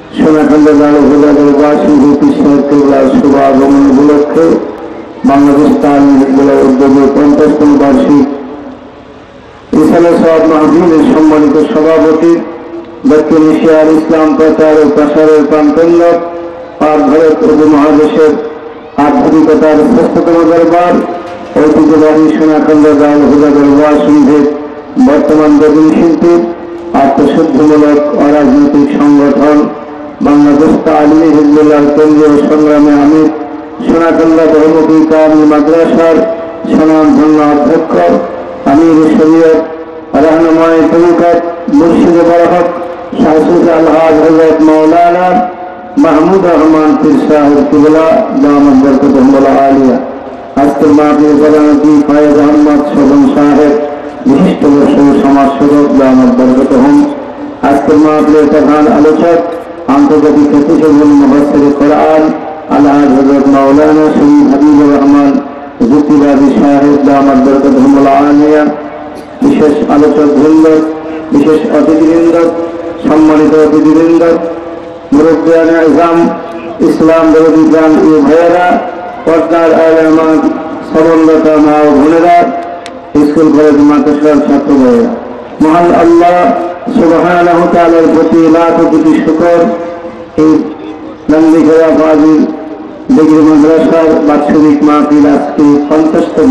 সোনাখন্দ উপজেলার বাসী কৃষ্ণের কেবলার শুভ আগমন উপলক্ষে বাংলাদেশ তালিম বিদ্যালয় উদ্যোগে 50তম বার্ষিক ইসালে সওয়াব মাহফিলের সম্মানিত সভাপতি দক্ষিণ এশিয়ার ইসলাম প্রচার ও প্রসারের প্রাণকেন্দ্র পাক ভারত উপমহাদেশের আধ্যাত্মিকতার শ্রেষ্ঠতম দরবার ঐতিহ্যবাহী সোনাখন্দ উপজেলার বাসীদের বর্তমান নবীন শিল্পী আত্মশুদ্ধিমূলক অরাজনৈতিক সংগঠন বাংলাদেশ তালিম হিজবুল্লাহ কেন্দ্রীয় সংগ্রামে আমির সোনাখন্দা বহুমুখী কামিল মাদ্রাসার স্বনামধন্য অধ্যক্ষ আমির শরীয়ত রহনুমায়ে তরিকত মুর্শিদে বরকত শাহসুদ আলহাজ হযরত মাওলানা মাহমুদ রহমান পীর সাহেব কিবলা দামাত বরকতুহুল আলিয়া। আজকের মাহফিলে প্রধানমন্ত্রী ফয়েজ আহমদ শোভন সাহেব বিশিষ্ট সমাজসেবক দামাত বরকতুহুম। আজকের মাহফিলের প্রধান আলোচক আন্তর্জাতিক খ্যাতিসম্পন্ন মুফাসসির কোরআন আলহাজ হযরত মাওলানা শহীদ হাবিবুর রহমান যুক্তিবাদী সাহেব দামাত বরকতুহুল আলিয়া। বিশেষ আলোচক বৃন্দ, বিশেষ অতিথিবৃন্দ, সম্মানিত অতিথিবৃন্দ, মুরব্বিয়ানে আযম, ইসলাম বিরোধী প্রাণ প্রিয় ভাইয়েরা, পর্দার আলেমা সমন্বতা মা ও বোনেরা, স্কুল কলেজ মাদ্রাসার ছাত্র ভাইয়েরা, মহান আল্লাহ সুবহানাহু ওয়া তাআলার প্রতি লাখ কোটি শুকর। এই নন্দিখেরা ফাজিল ডিগ্রি মাদ্রাসার বাৎসরিক মাহফিল আজকে 50তম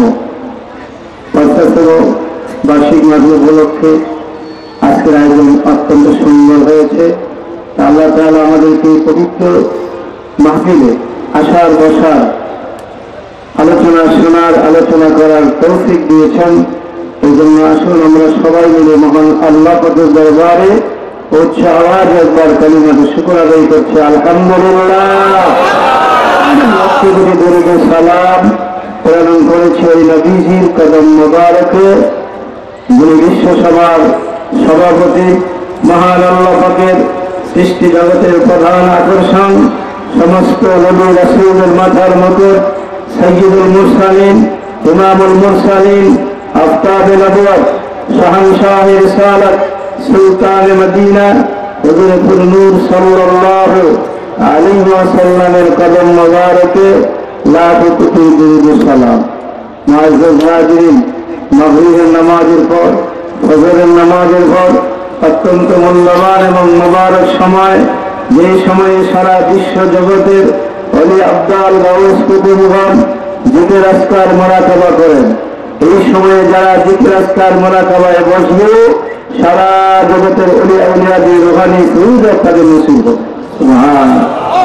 বার্ষিক মাহফিল উপলক্ষে আজকের আয়োজন অত্যন্ত সুন্দর হয়েছে। আল্লাহ তাআলা আমাদেরকে পবিত্র মাহফিলে আসার বসার আলোচনা শোনার আলোচনা করার তৌফিক দিয়েছেন। এই জন্য আসুন আমরা সবাই মিলে মহান আল্লাহ পাকের দরবারে উচ্চ আওয়াজ একবার কালিমাতে শুকর আদায় করছে আলহামদুলিল্লাহ। সালাম প্রেরণ করেছে ওই নবীজির কদম মোবারকে, যিনি বিশ্বসভার সভাপতি, মহান আল্লাহ পাকের সৃষ্টি জগতের প্রধান আকর্ষণ, সমস্ত নবী রাসূলের মাথার মুকুট, সাইয়্যিদুল মুরসালিন, ইমামুল মুরসালিন, আফতাবে নবুয়ত, শাহনশাহে রিসালাত, সুলতানে মদিনা হুজুরে নূর সাল্লাল্লাহু আলাইহি ওয়াসাল্লামের কদম মোবারকে লাখ কোটি দুরূদ সালাম। মুআজ্জাজ হাজিরিন, মাগরিবের নামাজের পর, ফজরের নামাজের পর অত্যন্ত মূল্যবান এবং মুবারক সময়, যে সময়ে সারা বিশ্ব জগতের ওলি আবদাল গাউস কুতুবগণ জিকির আজকার মুরাকাবা করেন। এই সময়ে যারা জিকির আজকার মুরাকাবায় বসবে, সারা জগতের ওলি আউলিয়াদের রুহানি সুরত তাদের নসিব হবে। সুবহানাল্লাহ।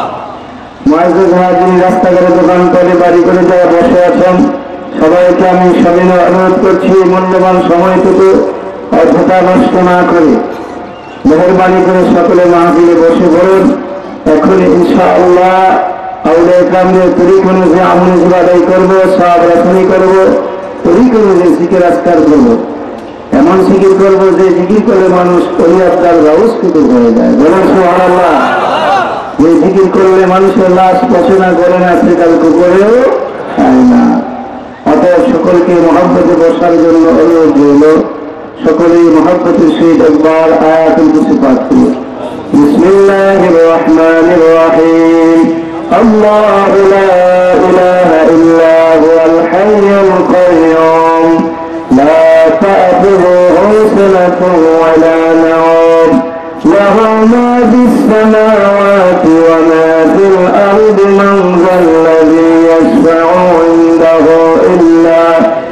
মুআজ্জাজ হাজিরিন, রাস্তাঘাটে দোকান করে বাড়ি করে যারা বসে আছেন, সবাইকে আমি সবিনয় অনুরোধ করছি মূল্যবান সময়টুকু অযথা নষ্ট না করে মেহরবানি করে সকলে মাহফিলে বসে পড়ুন। এখন ইনশাআল্লাহ আউলিয়া কেরামদের তরিক অনুযায়ী আমল আদায় করবো, সব রকমই করবো, তরিক অনুযায়ী জিকির আজকার করবো। এমন জিকির করবো যে জিকির করে মানুষ ওলি আবদাল গাউস কুতুব হয়ে যায়। বলেন সুবহানাল্লাহ। যে জিকির করলে মানুষের লাশ পচে না, করে না, সেকাল কুকুরেও খায় না। অতএব সকলকে মহব্বতে বসার জন্য অনুরোধ রইল। সকলেই মহব্বতের সহিত একবার আয়াতুল কুরসি পাঠ করুন। বিসমিল্লাহির রহমানির রহিম। আল্লাহু লা ইলাহা ইল্লা হুয়াল হাইয়ুল কাইয়্যুম লা তা'খুযুহু সিনাতুন ওয়া লা নাওম লাহু মা ফিস সামাওয়াতি ওয়া মা ফিল আরদি মান যাল্লাযী ইয়াশফা'ু ইনদাহু ইল্লা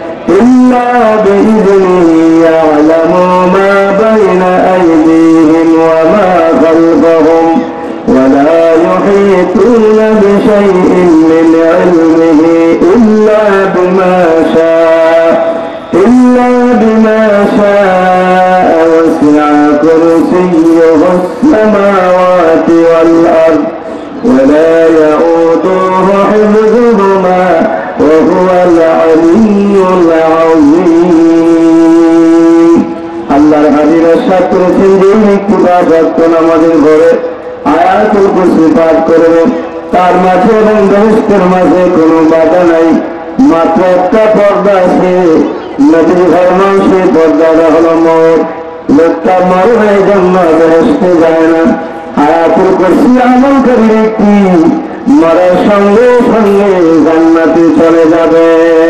বিইذনিহি ইয়া'লামু মা বাইনা আইদিহিম ওয়া মা খালফাহুম ওয়া লা ইউহীতুনা বিশাইইন মিন ইলমিহি ইল্লা বিমা শাআ ওয়াসি'a কুরসিয়্যুহুস সামাওয়াতি ওয়াল আরদ ওয়া লা ইয়াউদুহু হিফযুহুমা ওয়া হুয়াল আলিয়্যুল আযীম। আল্লাহর হাবিব ইরশাদ করেছেন যে ব্যক্তি নামাজের ঘরে আয়াতুল কুরসি পাঠ করবে, তার মাঝে এবং বেহেশতের মাঝে কোনো বাধা নাই, মাত্র একটা পর্দা আছে। নবীর ফরমান, সেই পর্দাটা হলো মওত। লোকটা মরে এই জন্য বেহেশতে যায় না। আয়াতুল কুরসি আমলকারী ব্যক্তি মরার সঙ্গে সঙ্গে জান্নাতে চলে যাবে।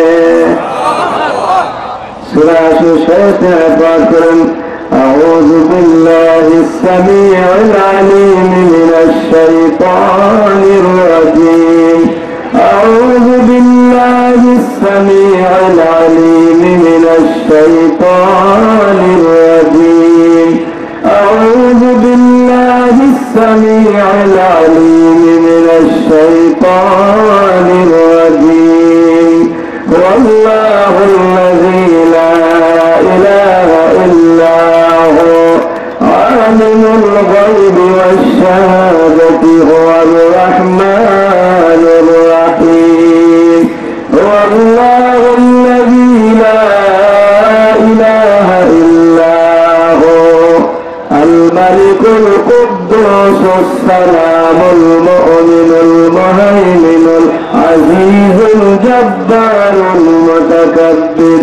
সূরা শেষে পাঠ করুন আউযু বিল্লাহিস সামিউল আলিম মিনাশ শাইতানির রাজীম আউযু বিল্লাহিস সামিউল আলিম মিনাশ শাইতানির রাজীম আউযু বিল্লাহিস সামিউল আলিম মিনাশ শাইতানির রাজীম ওয়াল্লাহুল্লাযী লা ইলাহা ইল্লা হু আলিমুল গায়বি ওয়াশ শাহাদাতি হুয়ার রাহমানুর রাহিম ওয়াল্লাহুল্লাযী লা ইলাহা ইল্লা হু আল মালিকুল কুদ্দুসুস সালামুল মুমিনুল মুহাইমিনুল আজিজুল জব্বারুল মুতাকাব্বির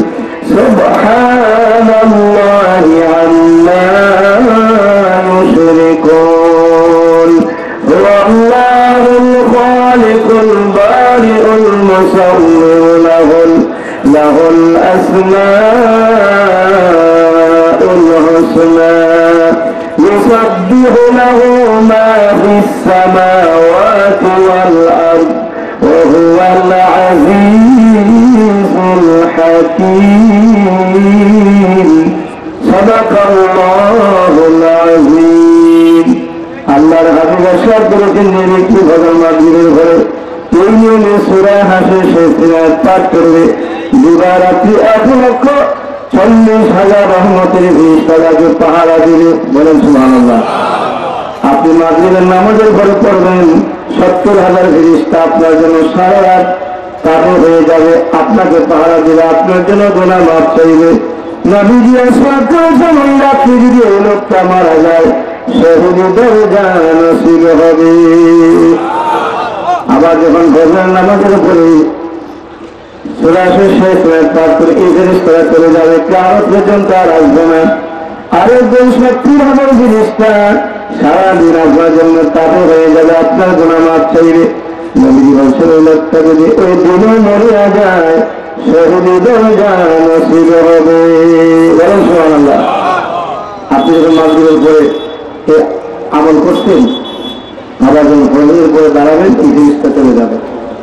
সুবহানাল্লাহি আম্মা ইউশরিকুন ওয়াল্লাহুল খালিকুল বারিউল মুসাওবির লাহুল আসমাউল হুসনা ইউসাব্বিহু লাহু মা ফিস সামাওয়াতি ওয়াল আরদ وهو العزيز الحكيم صدق الله العظيم আল্লাহর হাবিবের শব্দকে নিয়ে কি ভজন মাগরিবের ঘরে এই নিয়মে সূরা হাসর শেষ আয়াত পাঠ করবে দিবারাত্রি 1,40,000 রহমতের ফেরেশতাকে পাহারা দিবে। বলেন সুবহানাল্লাহ। আপনি মাগরিবের নামাজের ঘরে পড়বেন 70,000 ফেরেশতা আপনার জন্য সারা রাত কাফের হয়ে যাবে, আপনাকে পাহারা দিবে, আপনার জন্য গুনাহ মাফ চাইবে। নবীজি আসসালাম রাত্রি যদি ওই লোকটা মারা যায় শহীদের দরজা নসিব হবে। আবার যখন ফজরের নামাজের পরে সূরা শেষ আয়াত পাঠ করে এই ফেরেশতারা চলে যাবে, কিয়ামত পর্যন্ত আর আসবে না। আরেকজন 70,000 ফেরেশতা সারাদিন আপনার জন্য কাফের হয়ে যাবে, আপনার গুনাহ মাফ চাইবে। নবীজি বলছেন ওই লোকটা যদি ওই দিনে মরে যায় শহীদের দরজা নসিব হবে। বলেন সুবহানাল্লাহ। আপনি যখন মাগরিবের পরে আমল করছেন, আবার যখন ফজরের পরে দাঁড়াবেন এই ফেরেশতা চলে যাবে।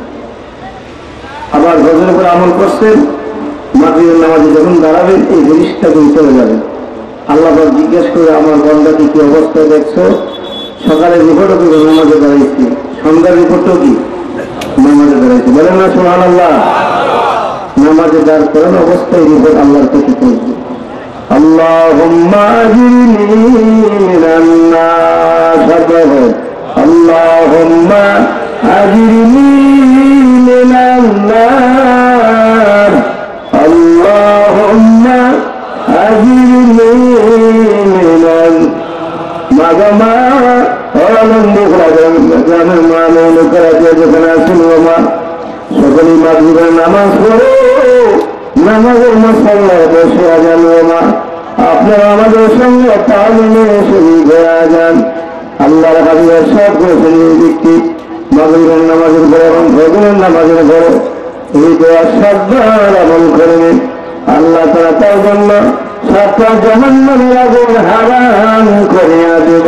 আবার ফজরের পরে আমল করছেন, মাগরিবের নামাজে যখন দাঁড়াবেন এই ফেরেশতা চলে যাবে। আল্লাহ জিজ্ঞেস করে আমার বান্দাকে কি অবস্থায় দেখছো? সকালের রিপোর্টও কি নামাজে দাঁড়াইছি, সন্ধ্যার রিপোর্টও কি নামাজে দাঁড়াইছি। বলেন না সুবহানাল্লাহ। নামাজে দাঁড় করার অবস্থায় রিপোর্ট আল্লাহর কাছে পৌঁছবে। আল্লাহুম্মা আজিরনি মিনান নার, আল্লাহুম্মা আজিরনি মিনান নার, আল্লাহুম্মা আজিরনি মিনান মাগামা আনন্দ গ্রামের মানুষ যেখানে আছেন মা সকলেই মাগরিবের নামাজ পড়ে নামাজের মশাল্লায় বসে আজান মা আপনারা আমাদের সঙ্গে তালিমে শরীক হয়ে যান। আল্লাহর হাবিবের সব করেছেন এই ব্যক্তি মাগরিবের নামাজের পরে এবং ফজরের নামাজের পরে এই দোয়া সাতবার আমল করবে। আল্লাহ তাআলা তার জন্য 7টা জাহান্নামের আগুন হারাম করিয়া দেব।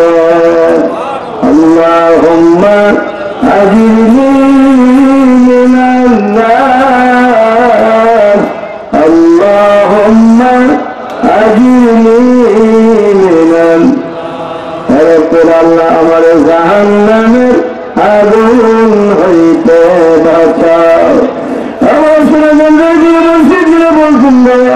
আল্লাহুম্মা আজিরনি মিনান নার, আল্লাহুম্মা আজিরনি মিনান নার। আল্লাহ আমার জাহান্নামের আগুন হইতে বাঁচাও। আমার শুনে মসজিদে বলছেন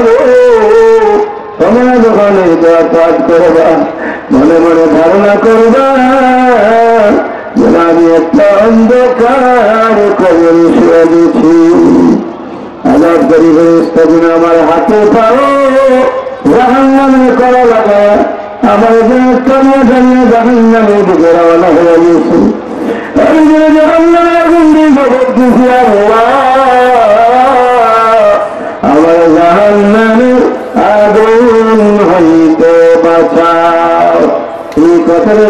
তোমরা যখন এই দোয়া পাঠ করবা মনে মনে ধারণা করবা যেন আমি একটা অন্ধকার কবর শুয়ে দিচ্ছি। আজাদ করি ফেরেশতা যেন আমার হাতে পাও জাহান্নামে করা লাগা আমার যেন টানিয়ে টানিয়ে জাহান্নামের দিকে রওনা হয়ে গেছি। আমি যেন জাহান্নামের আগুন দিয়ে খবর দিছি আমার জাহান্নামের আগুন হইতে বাঁচাও। এই কথাটা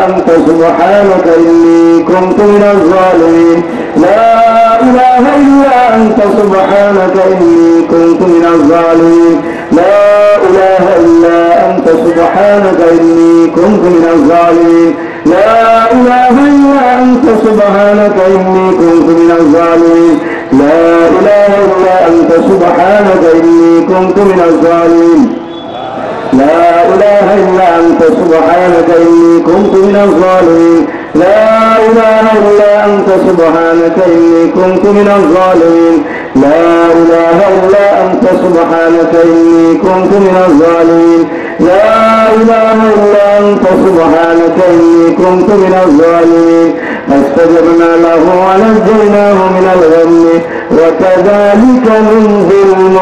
أنت سبحانك إني كنت من الظالمين لا إله إلا أنت سبحانك إني كنت من الظالمين لا إله إلا أنت سبحانك إني كنت من الظالمين لا إله إلا أنت سبحانك إني كنت من الظالمين لا إله إلا أنت سبحانك إني كنت من الظالمين لا إله إلا أنت سبحانك إني كنت من الظالمين لا إله إلا أنت سبحانك إني كنت من الظالمين لا إله إلا أنت سبحانك إني كنت من الظالمين لا إله إلا أنت سبحانك إني كنت من الظالمين فاستجبنا له ونجيناه من الغم وكذلك ننجي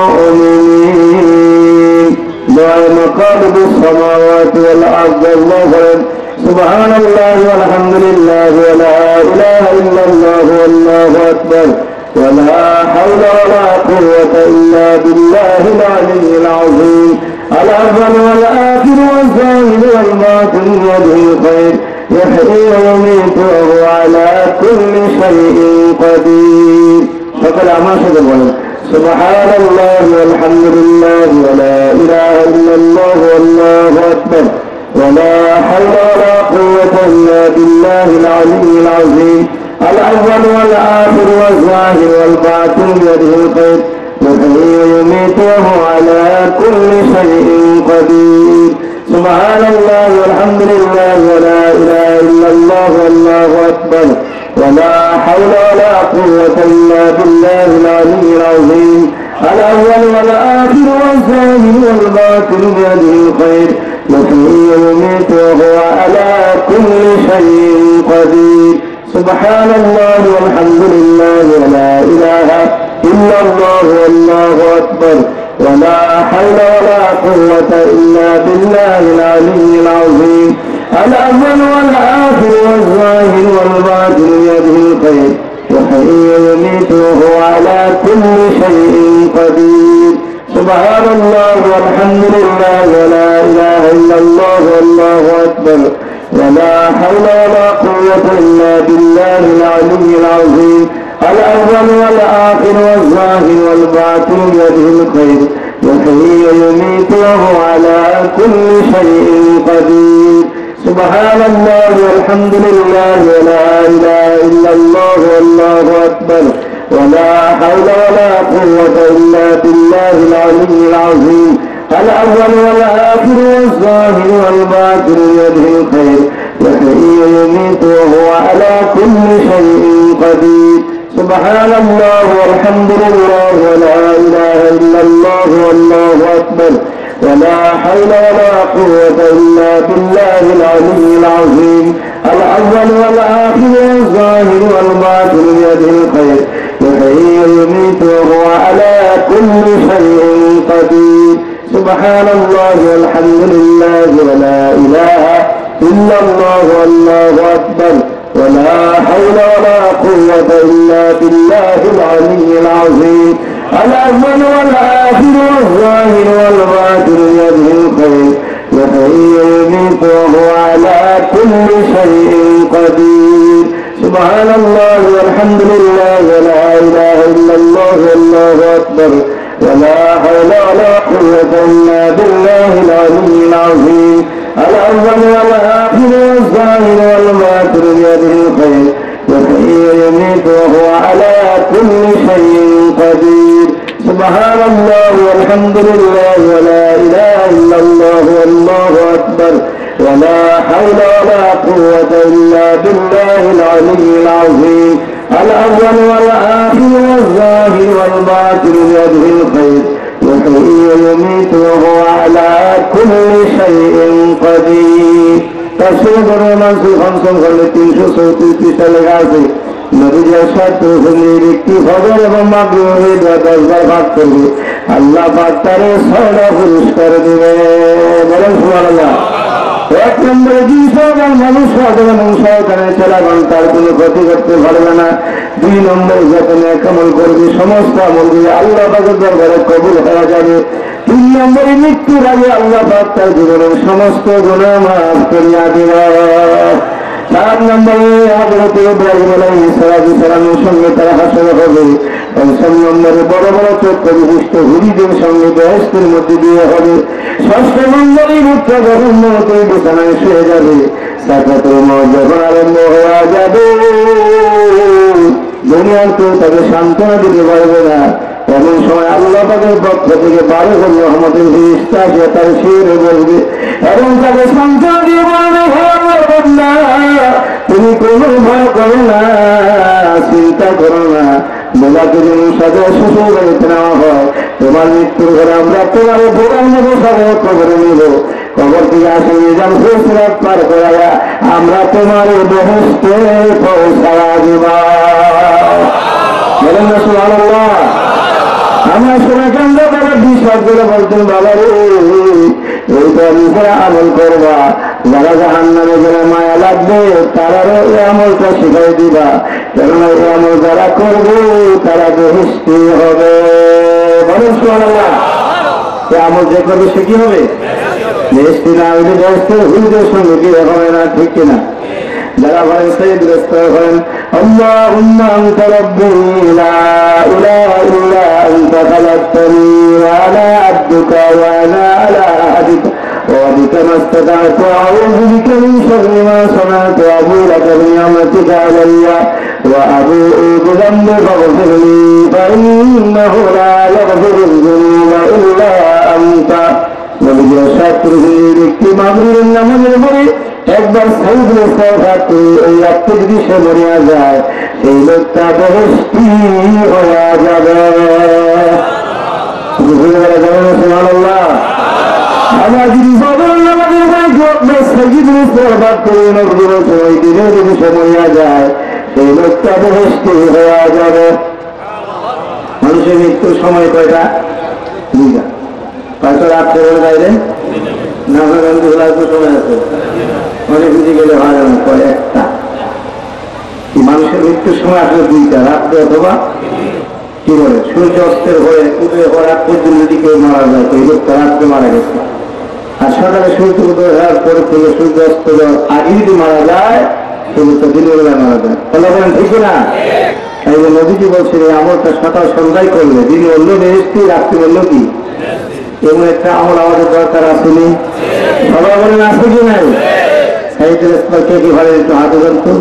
المؤمنين دعاء مقالب السماوات والأرض الله سبحان الله والحمد لله ولا إله إلا الله والله أكبر ولا حول ولا قوة إلا بالله العلي العظيم الأول والآخر والظاهر والباطن بيده الخير يحيي ويميت وهو على كل شيء قدير فقل أما شكرا سبحان الله والحمد لله ولا إله إلا الله والله أكبر ولا حول ولا قوة إلا بالله العلي العظيم الأول والآخر والظاهر والباطن بيده الخير يحيي ويميت وهو على كل شيء قدير سبحان الله والحمد لله ولا إله إلا الله والله أكبر ولا حول ولا قوة إلا بالله العلي العظيم الأول والآخر والظاهر والباطن بيده الخير يحيي ويميت وهو على كل شيء قدير سبحان الله والحمد لله ولا إله إلا الله والله أكبر ولا حول ولا قوة إلا بالله العلي العظيم الأول والآخر والظاهر والباطن بيده الخير يحيي ويميت وهو على كل شيء قدير سبحان الله والحمد لله ولا إله إلا الله والله أكبر ولا حول ولا قوة إلا بالله العلي العظيم الأول والآخر والظاهر والباطن بيده الخير يحيي ويميت وهو على كل شيء قدير سبحان الله والحمد لله ولا إله إلا الله والله أكبر ولا حول ولا قوة إلا بالله العلي العظيم الأول والآخر والظاهر والباطن بيده الخير يحيي ويميت وهو على كل شيء قدير سبحان الله والحمد لله ولا إله إلا الله والله أكبر ولا حول ولا قوة إلا بالله العلي العظيم الأول والآخر والظاهر والباطن بيده الخير يحيي ويميت وهو على كل شيء قدير سبحان الله والحمد لله ولا إله إلا الله والله أكبر ولا حول ولا قوة إلا بالله العلي العظيم الأول والآخر والظاهر والباطن بيده الخير يحيي ويميت وهو على كل شيء قدير سبحان الله والحمد لله ولا إله إلا الله والله أكبر ولا حول ولا قوة إلا بالله العلي العظيم الأول والآخر والظاهر والباطن بيده الخير يحيي ويميت وهو على كل شيء قدير سبحان الله والحمد لله ولا إله إلا الله والله أكبر ولا حول ولا قوة إلا بالله العلي العظيم الأول والآخر والظاهر والباطن بيده الخير يحيي ويميت وهو على كل شيء قدير تفسير منصور 534 পৃষ্ঠা লেখা আছে নবীজি ارشاد করেছেন এই ব্যক্তি ফজর এবং মাগরিবে 10 বার পাঠ করবে আল্লাহ পাক তারে 6টা পুরস্কার দিবে বলেন সুবহানাল্লাহ এক নম্বরে জিনসাগার মানুষ সাধারণ শয়তানের চলাগণ তার কোনো ক্ষতি করতে পারবে না দুই নম্বরে যখন এক আমল করবে সমস্ত আমলগুলি আল্লাহ পাকের দরবারে কবুল হয়ে যাবে তিন নম্বরে মৃত্যুর আগে আল্লাহ পাক তার জীবনের সমস্ত গুনাহ মাফ করিয়া দিবেন। চার নম্বরে হযরত ইব্রাহিম আলাইহিস সালামের সঙ্গে তার হাসর হবে। পঞ্চম নম্বরে বড় বড় চক্ষু বিশিষ্ট হুরিদের সঙ্গে বেহেশতের মধ্যে দিয়ে হবে। ষষ্ঠ নম্বরে মৃত্যু যখন মৌতের বিছানায় শুয়ে যাবে, সাকাতুল মওত যখন আরম্ভ হয়ে যাবে, দুনিয়ার কেউ তাকে সান্ত্বনা দিতে পারবে না। এমন সময় আল্লাহ পাকের পক্ষ থেকে 12 জন রহমতের ফেরেশতা এসে তার শিরে বলবে এবং তাকে সান্ত্বনা দিয়ে বলবে, হে আল্লাহর বান্দা, তুমি কোনো ভয় করো না, চিন্তা করো না, মোলাকে যেন সাজা শ্বশুর বাড়িতে নেওয়া হয়, তোমার মৃত্যুর ঘরে আমরা তোমার ভোগান নেবো, সাজা কবরে নিব, কবর থেকে আসে নিজাম ফেসরাত পার করাইয়া আমরা তোমার বেহেশতে পৌঁছায়া দিবা। বলেন না সুবহানাল্লাহ। আমরা শোনা কেন্দ্র করে বিশ্বাস করে বলতেন, বাবা রে এইটা নিজেরা আমল করবা, যারা জাহান্নামে যারা মায়া লাগবে তারারও এই আমলটা শিখাই দিবা, কেননা এই আমল যারা করবে তারা বেহেশতি হবে। বলেন সুবহানাল্লাহ। এই আমল যে করবে সে কি হবে? বেহেশতি না হইলে বেহেশতের হুজুরের সঙ্গে কি হবে না, ঠিক কিনা? যারা বলেন সৈয়দগ্রস্ত হন, আল্লাহুম্মা আনতা রাব্বী লা ইলাহা ইল্লা আনতা খালাকতানি ওয়া আনা আবদুকা ওয়া আনা আলা আহদিকা ওয়া বিকা মাস্তাতা'তু আউযু বিকা মিন শাররি মা সানা'তু ওয়া আবু'ু লাকা বিনি'মাতিকা আলাইয়া ওয়া আবু'ু বিযামবি ফাগফিরলি ফাইন্নাহু লা ইয়াগফিরুয যুনুবা ইল্লা আনতা। নবীজি ইরশাদ করেছেন, ব্যক্তি মাগরিবের নামাজের পরে একবার সাইদুল সাহাবাতে এই রাত্রে যদি সে মরিয়া যায়, সেই লোকটা বেহেশতি হয়ে যাবে। সুবহানাল্লাহ। আমরা যদি ফজরের নামাজের পরে সাইদুল সাহাবাত করে নবী বলেছেন, ওই দিনে যদি সে মরিয়া যায়, সেই লোকটা বেহেশতি হয়ে যাবে। মানুষের মৃত্যুর সময় কয়টা? দুইটা। কয়টা রাত্রে হয়ে যাইলে না সময় আছে, অনেক দিকে গেলে হয় না, কয়েকটা। মানুষের মৃত্যুর সময় আসলে দুইটা, রাত্রে অথবা কি বলে সূর্য অস্তের হয়ে উদয় হওয়ার আগ পর্যন্ত যদি কেউ মারা যায়, তো এই লোকটা রাত্রে মারা গেছে। আর সকালে সূর্য উদয় হওয়ার পরে থেকে সূর্য অস্ত আগে যদি মারা যায়, সেই লোকটা দিনের বেলায় মারা যায়। তাহলে বলেন ঠিক না? এই যে নবীজি বলছেন, এই আমলটা সকাল সন্ধ্যায় করলে দিনে বললো বেহেশতি, রাত্রি বললো কি? এমন একটা আমল আমাদের দরকার আসেনি? সবাই বলেন আছে কি নাই? সাইদুল ইসলাম কে কি ভালো একটু হাতে ধরতো,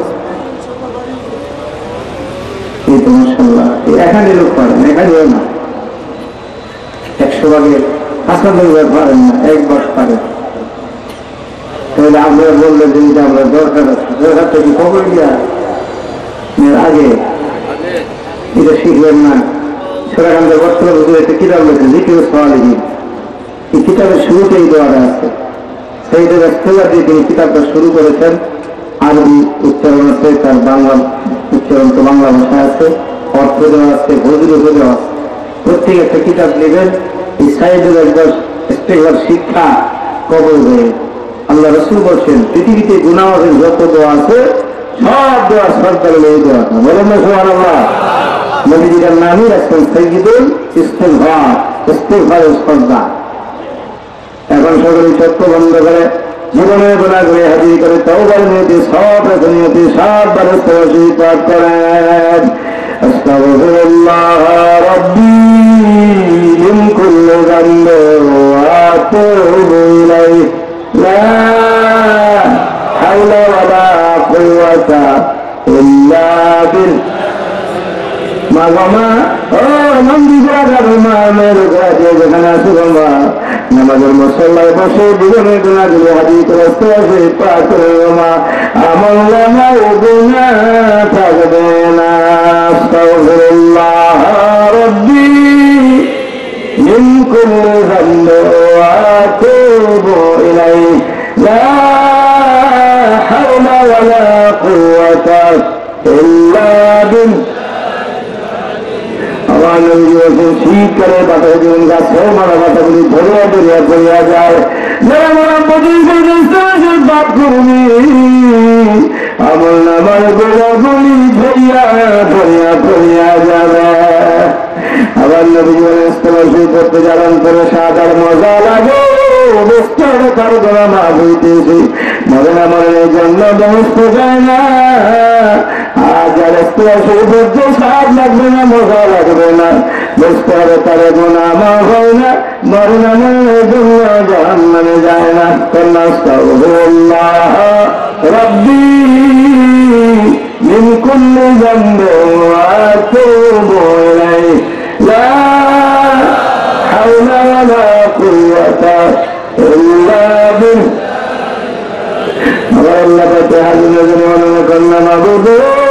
এই তো মাশাআল্লাহ। এখানে লোক পারেন, এখানেও না, 100 ভাগের 95 ভাগ পারেন না, 1 ভাগ পারেন। তাহলে আমরা বললেন যে আমরা দরকার আছে, দরকারটা কি খবর দিয়া আগে এটা শিখলেন না? সেখানে বর্তমানে একটা কিতাব লেখেন, জিকির সালিহিন। এই কিতাবের শুরুতেই দোয়াটা আছে। সেই রাস্তা দিয়ে তিনি কিতাবটা শুরু করেছেন। আরবি উচ্চারণ আছে, তার বাংলা উচ্চারণ তো বাংলা ভাষা আছে, অর্থ দেওয়া আছে, ভজুর দেওয়া আছে। প্রত্যেক একটা কিতাব নেবেন, এই সাইডের একবার স্টেগার শিক্ষা কবর হয়ে। আল্লাহ রাসূল বলছেন, পৃথিবীতে গুনাহের যত দোয়া আছে সব দোয়ার সরকার এই দোয়াটা। বলেন না সুবহানাল্লাহ। নবীজির নামই রাখছেন সাইয়্যিদুল ইস্তিগফার, ইস্তিগফারের সরদার। এখন সকলে চক্ষু বন্ধ করে জীবনের গুনাহগুলি হাজির করে তওবার নিয়তে সব নিয়তে সববার তওয়াসি পাঠ করেন। আস্তাগফিরুল্লাহ রাব্বী মিন কুল্লি যামবিন ওয়া আতুবু ইলাইহি লা হাওলা ওয়ালা কুওয়াতা ইল্লা বিল্লাহ। মাগমা ও নন্দীরা গামা মেরু গাজে যেখানে আসো বাবা, নামাজের মুসল্লায় বসে জীবনের গুনাহগুলি হাজির করে তওয়াসি পাঠ করে মা, আমল নামায় গুনাহ থাকবে না। আস্তাগফিরুল্লাহ রাব্বী মিন কুল্লি যামবিন ওয়া আতুবু ইলাইহি লা হাওলা ওয়ালা কুওয়াতা ইল্লা বিল্লাহ। আমার নবী বলেছেন, শীতকালে বাতাস জীবন গাছেও মারা বাতাগুলি ধরিয়া ধরিয়া পড়িয়া যায়, যারা মারা বাদ করুনি আমল নামার গোড়াগুলি ধরিয়া ধরিয়া পড়িয়া যাবে। আবার নবী বলেন, করতে জানান করে সাদার মজা লাগে তার গলা মা বইতেছি মরে না মরে এই জন্য ব্যস্ত যায় না আজ আর সেই বলছে স্বাদ লাগবে না মজা লাগবে না বুঝতে হবে তার গোনা মা হয় না মরে না মরে এই জন্য জাহান্নামে যায় না কন্যা আস্তাগফিরুল্লাহ রব্বি মিন কুল্লি যামবিন ওয়া আতুবু ইলাইহি লা হাওলা ওয়ালা কুওয়াতা ইল্লা বিল্লাহ আল্লাহ পাকে হাজির জন্য মনে কন্যা মাবুদ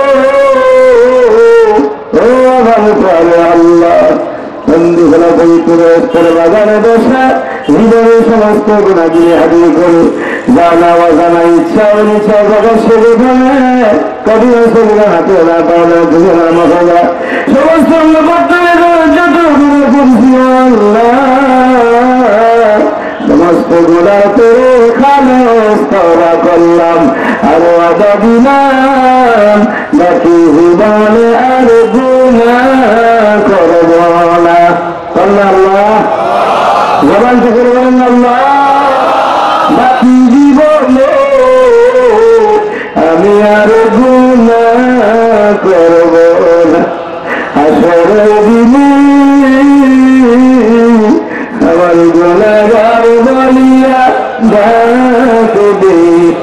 ও ভালো আল্লাহ বন্ধু হলো পবিত্র স্তরে বাগানে বসা হৃদয়ের সমস্ত গুণাগুলি হাজির করে জানা অজানা ইচ্ছা অনিচ্ছা প্রকাশ্যে যেখানে কবি অসুবিধা হাতে না পাওয়া দুজনা মহলা সমস্ত যত গুণে করছি আল্লাহ সমস্ত গুণা করে খালেস তওবা করলাম আর ওয়াদা দিলাম বাকি জীবনে আর গুনাহ করব না আল্লাহ জবান থেকে বলেন আল্লাহ বাকি জীবনে আমি আর গুনাহ করব না হাসরের দিনে আমার গুনাহগার বলিয়া ডাকবে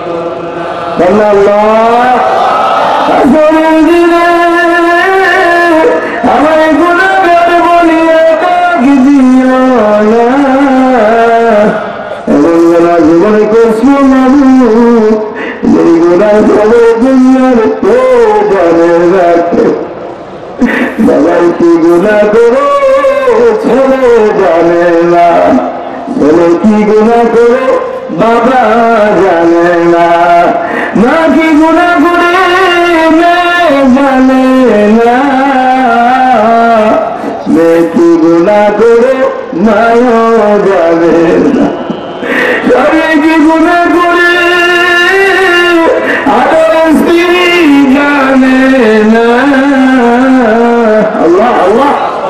আল্লাহ হাসরের দিনে আমার গুনাহগার বলিয়া ডাক দিও না এমন গুনাহ জীবনে করছি মাবুদ যেই গুনাহ সবে দুনিয়ার কেউ জানে রাখে বাবাই কি গুনাহ করো ছেলে জানে না ছেলে কি গুনাহ করে বাবা জানে না মা কি গুনাহ করে মেয়ে জানে না মেয়ে কি গুনাহ করে মাও জানে না স্বামী কি গুনাহ করে আদর স্ত্রী জানে না আল্লাহ আল্লাহ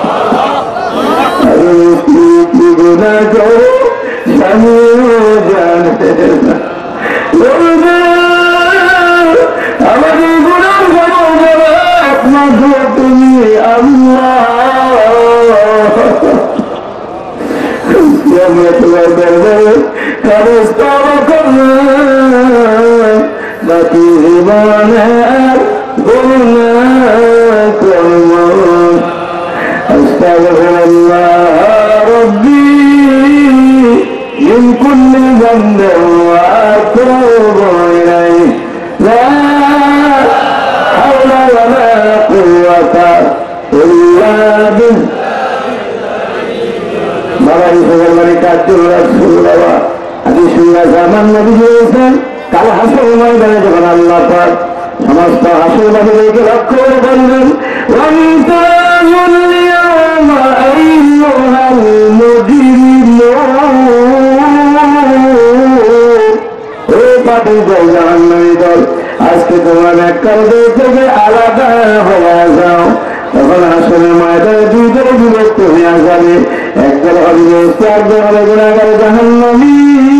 কি গুনাহ করে স্বামীও জানে না আমাদের গুনাহ ক্ষমা করো একমাত্র তুমি আল্লাহ তোমার দরবারে কাগজ তওবা করলাম বাকি জীবনে গুনাহ করব আস্তাগফিরুল্লাহ রব্বি মিন কুল্লি যামবিন ওয়া আতুবু ইলাইহি লা হাওলা ওয়ালা কুওয়াতা ইল্লা বিল্লাহ বাবাই সরকারি কাজুর রাসূলুল্লাহ আদি সুন্নাহ জামান নবী বলেছেন কাল হাসর ময়দানে যখন আল্লাহ পাক সমস্ত হাসরবাসীদেরকে লক্ষ্য করে বলবেন ওয়ান্তাজুল ইয়াওমা আইয়ুহাল মুজরিমুন ও পাপী দল জাহান্নামী দল আজকে তোমরা নেককার থেকে আলাদা হয়ে যাও তখন আসলে ময়দানে দুই দলে বিভক্ত হয়ে যাবে একদল হবে একদল হবে গুনাহগার জাহান্নামী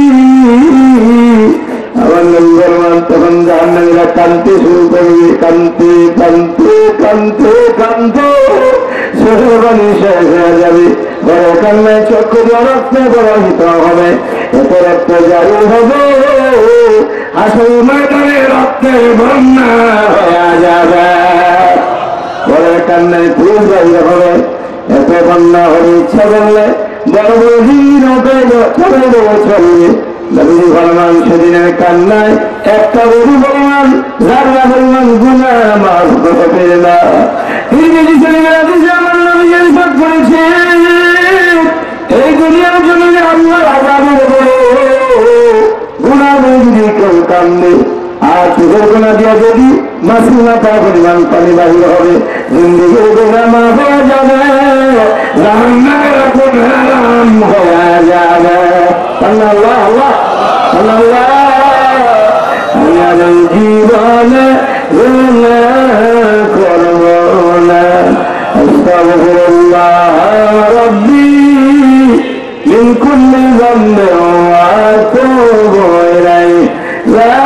আমার নবী বলেন তখন জাহান্নামীরা কাঁদতে শুরু করবে কাঁদতে কাঁদতে কাঁদতে কাঁদতে চোখের পানি শেষ হয়ে যাবে বড় কান্নায় চক্ষু দিয়ে রক্তে প্রবাহিত হবে এত রক্ত জারি হবে আসল ময়দানে রক্তের বন্যা হয়ে যাবে বড় কান্নায় ফুল জারি হবে এত বন্যা হবে ইচ্ছা করলে বড় বড় হির চলে চলবে নবীজি ফরমান সেদিনের কান্নায় একটা বহু পরিমাণ যারা পরিমাণ গুনাহ মাফ করতে না তিরমিজি শরীফের হাদিসে আমার নবী ইরশাদ করেছেন এই দুনিয়ার জমিনে আল্লাহর আযাবের উপরে গুনাহ যদি কেউ কান্দে আর চোখের গুনাহ দিয়া যদি মাসুমা তা পরিমাণ পানি বাহির হবে জিন্দেগির গুনাহ মাফ হয়ে যাবে জাহান্নামের আগুন হারাম হয়ে যাবে আল্লাহ আল্লাহ আল্লাহ আমার জীবনে গুনাহ করব না আস্তাগফিরুল্লাহ রব্বি ذنب وأتوب إليه لا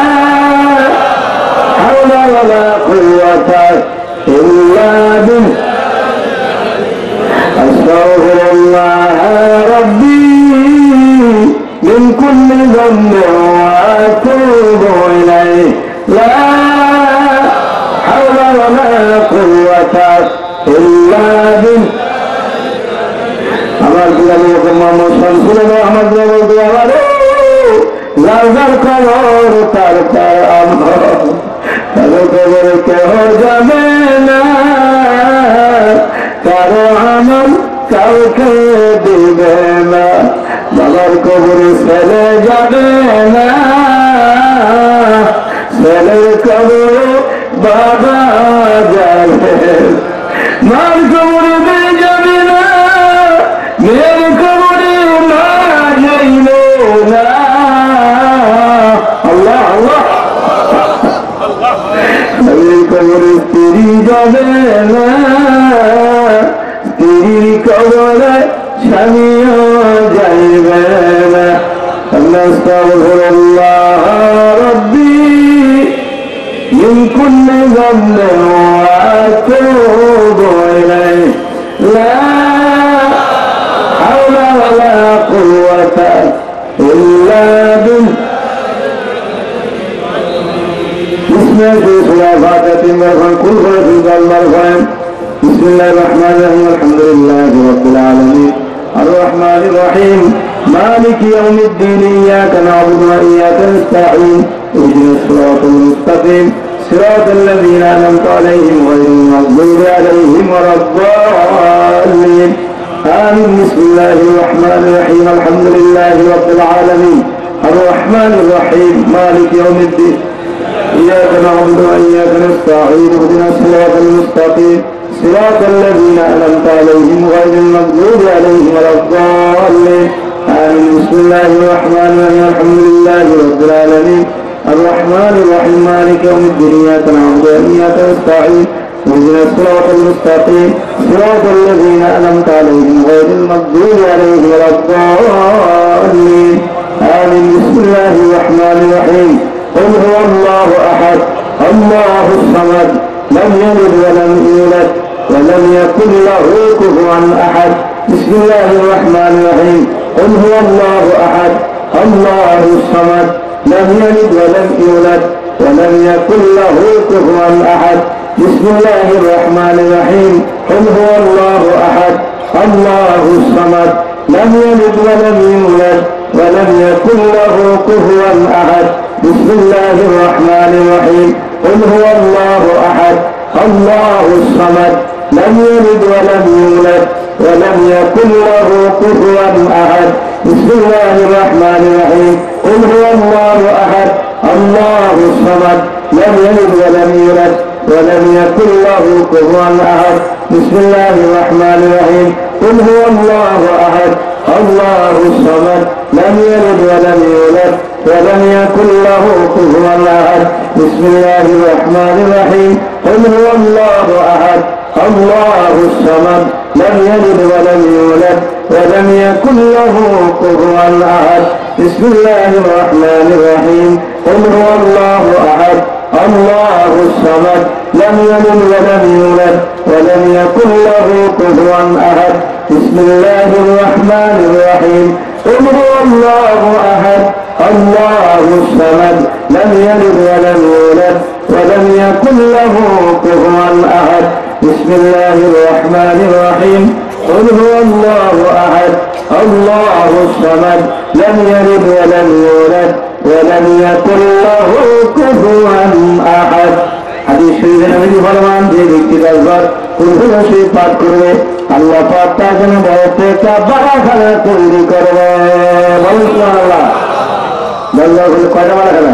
حول ولا قوة إلا بالله أستغفر الله ربي من كل ذنب وأتوب إليه لا حول ولا قوة إلا بالله আমার বিরানি মোহাম্মদ শামসুল আহমদ বলতে আমার লাজার খবর তার আমার কারো খবর কেহ যাবে না কারো আমল কাউকে দিবে না বাবার কবর ছেলে যাবে না ছেলের কবর বাবা যাবে মার কবর যাবে না মেয়ের কবরে মা যাইল না আল্লাহ আল্লাহ মেয়ের কবরে স্ত্রী যাবে না স্ত্রীর কবরে স্বামীও যাইবে না আস্তাগফিরুল্লাহ রব্বি মিন কুল্লি যামবিন ওয়া আতুবু ইলাইহি লা ولا قوة إلا بالله بسم الله الرحمن الرحيم الحمد لله رب العالمين الرحمن الرحيم مالك يوم الدين إياك نعبد وإياك نستعين اهدنا الصراط المستقيم صراط الذين أنعمت عليهم غير المغضوب عليهم ولا الضالين آمين بسم الله الرحمن الرحيم الحمد لله رب العالمين الرحمن الرحيم مالك يوم الدين إياك نعبد وإياك نستعين اهدنا الصراط المستقيم صراط الذين أنعمت عليهم غير المغضوب عليهم ولا الضالين آمين بسم الله الرحمن الرحيم الحمد لله رب العالمين الرحمن الرحيم مالك يوم الدين إياك نعبد وإياك نستعين اهدنا الصراط المستقيم صراط الذين أنعمت عليهم غير المغضوب عليهم ولا الضالين آمين بسم الله الرحمن الرحيم قل هو الله أحد الله الصمد لم يلد ولم يولد ولم يكن له كفوا أحد بسم الله الرحمن الرحيم قل هو الله أحد الله الصمد لم يلد ولم يولد ولم يكن له كفوا أحد بسم الله الرحمن الرحيم قل هو الله أحد الله الصمد لم يلد ولم يولد ولم يكن له كفوا أحد بسم الله الرحمن الرحيم قل هو الله أحد الله الصمد لم يلد ولم يولد ولم يكن له كفوا أحد بسم الله الرحمن الرحيم قل هو الله أحد الله الصمد لم يلد ولم يولد ولم يكن له كفوا أحد بسم الله الرحمن الرحيم قل هو الله أحد الله الصمد لم يلد ولم يولد ولم يكن له كفوا أحد بسم الله الرحمن الرحيم قل هو الله أحد الله الصمد لم يلد ولم يولد ولم يكن له كفوا أحد بسم الله الرحمن الرحيم قل هو الله أحد الله الصمد لم يلد ولم يولد ولم يكن له كفوا أحد بسم الله الرحمن الرحيم قل هو الله أحد الله الصمد لم يلد ولم يولد ولم يكن له كفوا أحد بسم الله الرحمن الرحيم قل هو الله أحد الله الصمد لم يلد ولم يولد ولم يكن له كفوا أحد হাদিস শরীফে নবী ফরমান যে ব্যক্তি 10 বার কুল হুয়া শরীফ পাঠ করবে আল্লাহ পাক তার জন্য বড় একটা বারাখানা তৈরি করবে বলেন সুবহানাল্লাহ 10 বার হলে কয়টা বারাখানা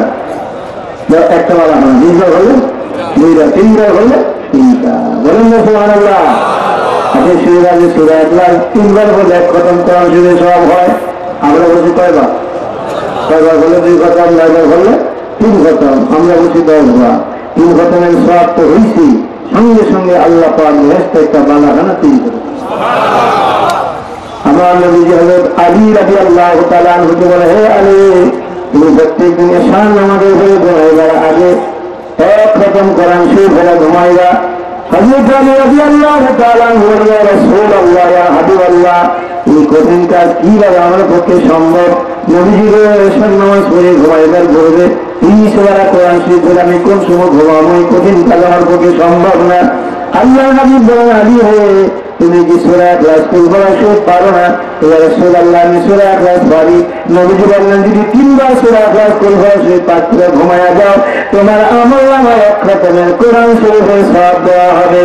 একটা বারাখানা 20 বার হলে 2টা 3 বার হলে 3টা বলেন সুবহানাল্লাহ হাদিস শরীফে আছে সূরা ইখলাস 3 বার হলে এক খতম কোরআন শরীফের সওয়াব হয় আমরা বলছি কয়বার হলে 2 খতম 9 বার হলে 3 খতম আমরা বলছি 10 বার 3 খতমের সওয়াব তো হইছে সঙ্গে সঙ্গে আল্লাহ পাক বেহেশতে একটা বালাখানা তৈরি করে আমার নবীজি হযরত আলী রাদিয়াল্লাহু তাআলা আনহুকে বলে, হে আলী, তুমি প্রত্যেক দিন এশার নামাজের পরে ঘুমাইবার আগে এক খতম কোরআন শরীফ পড়ে ঘুমাইবা। হযরত আলী রাদিয়াল্লাহু তাআলা আনহু বলে, ইয়া রাসূলুল্লাহ, ইয়া হাবিবাল্লাহ, এই কঠিন কাজ কিভাবে আমার পক্ষে সম্ভব? নবীজি এশার নামাজ পড়ে ঘুমাইবার পূর্বে 30 বার কোরআন শরীফ পড়ে আমি কোন সময় ঘুমাবো? এই কঠিন কাজ আমার পক্ষে সম্ভব না। আল্লাহ হাবিব বলেন, আলী হে, তুমি কি সূরা ইখলাস পড়তে পারো না? ইয়া রাসূলুল্লাহ, আমি সূরা ইখলাস পারি। নবীজি বললেন, যদি 3 বার সূরা ইখলাস পড়তে পারো ঘুমায়া যাও, তোমার আমলনামায় এক খতমের কোরআন শরীফের সওয়াব দেওয়া হবে।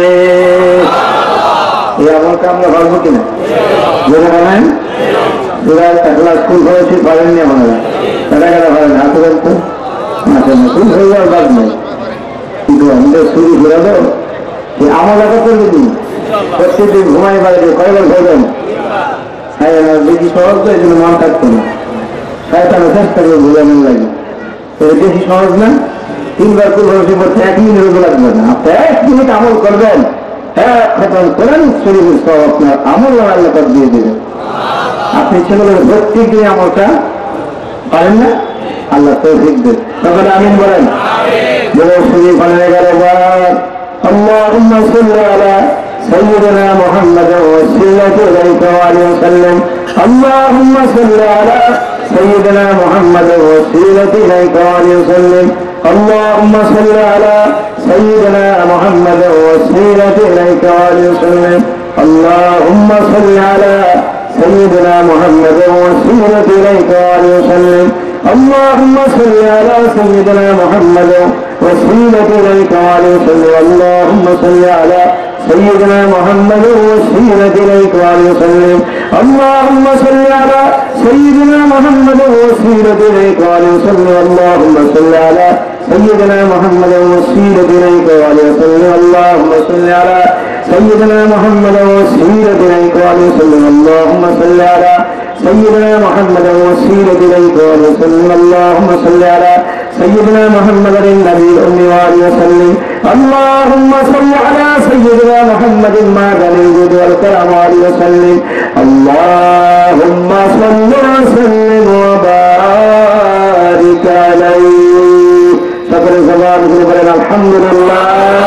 এই আমলটা আমরা পারবো কিনা? বলে বলেন, সূরা ইখলাস পড়তে পারেননি আমরা? কারা কারা পারেন? হাত তোলেন তো। আচ্ছা, নতুন হয়ে যাওয়ার বাদ নেই, কিন্তু আমাদের শুরু করে দাও। এই আমল আগে করবে দিন, প্রত্যেকদিন ঘুমাই বাড়িতে কয়বার করবেন? হ্যাঁ, বেশি সহজ তো, এই জন্য মন থাকতো না। শয়তান চেষ্টা করে বোঝানোর লাগে, বেশি সহজ না। 3 বার কুরবানি করতে 1 মিনিট লাগবে না। আপনি 1 মিনিট আমল করবেন, এক খতম কোরআন শরীফের সওয়াব আপনার আমল আল্লাহ পাক দিয়ে দেবেন। আপনি ছেলেদের প্রত্যেক দিন আমলটা পারেন না, আল্লাহ তৌফিক দেন। তখন আমিন বলেন। বলে শরীফ 11 বার اللهم صل على سيدنا محمد وسلم إليك وعليه وسلم. اللهم صل على سيدنا محمد وسلم إليك وعليه وسلم. اللهم صل على سيدنا محمد وسلم إليك وعليه وسلم. اللهم صل على سيدنا محمد وسلم إليك وعليه وسلم. اللهم صل على سيدنا محمد وسيلة إليك وعليه وسلم. اللهم صل على سيدنا محمد وسيلة إليك وعليه وسلم. اللهم صل على سيدنا محمد وسيلة إليك وعليه وسلم. اللهم صل على سيدنا محمد وسيلة إليك وعليه وسلم. اللهم صل على سيدنا محمد وسيلة إليك وعليه وسلم. اللهم صل على سيدنا محمد وسيلة إليك وعليه وسلم. اللهم صل على سيدنا محمد النبي الأمي وعليه وسلم. اللهم صل على سيدنا محمد معدن الجود والكرم وعليه وسلم. اللهم صل وسلم وبارك عليه. সকলে জবান করে বলেন আলহামদুলিল্লাহ।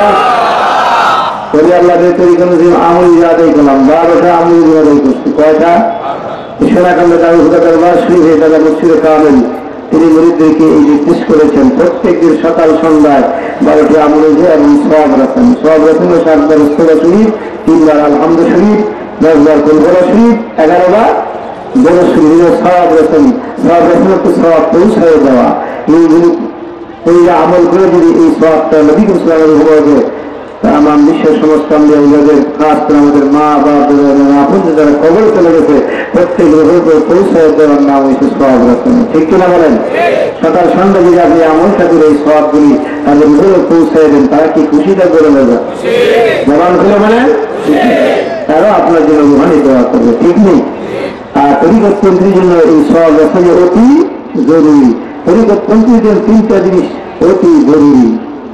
বলি আল্লাহর তরিকা অনুযায়ী আমল আদায় করলাম, 12টা আমল আদায় করছি। কয়টা? সোনাকান্দ দরবার শরীফ দাদা মসজিদে কামেল, তিনি মুরিদদেরকে এই নির্দেশ করেছেন প্রত্যেক দিন সকাল সন্ধ্যায় 12টি আমল এবং সওয়াব রাখেন। সওয়াব রাখেন 7 বার ইস্তেগফার শরীফ, 3 বার আলহামদুলিল্লাহ শরীফ, 10 বার কুলহুয়া শরীফ, 11 বার দরুদ শরীফ। সওয়াব রাখেন, সওয়াব রাখেন তো সওয়াব পৌঁছায় দেওয়া। এইগুলি ওই আমল করে যদি এই সওয়াবটা নবী করিম সাল্লাল্লাহু আলাইহি ওয়াসাল্লাম আমার বিশ্বের সমস্ত আমাদের খাস করে আমাদের মা বাবা আপনাদের যারা কবর চলে গেছে প্রত্যেক রোগের পৌঁছায় দেওয়ার নাম হয়েছে সওয়াব রাখেন। ঠিক কিনা বলেন? সকাল সন্ধ্যা যদি আপনি আমলটা করে এই সওয়াবগুলি তাদের রোগে পৌঁছায় দেন, তারা কি খুশিটা করে নেবে? জবান খুলে বলেন, তারাও আপনার জন্য রুহানি দোয়া করবে। ঠিক নেই? আর তরিকতপন্থীর জন্য এই সওয়াব রাখা অতি জরুরি। তরিকতপন্থীর জন্য 3টা জিনিস অতি জরুরি।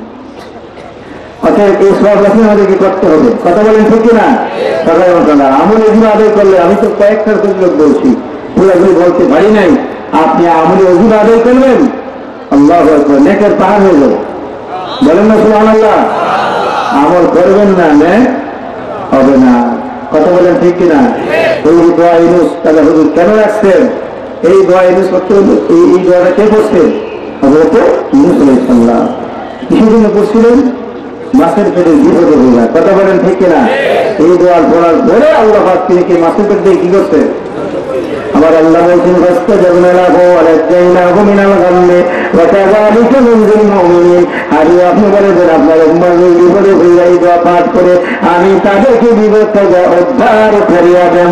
অতএব এই সওয়াব রাখলে আমাদেরকে করতে হবে। কথা বলেন ঠিক কিনা? সবাই আমল এগুলো আদায় করলে, আমি তো কয়েকটার লোক বলছি, পুরোপুরি বলতে পারি নাই। আপনি আমলে ওগুলো আদায় করবেন, আল্লাহু আকবার, নেকের পাহাড় হয়ে যাবে। বলেন না সুবহানাল্লাহ? আমল করবেন না, নেক হবে না। কথা বলেন ঠিক কিনা? এই দোয়া ইউনূস তাহলে হুজুর কেন রাখছেন? এই দোয়া ইউনূস করতে হলো, এই দোয়াটা কে করছেন? হযরত ইউনূস আলাইহিস সালাম। কিসের জন্য করছিলেন? মাছের পেটে বিপদে হয়ে যায়। কথা বলেন ঠিক কিনা? এই দোয়ার পড়ার পরে আল্লাহ পাক তিনি মাছের পেট দিয়ে কি করছে? আমার আল্লাহ বলছেন ফাস্তাজাবনাহু ওয়া নাজ্জায়নাহু মিনাল গাম্মি ওয়া কাযালিকা নুনজিল মুমিনিন। আর আপনি বলেন আপনার উম্মাহ বিপদে হয়ে যায়, দোয়া পাঠ করে আমি তাদেরকে বিপদ থেকে উদ্ধার করিয়া দেব।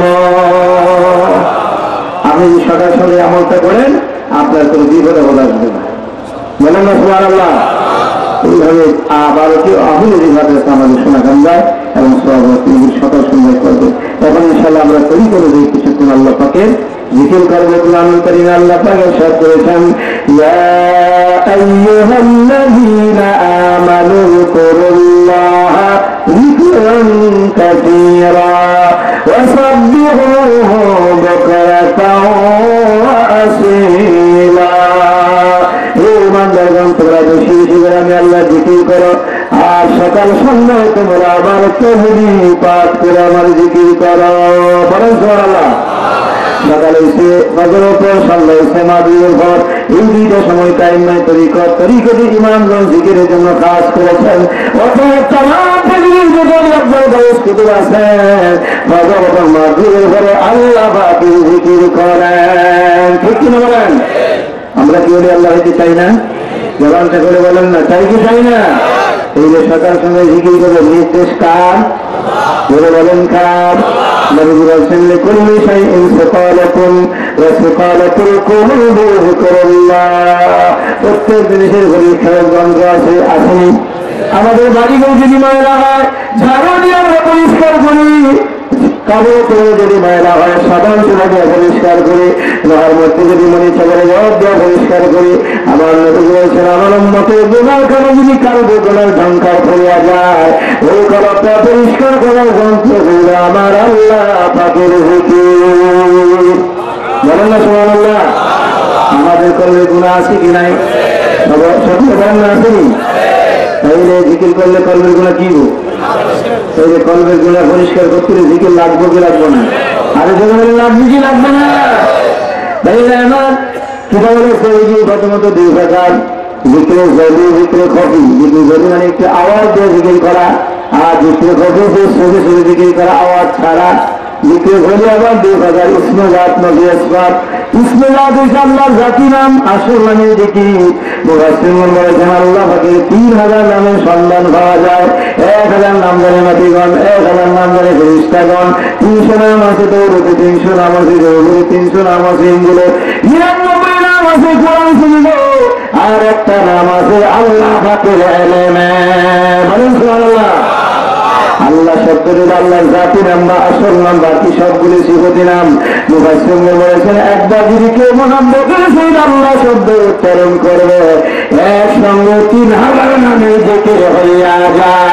আপনি যদি সকাল সকালে আমলটা করেন আপনার কোনো বিপদে আসবে না। বলেন না সুবহানাল্লাহ? এইভাবে 12টি আমলের ইবাদত আমাদের সোনাকান্দায় এবং সকাল সন্ধ্যায় করবে। তখন ইনশাআল্লাহ আমরা তৈরি করে দিই কিছুক্ষণ আল্লাহ পাকের জিকির করবো। কুরআনুল কারীমে আল্লাহ পাক ইরশাদ করেছেন, ইয়া আইয়ুহাল্লাযীনা আমানু যিকুরুল্লাহা যিকরান কাসীরা وسبحوه بكرة وأصيلا ইমানদারগণ তোমরা বেশি বেশি করে আমি আল্লাহ জিকির করো আর সকাল সন্ধ্যায় তোমরা আমার তহবিল পাঠ করে আমার জিকির করো বলেন সুবহানাল্লাহ সকালে এসে ফজরের পর সন্ধ্যায় এসে মাগরিবের পর এই দুইটা সময় টাইম নাই তরিকতে ইমামগণ জিকিরের জন্য কাজ করেছেন অতএব তামাম পৃথিবীর যত আপনার বয়স কুতুব আছেন ফজর এবং মাগরিবের পরে আল্লাহ পাকের জিকির করেন ঠিক কিনা বলেন আমরা কি বলি আল্লাহ হইতে চাই না জবানটা করে বলেন না চাই কি চাই না এই যে সকাল সময় জিকির করবে নির্দেশ কার বলে বলেন কার নবী বলেছেন লিকুল্লি শাইইন সুকালাতুন ওয়া সুকালাতুল কুলুবি যিকরুল্লাহ প্রত্যেক জিনিসের পরীক্ষার যন্ত্র আছে আসেনি আমাদের বাড়িগুলো যদি ময়লা হয় ঝাড়ু দিয়ে আমরা পরিষ্কার করি কাপড় করে যদি ময়লা হয় সাধারণ চুলা দিয়ে পরিষ্কার করি লোহার মধ্যে যদি মনে চাপড়ে জবাব দেওয়া পরিষ্কার করি আমার নবী বলেছেন আমার উম্মতের গুনার কারণে যদি কারো গুনার ঢঙ্কার ফেলিয়া যায় ওই কলপটা পরিষ্কার করার যন্ত্র হইল আমার আল্লাহ পাকের জিকির বলেন না সুবহানাল্লাহ আমাদের করলে গুনাহ আছে কি নাই সত্য বলেন না আসেনি তাইলে জিকির করলে কলবের গুনাহ কি গো এই যে কলবের গুনাহ পরিষ্কার করতে জিকির লাগবে কি লাগবে না আরে যখন লাগবে কি লাগবে না তাইলে আমার কিবা বলে সেই প্রথমত দুই প্রকার জিকিরে জরুরি জিকিরে খফি জিকির জরুরি মানে একটু আওয়াজ দিয়ে জিকির করা আর জিকিরে খফি যে সরে সরে জিকির করা আওয়াজ ছাড়া জিকিরে হলে আবার দুই প্রকার ইসমে জাত নবী আসবাব ইসমে জাত হইছে আল্লাহর জাতি নাম আসল নামে জিকির মুফাসসিরগণ বলেছেন আল্লাহ পাকের 3000 নামের সন্ধান পাওয়া যায় 1000 নাম জানে নবীগণ 1000 নাম জানে ফেরেশতাগণ 300 নাম আছে দৌড়তে 300 নাম আছে দৌড়তে 300 নাম আছে ইনগুলো 99 নাম আছে কোরআন শুনলো আর একটা নাম আছে আল্লাহ পাকের ইলমে বলেন সুবহানাল্লাহ আল্লাহ শব্দের আল্লাহর জাতি নাম বা আসল নাম বাকি সবগুলি সিফতি নাম মুফাসসিরগণ বলেছেন একবার যদি কেউ মুহাম্মদের সেই আল্লাহ শব্দ উচ্চারণ করবে একসঙ্গে 3000 নামে জিকির হইয়া যায়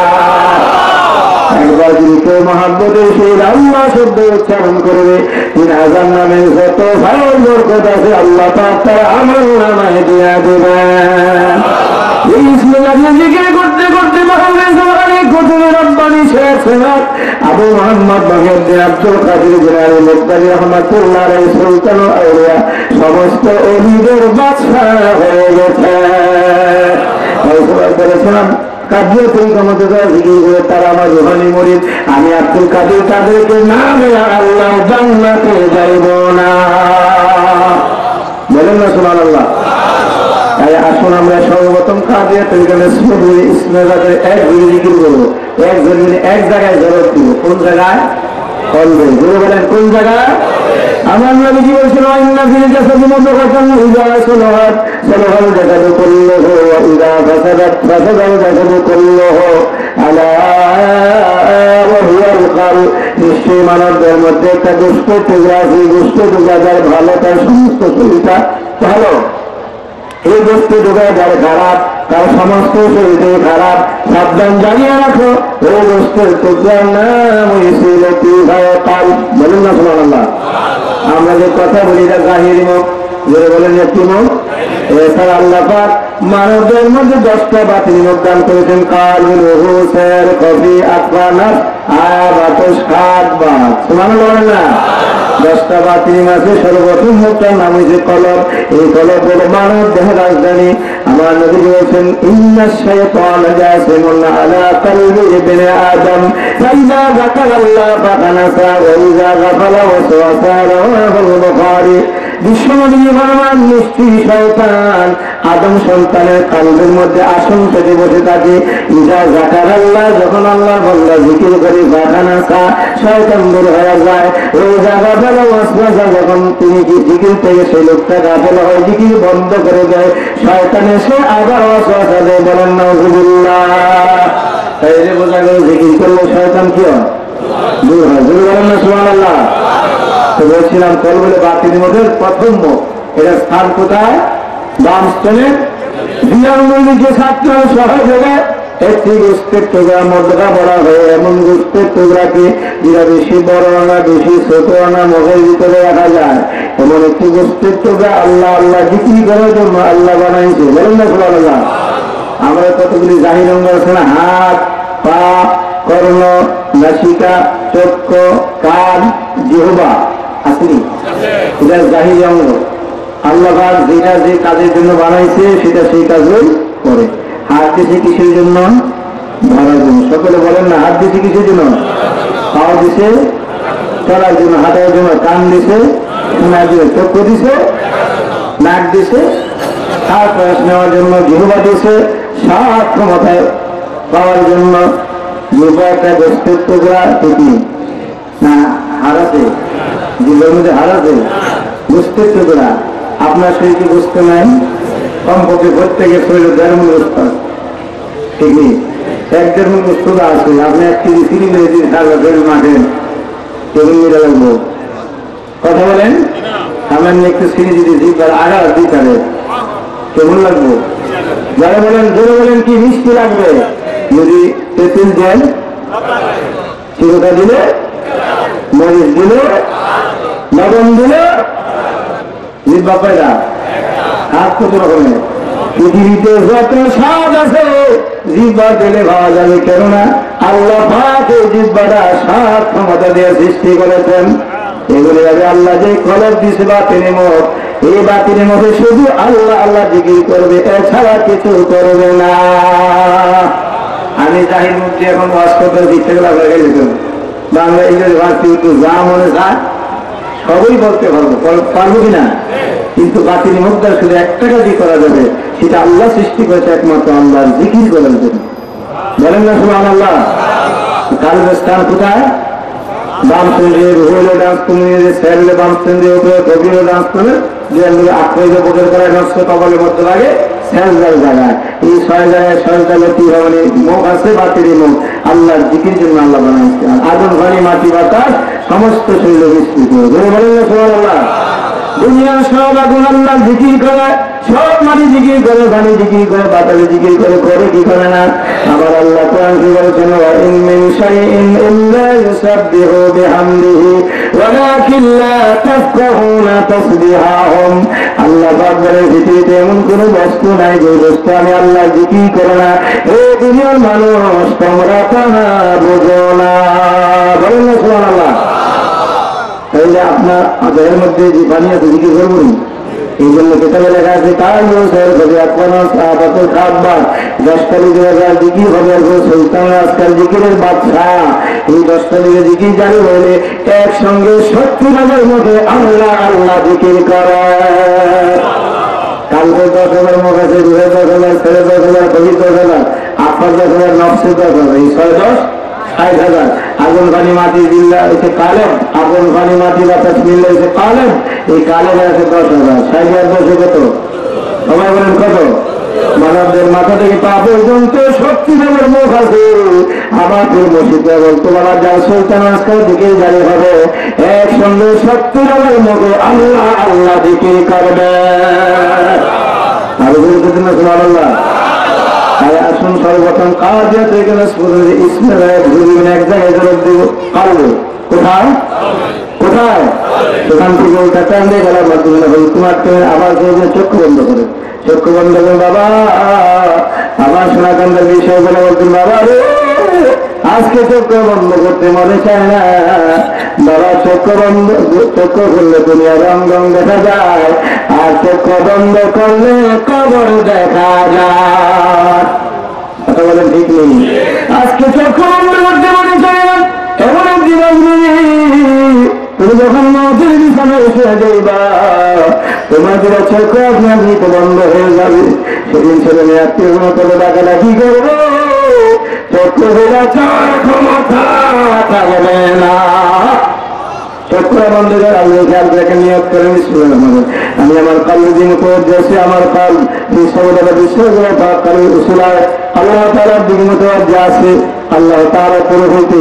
একবার যদি কেউ মুহাম্মদের সেই আল্লাহ শব্দ উচ্চারণ করবে 3000 নামের যত ভালো বরকত আছে আল্লাহ পাক তার আমল নামায় দিয়া দেবেন এই ইসলাম জিকির করতে করতে আবু মোহাম্মদ মহিউদ্দিন আব্দুল কাদের জিলানী মুক্তাদি রহমাতুল্লাহ আলাইহি সুলতান আউলিয়া সমস্ত ওলিদের বাদশা হয়ে গেছে বলেছিলাম কাদির তরিকা মতো জিকির করে তারা আমার রুহানি মুরিদ আমি আব্দুল কাদের তাদেরকে না আল্লাহ জান্নাতে যাইব না বলেন না সুবহানাল্লাহ তাই আসুন আমরা সর্বপ্রথম কাদিয়া তরিকা ইসলামের এক জিকির করবো এক জমিনে এক জায়গায় জবাব দিব কোন জায়গায় কলবে গুরু বলেন কোন জায়গায় আমার নবীজি বলেছেন ইন্না ফিল জাসাদি মুদগাতান ইযা সালাহাত সালাহাল জাসাদু কুল্লুহু ওয়া ইযা ফাসাদাত ফাসাদাল জাসাদু কুল্লুহু আলা ওয়া হুয়াল কলব নিশ্চয়ই মানবদের মধ্যে একটা গোশত টুকরা আছে গোশত টুকরা যার ভালো তার সমস্ত শরীরটা ভালো এই গোশত টুকরা যার খারাপ তার সমস্ত শরীরে খারাপ সাবধান জানিয়ে রাখো এই গোশতের টুকরার নাম হয়েছে লতিফাতুল বলুন না সুবহানাল্লাহ আমরা যে কথা বলি এটা জাহিরি মুখ যেটা বলেন একটি মুখ এছাড়া আল্লাহ পাক মানবদের মধ্যে 10টা বাতিল মুখ দান করেছেন কালুল হুসের কফি আকবানাস আবাতস খাতবাত সুবহানাল্লাহ বলেন না 10টা বাতিল আছে সর্বপ্রথম মুখটার নাম হয়েছে কলব এই কলব হলো মানব দেহের রাজধানী আমার নবী বলেছেন ইন্নাশ শাইতানা জাসিমুন আলা কলবি ইবনে আদম ফাইযা যাকারাল্লাহ ফাকানাসা ওয়া ইযা গাফালা ওয়াসওয়াসা রাওয়াহুল বুখারী বিশ্বনবী ফরমান নিশ্চয়ই শয়তান আদম সন্তানের কলবের মধ্যে আসন পেতে বসে থাকে ইযা যাকারাল্লাহ যখন আল্লাহর বান্দা জিকির করে ফাকানাসা শয়তান দূর হয়ে যায় ওয়া ইযা গাফালা ওয়াসওয়াসা যখন তিনি জিকির থেকে সেই লোকটা গাফেল হয় জিকির বন্ধ করে দেয় শয়তান এসে আবার ওয়াসওয়াসা দেয় বলেন নাউযুবিল্লাহ তাইলে বোঝা গেল জিকির করলে শয়তান কি হয় দূর হয় দূর বলেন না সুবহানাল্লাহ তো বলছিলাম কলবের বাতিল মধ্যে প্রথম মুখ এটা স্থান কোথায় বাম স্তনে বিয়াঙ্গুলি যে ছাত্র সহযোগে একটি গোস্তের টুকরা মদকা বলা হয় এমন গোস্তের টুকরাকে যেটা বেশি বড় না বেশি ছোট না মগের ভিতরে রাখা যায় এমন একটি গোস্তের টুকরা আল্লাহ আল্লাহ বিক্রি করার জন্য আল্লাহ বানাইছে, বলেন না সুবহানাল্লাহ। আমরা কতগুলি জাহির অঙ্গ আছে না, হাত, পা, কর্ণ, নাসিকা, চক্ষু, কান, জিহ্বা আসেনি, এটা জাহির অঙ্গ। আল্লাহ যেটা যে কাজের জন্য বানাইছে সেটা সেই কাজই করে। হাত দিছে কিসের জন্য? ধরার জন্য। সকলে বলেন না, হাত দিছে কিসের জন্য? পা দিছে চলার জন্য, হাঁটার জন্য। কান দিছে শোনার জন্য, চক্ষু দিছে, নাক দিছে শ্বাস প্রশ্বাস নেওয়ার জন্য, জিহ্বা দিছে শ্বাস ক্ষমতায় পাওয়ার জন্য। জিহ্বা একটা গোস্তের টুকরা থেকে না হারাতে, জিহ্বার মধ্যে হারাতে গোস্তের টুকরা। আপনার শরীরে গোস্ত নাই, কমপক্ষে প্রত্যেকের শরীরে 1.5 মণ গোস্ত, ঠিক নেই? 1-1.5 মণ গোস্ত আছে। আপনি 1 কেজি চিনি মেরে দিন সারা শরীর মাঠেন, কেমন মিলে লাগবো? কথা বলেন। সামান্য একটু চিনি যদি জিহ্বার আঘাত দিতে হবে কেমন লাগবো? যারা বলেন জোরে বলেন, কি মিষ্টি লাগবে? যদি তেঁতুল দেন, চিরকা দিলে, মরিচ দিলে, লবণ দিলে, জিহ্বা পায়রা হাত কত রকমের। পৃথিবীতে যত স্বাদ আছে জিহ্বা দিলে পাওয়া যাবে, কেননা আল্লাহ পাক এই জিহ্বাটা স্বাদ ক্ষমতা দিয়ে সৃষ্টি করেছেন। এগুলি ভাবে আল্লাহ যে কলব দিছে বাতিনি মুখ, এই বাতিনি মুখে শুধু আল্লাহ আল্লাহ জিকির করবে, এছাড়া কিছু করবে না। আমি জাহির মুখ দিয়ে এখন ওয়াজ করতে দিচ্ছে গেলা হয়ে গেল বাংলা ইংরেজি ভাষী যা মনে চায় সবই বলতে পারবো, পারবো কিনা? কিন্তু বাতিনি মুখ দ্বারা শুধু একটা কাজই করা যাবে, সেটা আল্লাহ সৃষ্টি করেছে একমাত্র আল্লাহর জিকির করার জন্য। বলেন না সুবহানাল্লাহ। কালবের স্থান কোথায়? বাম শ্রেণী রুহুলে ডান্স করে, স্যারলে বাম শ্রেণী উপরে কবিরে ডান্স করে, যে আক্রয় বোধের করায় নষ্ট কবলের মধ্যে লাগে স্যারদার জায়গায়। এই 6 জায়গায় 6 জায়গায় মানে মুখ আছে, বাতিনি মুখ আল্লাহর জিকির জন্য আল্লাহ বানাইছে। আগুন পানি মাটি বাতাস সমস্ত শরীরে বিস্তৃত। বলেন না সুবহানাল্লাহ। দুনিয়ার সব আগুন আল্লাহ জিকির করে, সব মাটি জিকির করে, পানি জিকির করে, বাতাসে জিকির করে, করে কি করে না? আমার আল্লাহ কোরআন কি বলেছেন? ওয়া ইন মিন শাইইন ইল্লা ইউসাব্বিহু বিহামদিহি ওয়ালাকিন লা তাফকাহুনা তাসবিহাহুম। আল্লাহ পাক বলেন, পৃথিবীতে এমন কোন বস্তু নাই যে বস্তু আমি আল্লাহ জিকির করে না। এই দুনিয়ার মানুষ তোমরা তা বুঝো না। বলেন না সুবহানাল্লাহ। তাইলে আপনার দেহের মধ্যে যে পানি আছে জিকির করবেন। এই জন্য কেতাবে লেখা আছে, তার হবে আপনার খাবার 10টা লিখে জিকির হবে। সুলতান আজকাল জিকিরের বাদশাহ। এই 10টা লিখে জিকির জারি হলে একসঙ্গে 70,000 মধ্যে আল্লাহ আল্লাহ জিকির করে। কালকে 10,000 মুখ আছে, 10,000, 10,000, কবি 10,000, আপনার 10,000, নফসের 10,000, এই 6-10 60,000। আগুন পানি মাটি দিল্লা হয়েছে কালেব, আগুন পানি মাটি বাতাস মিললে হয়েছে কালেব। এই কালেব আছে 10,000, 60 10 কত? সবাই বলেন কত? মানবদের মাথা থেকে পা পর্যন্ত 70,000 মুখ আছে। আমাদের মসজিদে বলতে বলা যায় সুলতান আজকাল দিকে জারি হবে, একসঙ্গে 70,000 মুখে আল্লাহ আল্লাহ দিকে করবে। আর বলতে না সুবহানাল্লাহ। আসুন সর্বপ্রথম কাজিয়া থেকে ইসলাম এক জায়গায় জবাব দিব, পারবে কোথায় কোথায়? সেখান থেকে ওইটা টানে গেলার মাধ্যমে হল তোমার আবার চক্ষু বন্ধ করে, চক্ষু বন্ধ করে বাবা আমার সোনাকান্দার বিষয় বলে বলতেন, বাবা রে আজকে চক্ষু বন্ধ করতে মনে চায় না বাবা। চক্ষু করলে দুনিয়া রং রং দেখা যায়, আর চক্ষু বন্ধ করলে কবর দেখা যায়। কথা বলেন ঠিক নেই? আজকে চক্ষু বন্ধ করতে মনে চায় না, এমন এক দিবস তুমি যখন মৌতের বিছানায় এসে যাইবা, তোমার যেটা চক্ষু আপনার দিতে বন্ধ হয়ে যাবে। সেদিন ছেলে মেয়ে আত্মীয় করে ডাকাডাকি করবো, চক্ষু ফেরা চাওয়ার ক্ষমতা থাকবে না। চক্ষু বন্ধ করে আল্লাহ খেয়াল রেখে নিয়োগ করে আমি আমার কাল দিন করছি, আমার কাল বিশ্বজয় আল্লাহ তালার দিকে মতো যা আছে আল্লাহ তারা করে হইতে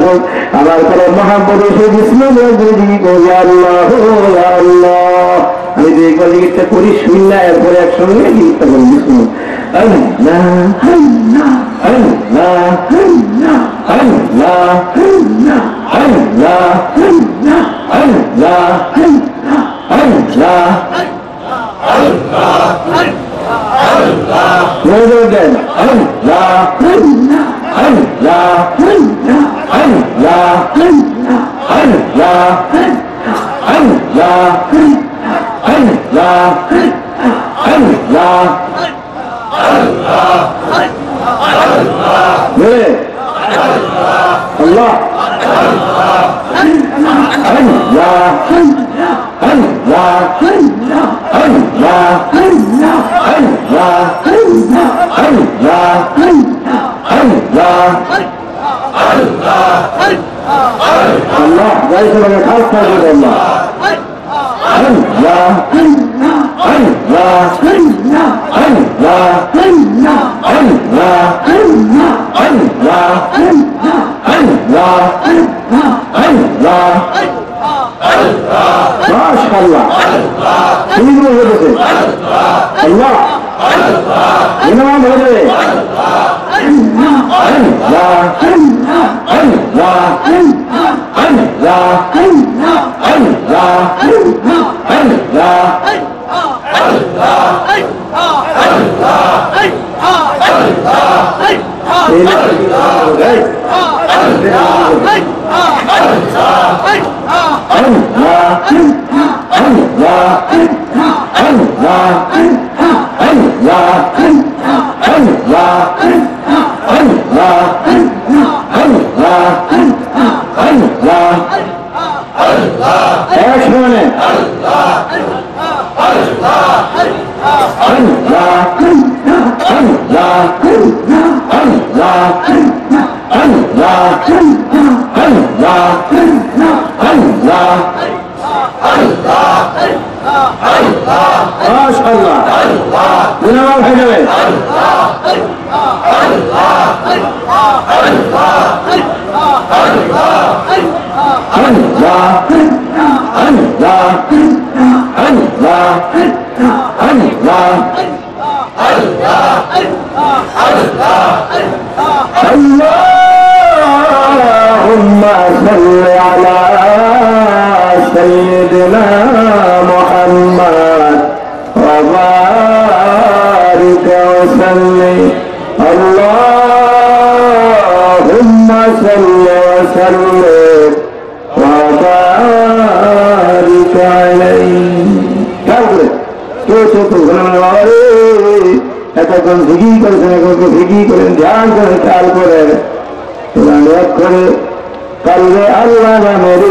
আমার মহাপরিষদ ইসলাম আল্লাহ আল্লাহ আমি যে একবার জিজ্ঞাসা করি শূন্য এরপরে একসঙ্গে জিজ্ঞাসা করি বিষ্ণু আল্লাহ আল্লাহ আল্লাহ আল্লাহ আল্লাহ আল্লাহ আল্লাহ আল্লাহ দেন আল্লাহ আল্লাহ আল্লাহ আল্লাহ Allah, guys, we're going to Allah. Allah, Allah, Allah, MashaAllah. Ini boleh betul. Allah. Ini mana boleh? Allah, Allah, Allah, Allah, Allah, اللهم صل على سيدنا محمد وبارك وسلم اللهم صل وسلم وبارك عليه এতক্ষণ ভিগি করেছেন এখন ভিগি করেন ধ্যান করে খেয়াল করেন করে কালবে আল্লাহ নামের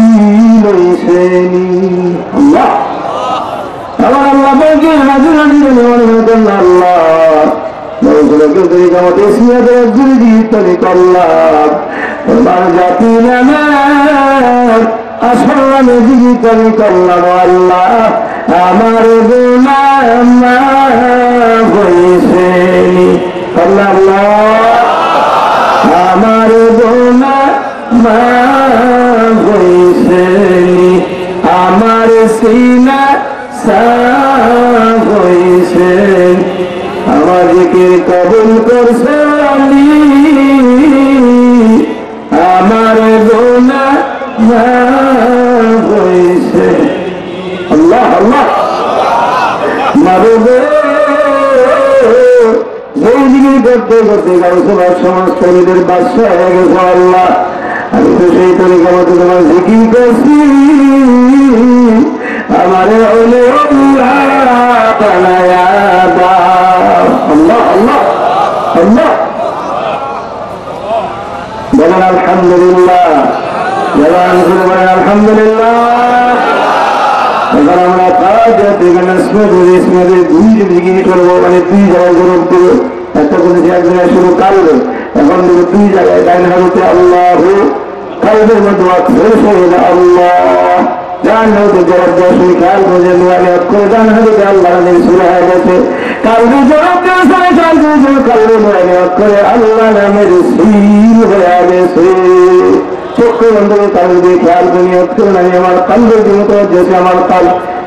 আল্লাহ আমার আল্লাহ বলকে হাজির হাজির আল্লাহ বলগুলোকে তরিকা মতো সিয়াদের একজনে দিয়ে করলাম তোমার জাতি নামের আসল নামে দিদি তরি করলাম আল্লাহ আমার গুনাহ হয়েছে আল্লাহ আমার গুনাহ হয়েছে আমার সিনা সাফ হয়েছে আমাদেরকে কবুল করছে আমার গুনাহ হয়েছে আল্লাহ আল্লাহ মারবে যেই দিকে করতে করতে সবার সমস্ত নিজের বাদশা হয়ে গেছে আল্লাহ আমি তো সেই তরিকা মতো তোমার জিকির করছি আমার হলে আল্লাহ আল্লাহ আল্লাহ বলেন আলহামদুলিল্লাহ বলেন আলহামদুলিল্লাহ এবার আমরা কাজ থেকে দুই জিকির করবো মানে দুই জায়গায় গরম দেবো একটা করে এক জায়গায় শুরু কালবে এখন দেবো দুই জায়গায় ডাইন হাতে আল্লাহ কালবের মধ্যে ফ্রেশ হয়ে না আল্লাহ ডান হাতে জবাব দেওয়া শুরু খেয়াল করে করে ডান হাতে আল্লাহ শুরু হয়ে গেছে কালবে জবাব দেওয়া শুনে কালবে করে আল্লাহ নামের সিল হয়ে গেছে চক্ষু বন্ধ করে কালবে দিয়ে খেয়াল করে নিয়োগ করে আমি আমার কালবের মতো যেছে আমার কাল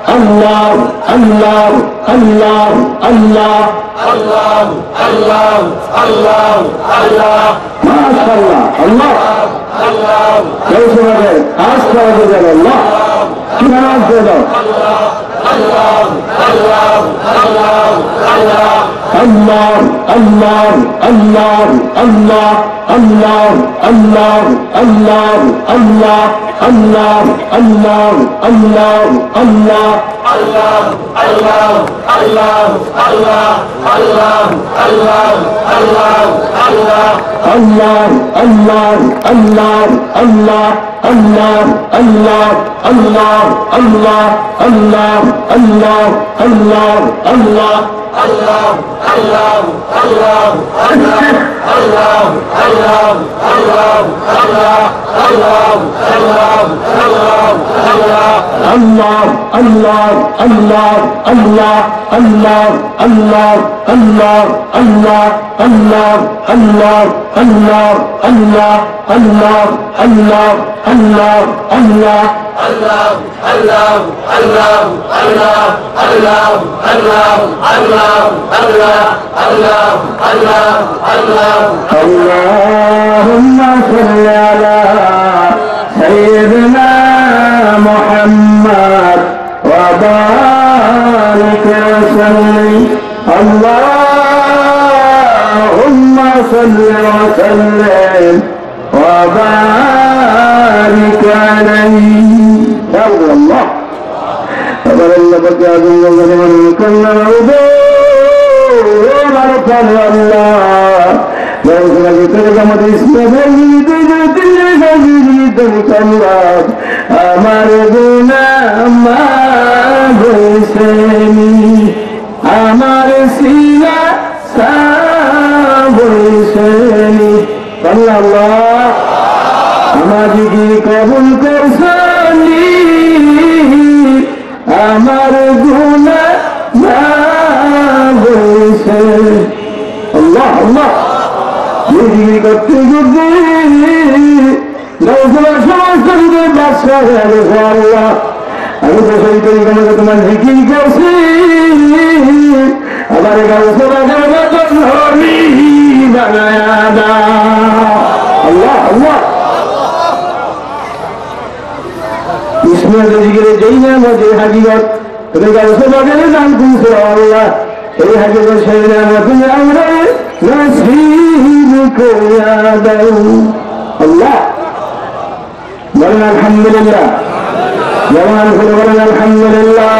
আল্লাহ আল্লাহ আল্লাহ আল্লাহ Allah, Allah, Allah, Allah, মাশাআল্লাহ আল্লাহ Allah, জোরে আওয়াজ করে বলেন আল্লাহ কি নামাজ দেবো Allah, Allah, Allah, Allah, Allah Allah Allah Allah Allah Allah Allah Allah Allah Allah Allah Allah Allah, Allah, Allah, Allah, Allah, Allah, Allah, Allah, Allah Allah Allah Allah Allah Allah Allah Allah Allah Allah Allah Allah Allah, Allah, Allah, Allah, Allah, Allah, Allah, Allah, Allah, Allah, Allah, Allah Allah Allah Allah Allah Allah Allah Allah Allah Allah Allah Allah Allah Allah Allah Allah Allah, Allah, Allah, Allah, Allah, Allah, Allah, Allah, Allah, Allah, Allah. اللهم صل على سيدنا محمد وبارك وسلم اللهم صل وسلم وبارك عليه يا الله فبر الله بجاد ومن كل موضوع مرفع الله لوزنا بترجم الاسلام আমার গুনা মাফ হইছেনি আমার সিনা সাফ হইছেনি আল্লাহ আমার জিগি কবুল করছনি আমার গুনা মাফ হইছে আল্লাহ আল্লাহ জিগি করতে করতে আমি তো সেই তরিকাকে তোমার জিকির করছি আবার আল্লাহ আল্লাহ ইসমাইল জিকিরে যেই নাম যে হাকিগত তুমি গাউসবাগের নাম দিয়েছো আল্লাহ এই হাকিগত সেই নাম তুমি আমরা নসিব করিয়া দাও আল্লাহ বলেন আলহামদুলিল্লাহ জওয়ান করে বলেন আলহামদুলিল্লাহ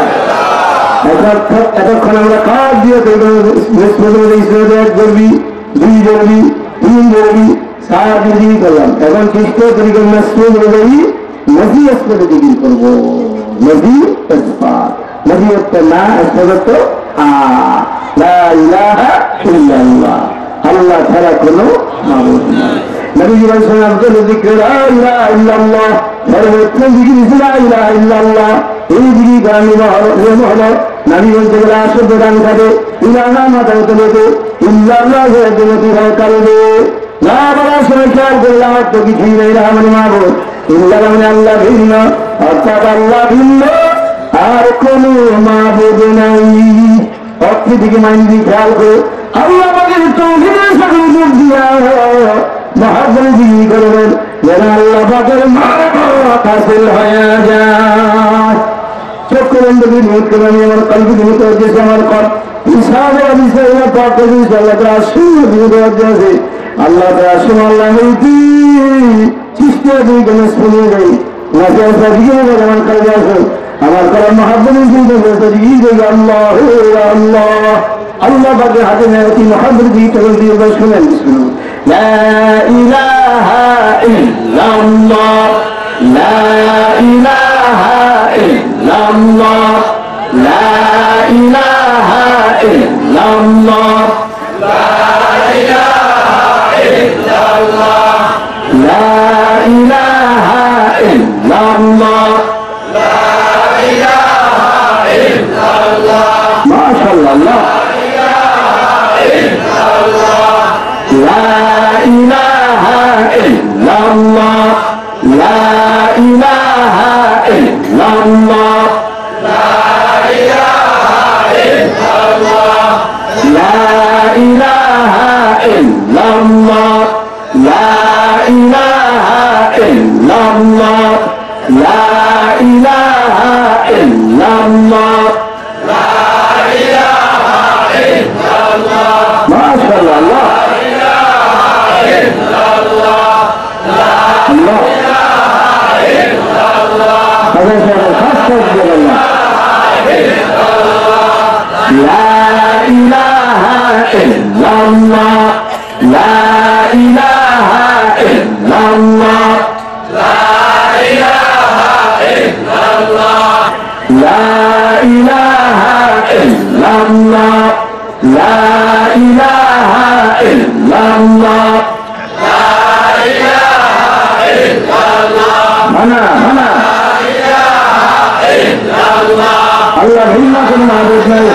এতক্ষণ আমরা কাজ দিয়ে এক করবি দুই করবি তিন করবি 4 ডিগ্রি করলাম এখন খ্রিস্ট তরিকার নাসরুল অনুযায়ী নবী আসপদে ডিগ্রি করবো নবী আসপাদ নবী হচ্ছে না আসপদ তো লা ইলাহা ইল্লাল্লাহ আল্লাহ ছাড়া কোনো মাবুদ নাই নবী জীবন শোনাতে জিকির লা ইলাহা ইল্লাল্লাহ সর্বোত্তম জিকির লা ইলাহা ইল্লাল্লাহ এই জিকির গানি নিয়ম হলো নবী বলতে গেলে আসল দান করে ইলাহা মাতাও তোমাকে ইল্লাল্লাহ হয়ে তোমাকে হয় কালবে না বলার সময় খেয়াল করলাম তো কিছুই নেই রহমান মাবুদ ইল্লাহ মানে আল্লাহ ভিন্ন অর্থাৎ আল্লাহ ভিন্ন আর কোন মাবুদ নাই অর্থ দিকে মাইন্দি খেয়াল করে আল্লাহ আমাদের তৌহিদের সাথে যোগ দিয়া মহাজন জিজ্ঞি করবেন যেন আল্লাহ পাকের মারফত হাসিল হয়ে যায় চক্ষু বন্ধ করে নিয়ত করে আমি আমার কলবি নিয়ত হচ্ছে আমার কল ইসাবে আবিসাইয়া পাক দিস আল্লাহ তাআলা শুরু দিয়ে আছে আল্লাহ তাআলা শুরু আল্লাহ হইতি সৃষ্টি দিয়ে গেলে শুনে দেই নাকি আসা দিয়ে আমার কাছে আসুন আমার কলম মহাজন জিজ্ঞি আল্লাহ আল্লাহ আল্লাহ পাকের হাতে নেই মহাজন দিয়ে তখন দিয়ে শুনেন শুনুন لا إله إلا الله لا إله إلا الله لا إله إلا الله لا إله إلا الله لا إله إلا الله لا إله إلا الله ما شاء الله لا إله إلا الله لا إله إلا الله لا লা ইলাহা ইল্লাল্লাহ লা ইলাহা ইল্লাল্লাহ লা ইলাহা ইল্লাল্লাহ লা ইলাহা ইল্লাল্লাহ লা ইলাহা ইল্লাল্লাহ লা ইলাহা ইল্লাল্লাহ মানা মানা আল্লাহ ভিন্ন কোনো মাবুদ নাই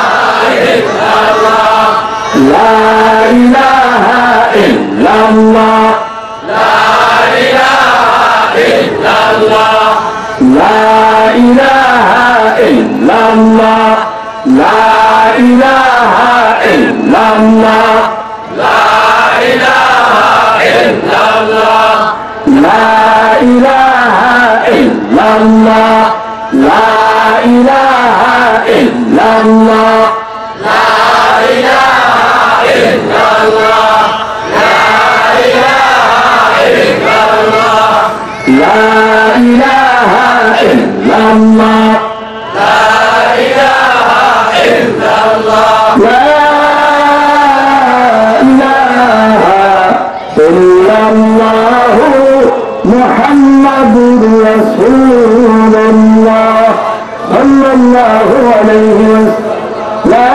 লা ইলাহা ইল্লাল্লাহ লা ইলাহা ইল্লাল্লাহ লা ইলাহা ইল্লাল্লাহ লা ইলাহা ইল্লাল্লাহ লা ইলাহা ইল্লাল্লাহ লা ইলাহা ইল্লাল্লাহ লা ইলাহা ইল্লাল্লাহ লা ইলাহা ইল্লাল্লাহ লা ইলাহা ইল্লাল্লাহ লা ইলাহা ইল্লাল্লাহ লা ইলাহা ইল্লাল্লাহ লা ইলাহা ইল্লাল্লাহু মুহাম্মাদুর রাসূলুল্লাহ সাল্লাল্লাহু আলাইহি ওয়াসাল্লাম লা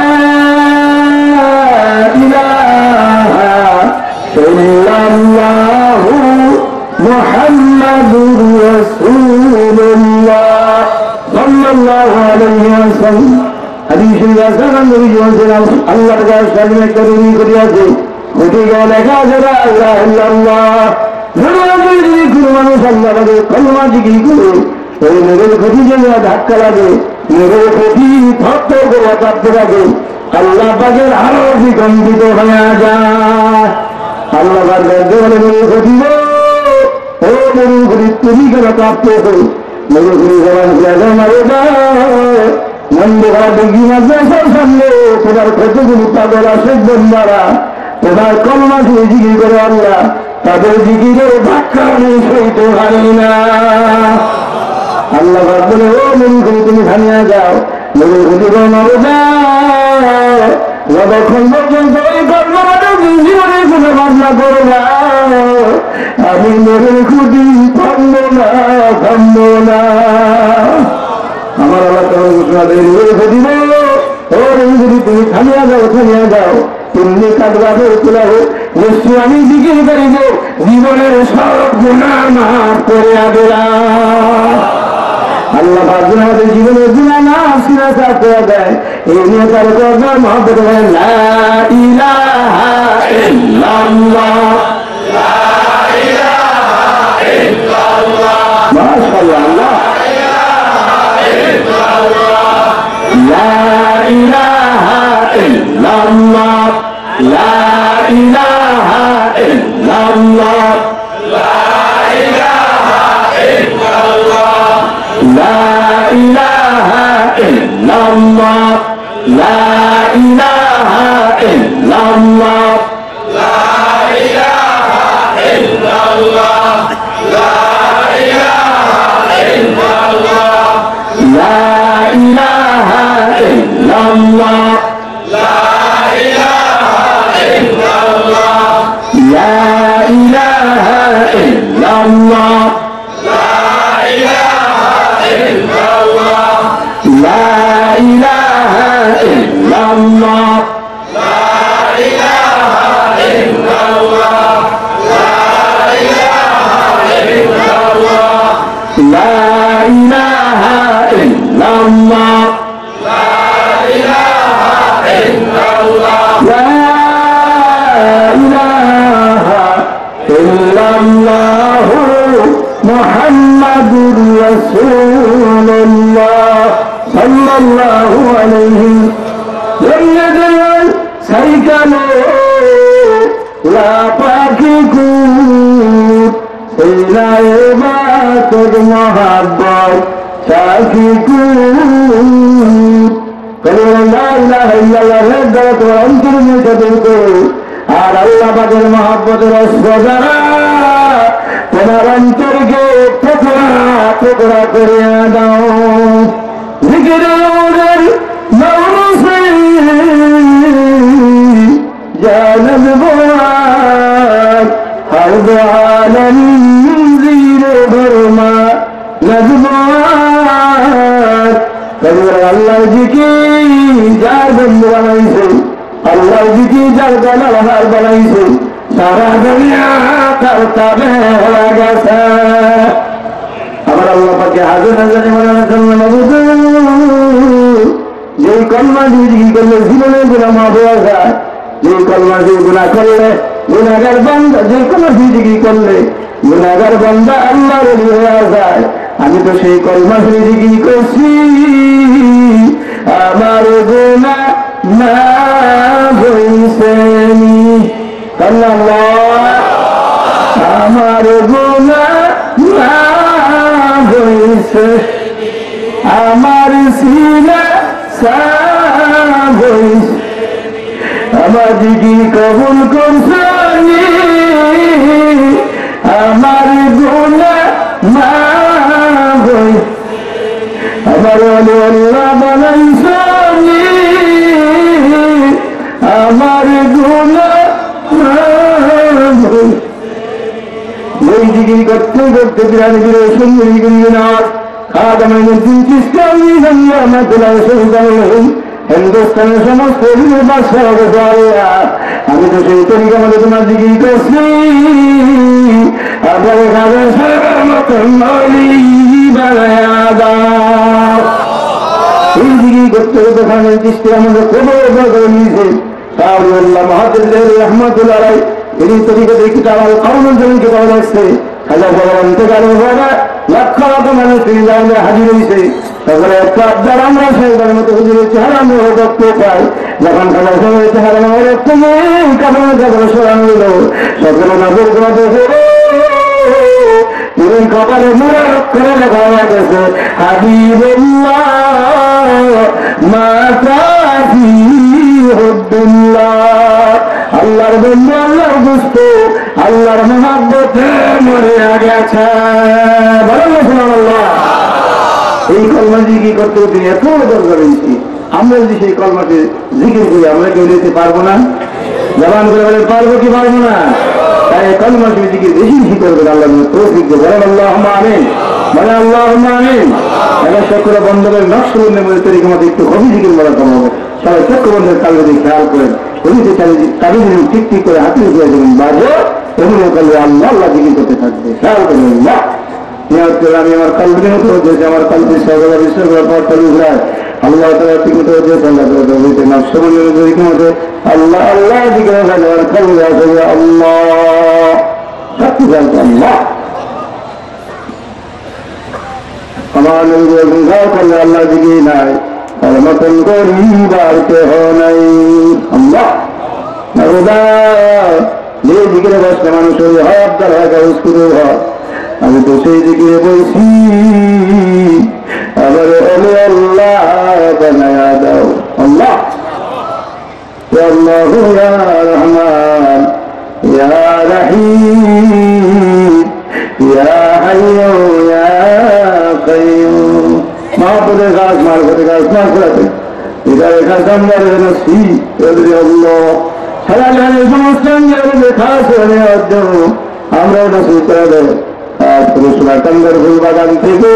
ইলাহা ইল্লাল্লাহু মুহাম্মাদুর রাসূলুল্লাহ সাল্লাল্লাহু আলাইহি ওয়াসাল্লাম হাদিস রাসূল নবী বলেছেন আল্লাহর কাছে সাজদা করি করিয়াছে ওটি লেখা আছে লা ইলাহা ইল্লাল্লাহ যদি কোনো মানুষ আল্লাহকে কলমা জিকির করে ওই মেঘের ক্ষতি যেন ধাক্কা লাগে মেঘের ক্ষতি ভক্ত করে কাঁপতে লাগে আল্লাহ পাকের আরো বিকম্পিত হয়ে যায় আল্লাহ পাক দেখতে বলে মেঘের ক্ষতি ও মেঘের ক্ষতি তুমি কেন কাঁপতেছো মেঘের ক্ষতি সবাই জায়গায় মারে যায় মন্দ করা দেখি মাদ্রাসার সামনে তোমার কতগুলি পাগল আসে বন্ধারা তোমার কলমা দিয়ে জিকির করে আল্লাহ তাদের জিকিরের ধাক্কা আমি সইতে পারি না আল্লাহ বলে ও মেঘের তুমি থামিয়া যাও মেঘের ক্ষতি করে মারে যাও যতক্ষণ পর্যন্ত এই কর্মটা জীবনের কোনো ভাবনা করো না আমি মেঘের ক্ষতি থামবো না আমার আল্লাহ কেমন ঘোষণা দেয় মেঘের ক্ষতি ও যদি তুমি থামিয়া যাও তুমি কাটবাবে তোলাবো নিশ্চয় আমি জিকির করিব জীবনের সব গুনাহ মাফ করে দিলাম আল্লাহ ভাবছেন আমাদের জীবনের গুনাহ মাফ সিনা সাফ করে দেয় এই নিয়ে তার কথা মহব্বত হয় লা ইলাহা ইল্লাল্লাহ লা ইলাহা ইল্লাল্লাহ মাশাআল্লাহ আল্লাহ লা ইলাহা ইল্লাল্লাহ লা ইলাহা ইল্লাল্লাহ লা ইলাহা ইল্লাল্লাহ লা ইলাহা ইল্লাল্লাহ লা ইলাহা ইল্লাল্লাহ লা ইলাহা ইল্লাল্লাহ লা ইলাহা ইল্লাল্লাহ লা ইলাহা ইল্লাল্লাহ লা ইলাহা ইল্লাল্লাহ লা ইলাহা ইল্লাল্লাহ লা ইলাহা ইল্লাল্লাহ লা ইলাহা ইল্লাল্লাহ লা ইলাহা ইল্লাল্লাহ লা ইলাহা ইল্লাল্লাহ লা ইলাহা ইল্লাল্লাহ লা ইলাহা ইল্লাল্লাহ লা ইলাহা ইল্লাল্লাহু মুহাম্মাদুর রাসূলুল্লাহ সাল্লাল্লাহু আলাইহি ওয়াসাল্লাম সাইকানো লা পাখি কুত ইলায়ে বাতর মহাব্বত সাকি কুত কলিমা লা ইলাহা ইল্লাল্লাহ এর দ্বারা তোমার অন্তরের মধ্যে দূর করো আর আল্লাহ পাকের মহব্বতের অস্ত্র তোমার অন্তরকে টুকরা টুকরা করে দাও জিকিরের মৌলুসে আলামিন জিরে বর্মা নজমাত কবর আল্লাহ জিকির যার বন্ধু বানাইছে, আল্লাহ জিকির যার গলার হার বানাইছে, সারা দুনিয়া তার তাবে হয়ে গেছে। আমার আল্লাহ পাকে হাজার হাজারে মনে যেই কলমা দিয়ে জিকির করলে জীবনে গুণা মাফ হয়ে যায়, যেই কলমা দিয়ে গুণা করলে গুণাগার বান্দা, যে কোনো জিকির করলে গুণাগার বান্দা আল্লাহর ওলি হয়ে যায়। আমি তো সেই কলমা দিয়ে জিকির করছি, আমার গুণা মাফ হইছে আমার গুণা মাফ হইছে, আমার সিনা সাফ হইছে, আমার জিকির কবুল করছে, আমার গুণা মাফ হইছে, আমার আল্লাহ বানাইছে, আমার গুণা মাফ হইছে। এই জিকির করতে করতে বিরানি বিরে সুন্দরী গুলি নাথ হিন্দুস্তানের সমস্ত আমি তো সেই তরিকা মধ্যে তোমার জিকির করছি, আপনার এই জিকির করতে করতে খানের দৃষ্টি আমাদের করে নিয়েছে রহমতুল্লাহ। এই তরিকা দেখি আমার কারণের জমিকে পাওয়া যাচ্ছে, হাজার ভগবান থেকে আরো লক্ষ লক্ষ মানুষ তিনি হাজির হয়েছে। তারপরে একটা আবদার আমরা সেইবার মতো হুজুর চেহারা আমরা রক্ত পাই, যখন খাবার সময় চেহারা আমার রক্ত নেই কারণে যখন সরানো হইল সকলে নজর করে কপালে মুরাদ করে লেখা হয়ে গেছে হাবিবুল্লাহ মাতাফি হুব্বুল্লাহ। আল্লাহর বন্ধু, আল্লাহর দুস্থ, আল্লাহর মহাব্বতে মরে গেছে। এই কলমা জিকির করতে তিনি এত দরকার হয়েছি, আমরা যদি সেই কলমাকে জিকির করি আমরা কেউ নিতে পারবো না, জবান করে বলে পারবো কি পারবো না। তাই কলমা জিকির বেশি বেশি করবেন, আল্লাহ তৌফিক দেন। বলেন আল্লাহুম্মা আমিন, বলেন আল্লাহুম্মা আমিন। এবার সকলে বন্ধ করে নকশ বন্ধের তরিকা মতো একটু কবি জিকির বলা কমাবো। সবাই চক্র বন্ধের কাল যদি খেয়াল করেন, কবিতে কাবি যদি ঠিক ঠিক করে হাতে দিয়ে দেবেন বাজো, এমন করলে আল্লাহ আল্লাহ জিকির করতে থাকবে। খেয়াল করবেন না আমি আমার কালবির মতো হচ্ছে, আমার কালবির সর্বদা বিশ্বাস করার পর আল্লাহ তালা ঠিক মতো হচ্ছে, আল্লাহ নকশবন্ধের তরিকা মতো আল্লাহ আল্লাহ দিকে আমার কালবি আসবে আল্লাহ সত্যি জানতো আল্লাহ। আমার ঘর করলে আল্লাহ দিকে নাই, তার মতন গরিবার কেহ নাই আল্লাহ। যে দিকে বসলে মানুষ হয় আবদার হয় কাগজপুরে হয়, আমি তো সেই দিকে বলছি আবার অলি আল্লাহ বানায়া দাও আল্লাহ। আল্লাহু ইয়া রহমান ইয়া রহিম ইয়া হাইয়্যু ইয়া কাইয়্যুম। মাহবুবের গাছ মারফতের গাছ মারফতে এটা রেখা সামনের নসি আল্লাহ সারা জানে সমস্ত খাস আমরা নসিব করে দেব। পুরুষরাকান্দার ফুল বাগান থেকে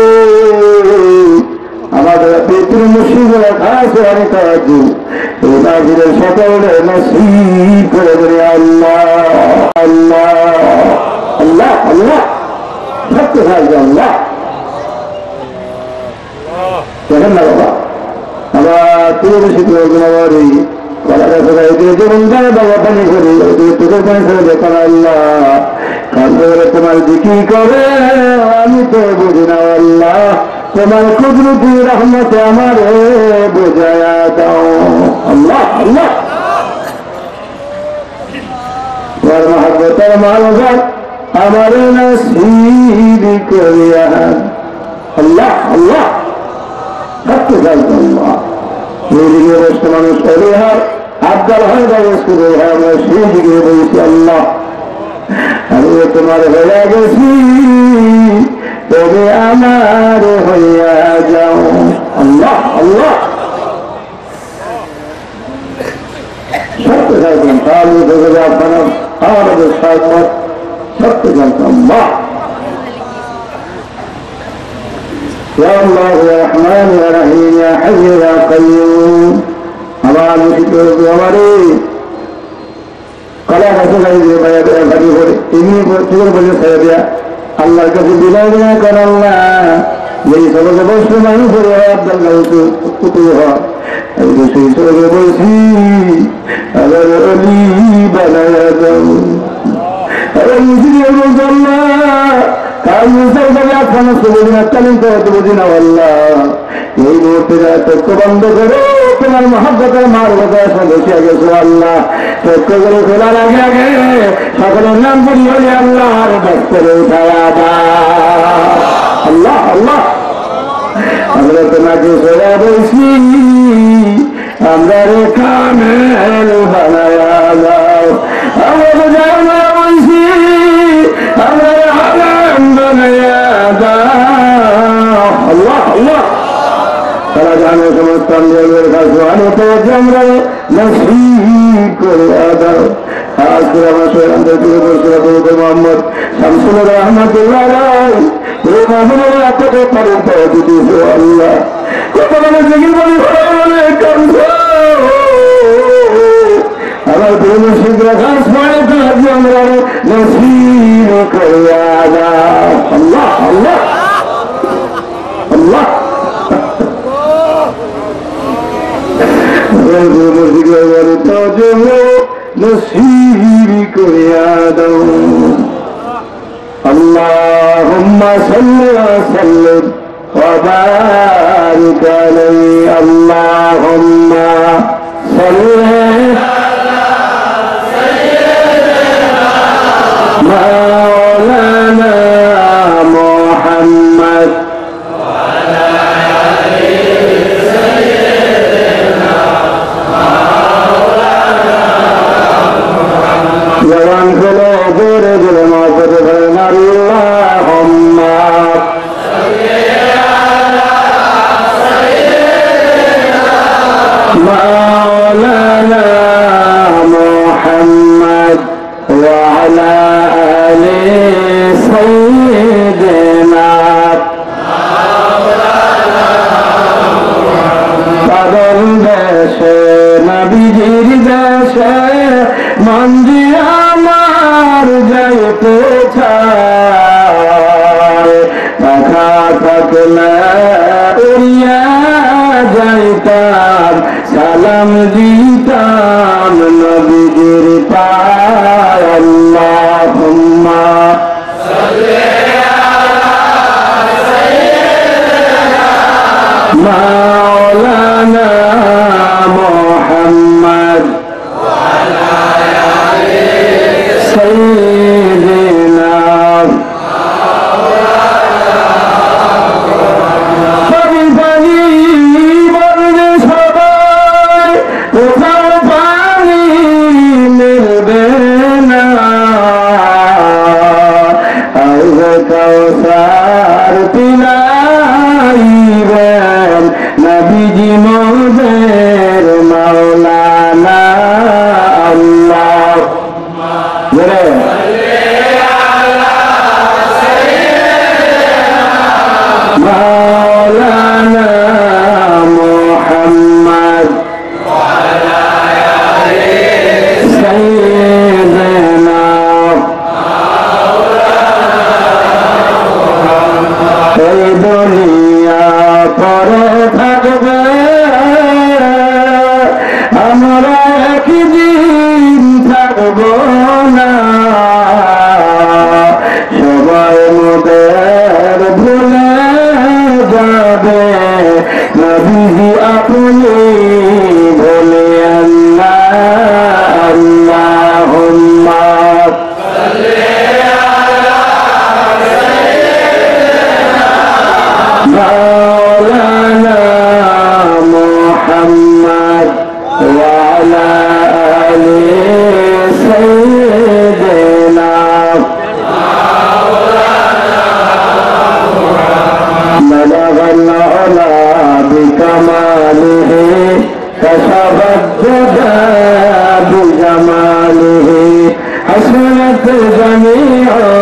আমাদের পেটুর মুসিবরা খাস অনেক রাজিরের সকলে নসিব করে দেবে আল্লাহ আল্লাহ আল্লাহ আল্লাহ সত্য থাকবে আল্লাহ। দেখেন না বাবা, আবার তুলে বেশি গুণাবাড়ি কলা গাছে গাইতে যেমন যায় বাবা পানি করে তোদের পানি করে দেখেন আল্লাহ কাছে তোমার জিকির করে আমি তো বুঝি না আল্লাহ, তোমার কুদরতি রহমতে আমার বোঝায়া দাও আল্লাহ আল্লাহ। তোমার মহব্বতের মালঘর আমার নসিব করিয়া আল্লাহ আল্লাহ সত্য জানতো আল্লাহ। এই দিকে বসতে মানুষ পরিহার আবদাল হয় বা শুরু হয়, আমরা সেই দিকে বলছি আল্লাহ আমি তোমার হয়ে গেছি, তবে আমার হইয়া যাও আল্লাহ আল্লাহ সত্য থাকবেন। তাহলে আমাদের সাথ সত্য জানতো আল্লাহ। يا الله يا رحمن يا رحيم يا حي يا قيوم আমার মুশকিল আমারে কলা কাছে গাড়ি দিয়ে গাড়ি করে এমনি থেকে বলে ছেড়ে দেয়া আল্লাহর কাছে বিদায় বিদায় কর আল্লাহ যেই সবকে বসলে মানুষ হয়ে আব্দাল্লাহ কুতুব হয় সেই সবকে বলছি আবার অলি বানায়া যাও আবার মুশকিল বলতো আল্লাহ কাল মুসার যাবে আপনার সুবিধা চালিন করতে বুঝি না আল্লাহ এই মুহূর্তে চক্ষু বন্ধ করে তোমার মহাব্বতের মার কথা এসে বসিয়া গেছো আল্লাহ চক্ষু করে খোলার আগে আগে সকলের নাম করি হলে আল্লাহর দপ্তরে উঠায়া আল্লাহ আল্লাহ আমরা তোমাকে সোজা বলছি আমরা রে কামেল বানায়া যাও আমরা যাও না বলছি আমরা আলম বানায়া যাও আল্লাহ আল্লাহ তারা জানে সমস্ত আন্দোলনের কাছে অনেক আমরা নসিব করে দাও খাস করে আমার সৈরামদের থেকে বলছিল মোহাম্মদ শামসুল রহমতুল্লাহ এই মামুনের আপনাকে পারেন তারা দিদি আল্লাহ কত মানে জিগির বলি আমার প্রেম শিখরা খাস মানে তাহাজি আমরা নসিব করে দাও আল্লাহ আল্লাহ আল্লাহ নসিব করিয়া দাও আল্লাহুম্মা সাল্লি ওয়া সাল্লিম ওয়া বারিক আলাইহি আল্লাহুম্মা সাল্লি আলা সাইয়্যিদিনা মাওলানা মুহাম্মদ ওয়া আলা আলি সাইয়্যিদিনা জবান খুলে জোরে জোরে মহব্বতে ধরেন আল্লাহুম্মা সাল্লি আলা সাইয়্যিদিনা মাওলানা মুহাম্মদ ওয়া আলা আলি সাইয়্যিদিনা মাওলানা মুহাম্মদ পাগল দেশে নবীজির দেশে মন দিয়ে আমার যাইতে চায় দেখা থাকলে উড়িয়া যাইতাম সালাম দিতাম নবীজির পায় আল্লাহুম্মা সাল্লি আলা সাইয়্যিদিনা মাওলানা মুহাম্মদ سيدنا فبفني برد صباي وفرفاني ملبنا عز كوثر تلايبا نبي مدير مولانا الله مولانا محمد وعلى آله سيدنا مولانا এই দুনিয়া পরে থাকবে আমরা একদিন থাকবো না সবাই মোদের ভুলে যাবে নবীজি আপনি ভুলিয়েন না আল্লাহুম্মা সাল্লি আলা সাইয়্যিদিনা মাওলানা মুহাম্মদ ওয়া আলা আলি সাইয়্যিদিনা بلغ العلا بكماله كشف الدجى بجماله حسنت جميع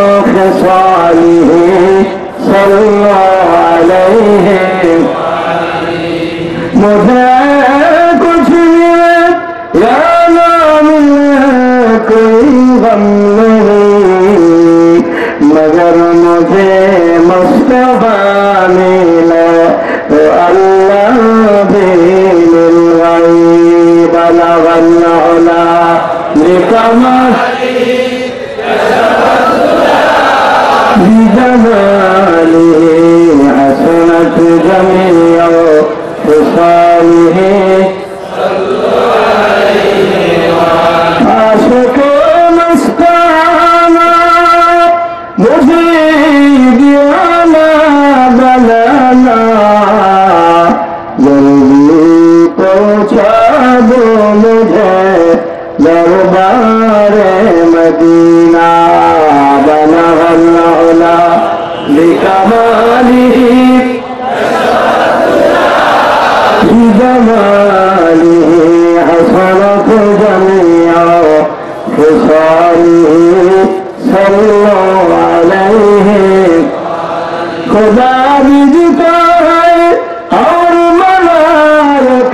मुझे कुछ मिले या ना मिले कोई गम नहीं, मगर मुझे मुस्तफा मिला तो अल्लाह भी मिल गई। बलगल उला बिकमालिही हसनत जमीअ खिसालिही आशिक़े मस्ताना मुझे दीवाना बनाना, जल्दी पहुँचा दो मुझे दरबारे मदीना। बलगल उला बिकमालिही बिजमालिही हसनत जमीअ खिसालिही सल्लल्लाहु अलैहि। खुदा भी जीता है और मलाइक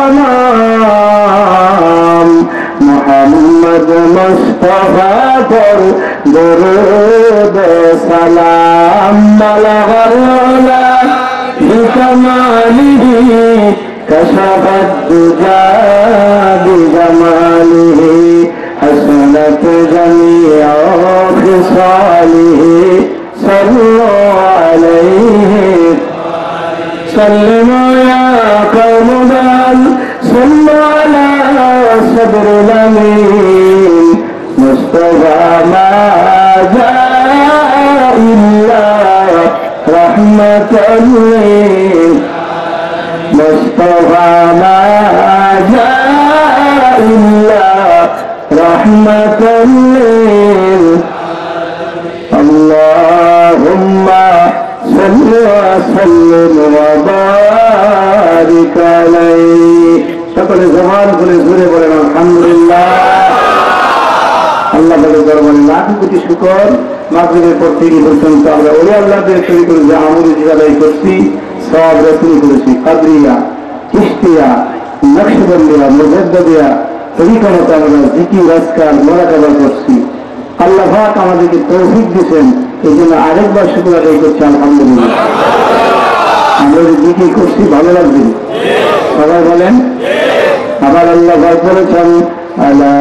तमाम, मोहम्मद मुस्तफा पर दुरूद सलाम। बलगल उला बिकमालिही कशफत दुजा बिजमालिही हसनत जमीअ खिसालिही सल्लल्लाहु अलैहि। सल्लल्लाहु या कौम दाल सल्लल्लाहु अला सदरिल अमीन, मुस्तफा मा जाअ इल्ला रहमतल लिल, मुस्तफा मा जाअ इल्ला रहमतल लिल। अल्लाहुम्मा सल्लि व सल्लिम व बारिक अलैहि। সকলে জবান খুলে জোরে বলেন আলহামদুলিল্লাহ। আল্লাহ বলে দরবারে লাখ কোটি শুকর। মাগরিবের পর থেকে পর্যন্ত আমরা ওলি আল্লাহদের তৈরি করে যে আমল আদায় করছি, সব রচনা করেছি। কাদরিয়া, চিশতিয়া, নকশবন্দিয়া, মুজাদ্দিদিয়া তরিকা মতো আমরা জিকির আজকার মোরাকাবা করছি। আল্লাহ পাক আমাদেরকে তৌফিক দিয়েছেন, এই জন্য আরেকবার শুকর আদায় করছি আলহামদুলিল্লাহ। আমরা যে জিকির করছি ভালো লাগবে, সবাই বলেন। আবার আল্লাহ পাক বলেছেন আলা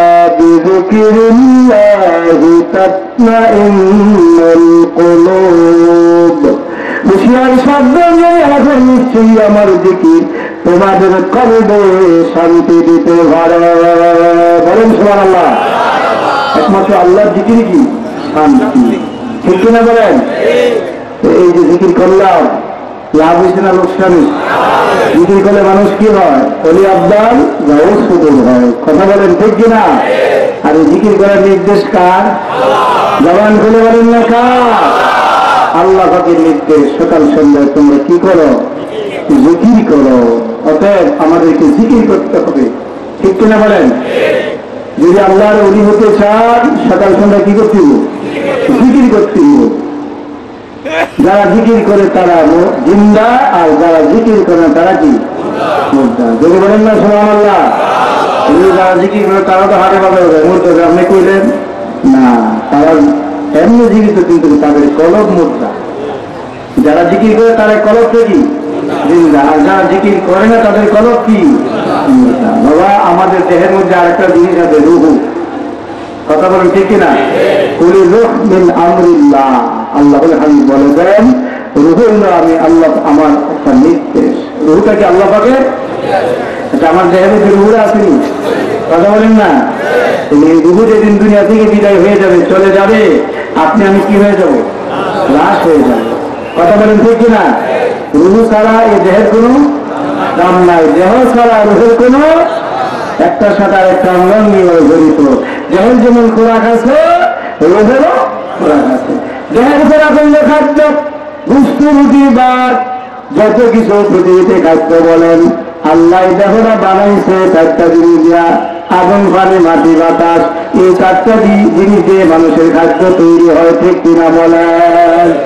বিযিকরিল্লাহি তাতমাইন্নুল কুলুব, হুঁশিয়ার সাবধানে এখন নিশ্চয়ই আমার জিকির তোমাদের কলবে শান্তি দিতে পারে। বলেন সুবহানাল্লাহ। একমাত্র আল্লাহর জিকির কি শান্তি, ঠিক কিনা বলেন? এই যে জিকির করলাম লাভ হয়েছে না লোকসান? জিকির করলে মানুষ কি হয়? অলি আব্দাল গাউস সুদূর হয়। কথা বলেন ঠিক কিনা? আর এই জিকির করার নির্দেশ কার? জবান খুলে বলেন না কার? আল্লাহ পাকের নির্দেশ। সকাল সন্ধ্যায় তোমরা কি করো? জিকির করো। অতএব আমাদেরকে জিকির করতে হবে, ঠিক কিনা বলেন? যদি আল্লাহর ওলি হতে চান সকাল সন্ধ্যা কি করতে হবে? জিকির করতে হবে। যারা জিকির করে তারা জিন্দা, আর যারা জিকির করে তারা কি মুর্দা। যদি বলেন না সুবহানাল্লাহ। যারা জিকির করে তারা তো হাতে পাবে মুর্দা, আপনি কইলেন না, তারা এমনি জীবিত কিন্তু তাদের কলব মুর্দা। যারা জিকির করে তারা কলবটা কি জিন্দা, আর যারা জিকির করে না তাদের কলব কি মুর্দা। বাবা আমাদের দেহের মধ্যে আরেকটা জিনিস আছে, রুহু। কথা বলেন ঠিক কিনা? কুলি রূহ মিন আমরিল্লাহ। আল্লাহ হাবিব বলেছেন রুহু হলো আমি আল্লাহ আমার একটা নির্দেশ। রুহুটা কি আল্লাহ পাকের? এটা আমার দেহের মধ্যে রুহুরা আসেনি। কথা বলেন না? এই রুহু যেদিন দুনিয়া থেকে বিদায় হয়ে যাবে, চলে যাবে, আপনি আমি কি হয়ে যাব? লাশ হয়ে যাবে। কথা বলেন ঠিক কিনা? রুহু ছাড়া এই দেহের কোনো দাম নাই। দেহ ছাড়া রুহের কোনো একটা সাথে একটা অঙ্গ নিয়ে জড়িত। দেহের যেমন খোরাক আছে, রুহেরও খোরাক আছে। দেহের খোরাক হইল খাদ্য, বস্তু, রুটি, ভাত, যত কিছু পৃথিবীতে খাদ্য বলেন। আল্লাহ দেহটা বানাইছে চারটা জিনিস দিয়া, আগুন, পানি, মাটি, বাতাস। এই চারটা জিনিস দিয়ে মানুষের খাদ্য তৈরি হয়, ঠিক কিনা বলেন?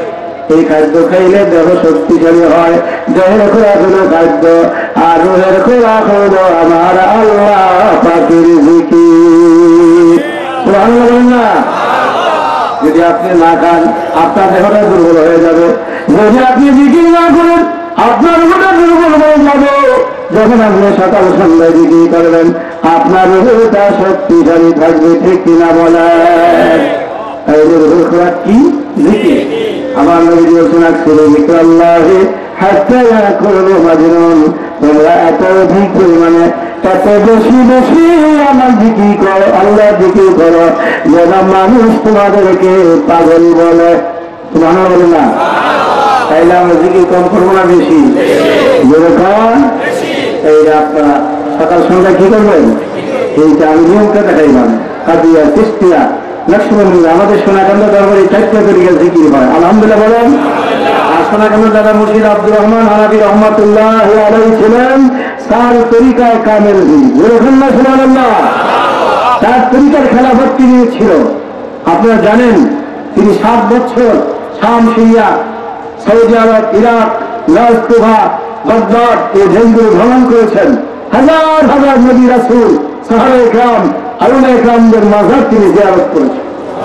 এই খাদ্য খাইলে দেহ শক্তিশালী হয়। দেহের খোরাক হলো খাদ্য, আর রুহের খোরাক হলো আমার আল্লাহ পাকের জিকির। সুবহানাল্লাহ বলেন না? যদি আপনি না খান আপনার দেহটা দুর্বল হয়ে যাবে। যদি আপনি জিকির না করেন আপনার দেহটা দুর্বল হয়ে যাবে। যখন আপনি সকাল সন্ধ্যায় জিকির করবেন আপনার দেহটা শক্তিশালী থাকবে। ঠিক কিনা বলেন? এই যে রুহের খোরাক কি? জিকির। আমার নবী বলছেন আকসিরু যিকরাল্লাহি হাত্তা ইয়াকুলু মাজনুন, তোমরা এত অধিক পরিমাণে এত বেশি বেশি আমার জিকির করো, আল্লাহ জিকির করো যেন মানুষ তোমাদেরকে পাগল বলে। সুবহানাল্লাহ বলে না? তাইলে আমরা জিকির কম করবো না বেশি? যেরকম এই আপনারা সকাল সন্ধ্যা কি করবেন? এইটা আমি নিয়মটা দেখাইলাম। কাদিয়া, চিশতিয়া, নকশবন্দি, আমাদের সোনাকান্দ দরবারে 4টা তরিকা জিকির হয়। আলহামদুলিল্লাহ বলেন। আর সোনাকান্দ দাদা মুর্শিদ আব্দুর রহমান হানাফি রহমাতুল্লাহ আলাইহি ছিলেন তার তরিকায় কামেল জি। যেরকম না সুবহানাল্লাহ। তার তরিকার খেলাফত তিনি ছিল। আপনারা জানেন তিনি 7 বছর Sham, Syria, Saudi Arab, Iraq, লাজকুভা, বাগদাদ এই দেশগুলো ভ্রমণ করেছেন। হাজার হাজার নবী রাসূল, সাহাবায়ে কেরাম, আউলিয়ায়ে কেরামদের মাজার তিনি জিয়ারত করেছেন।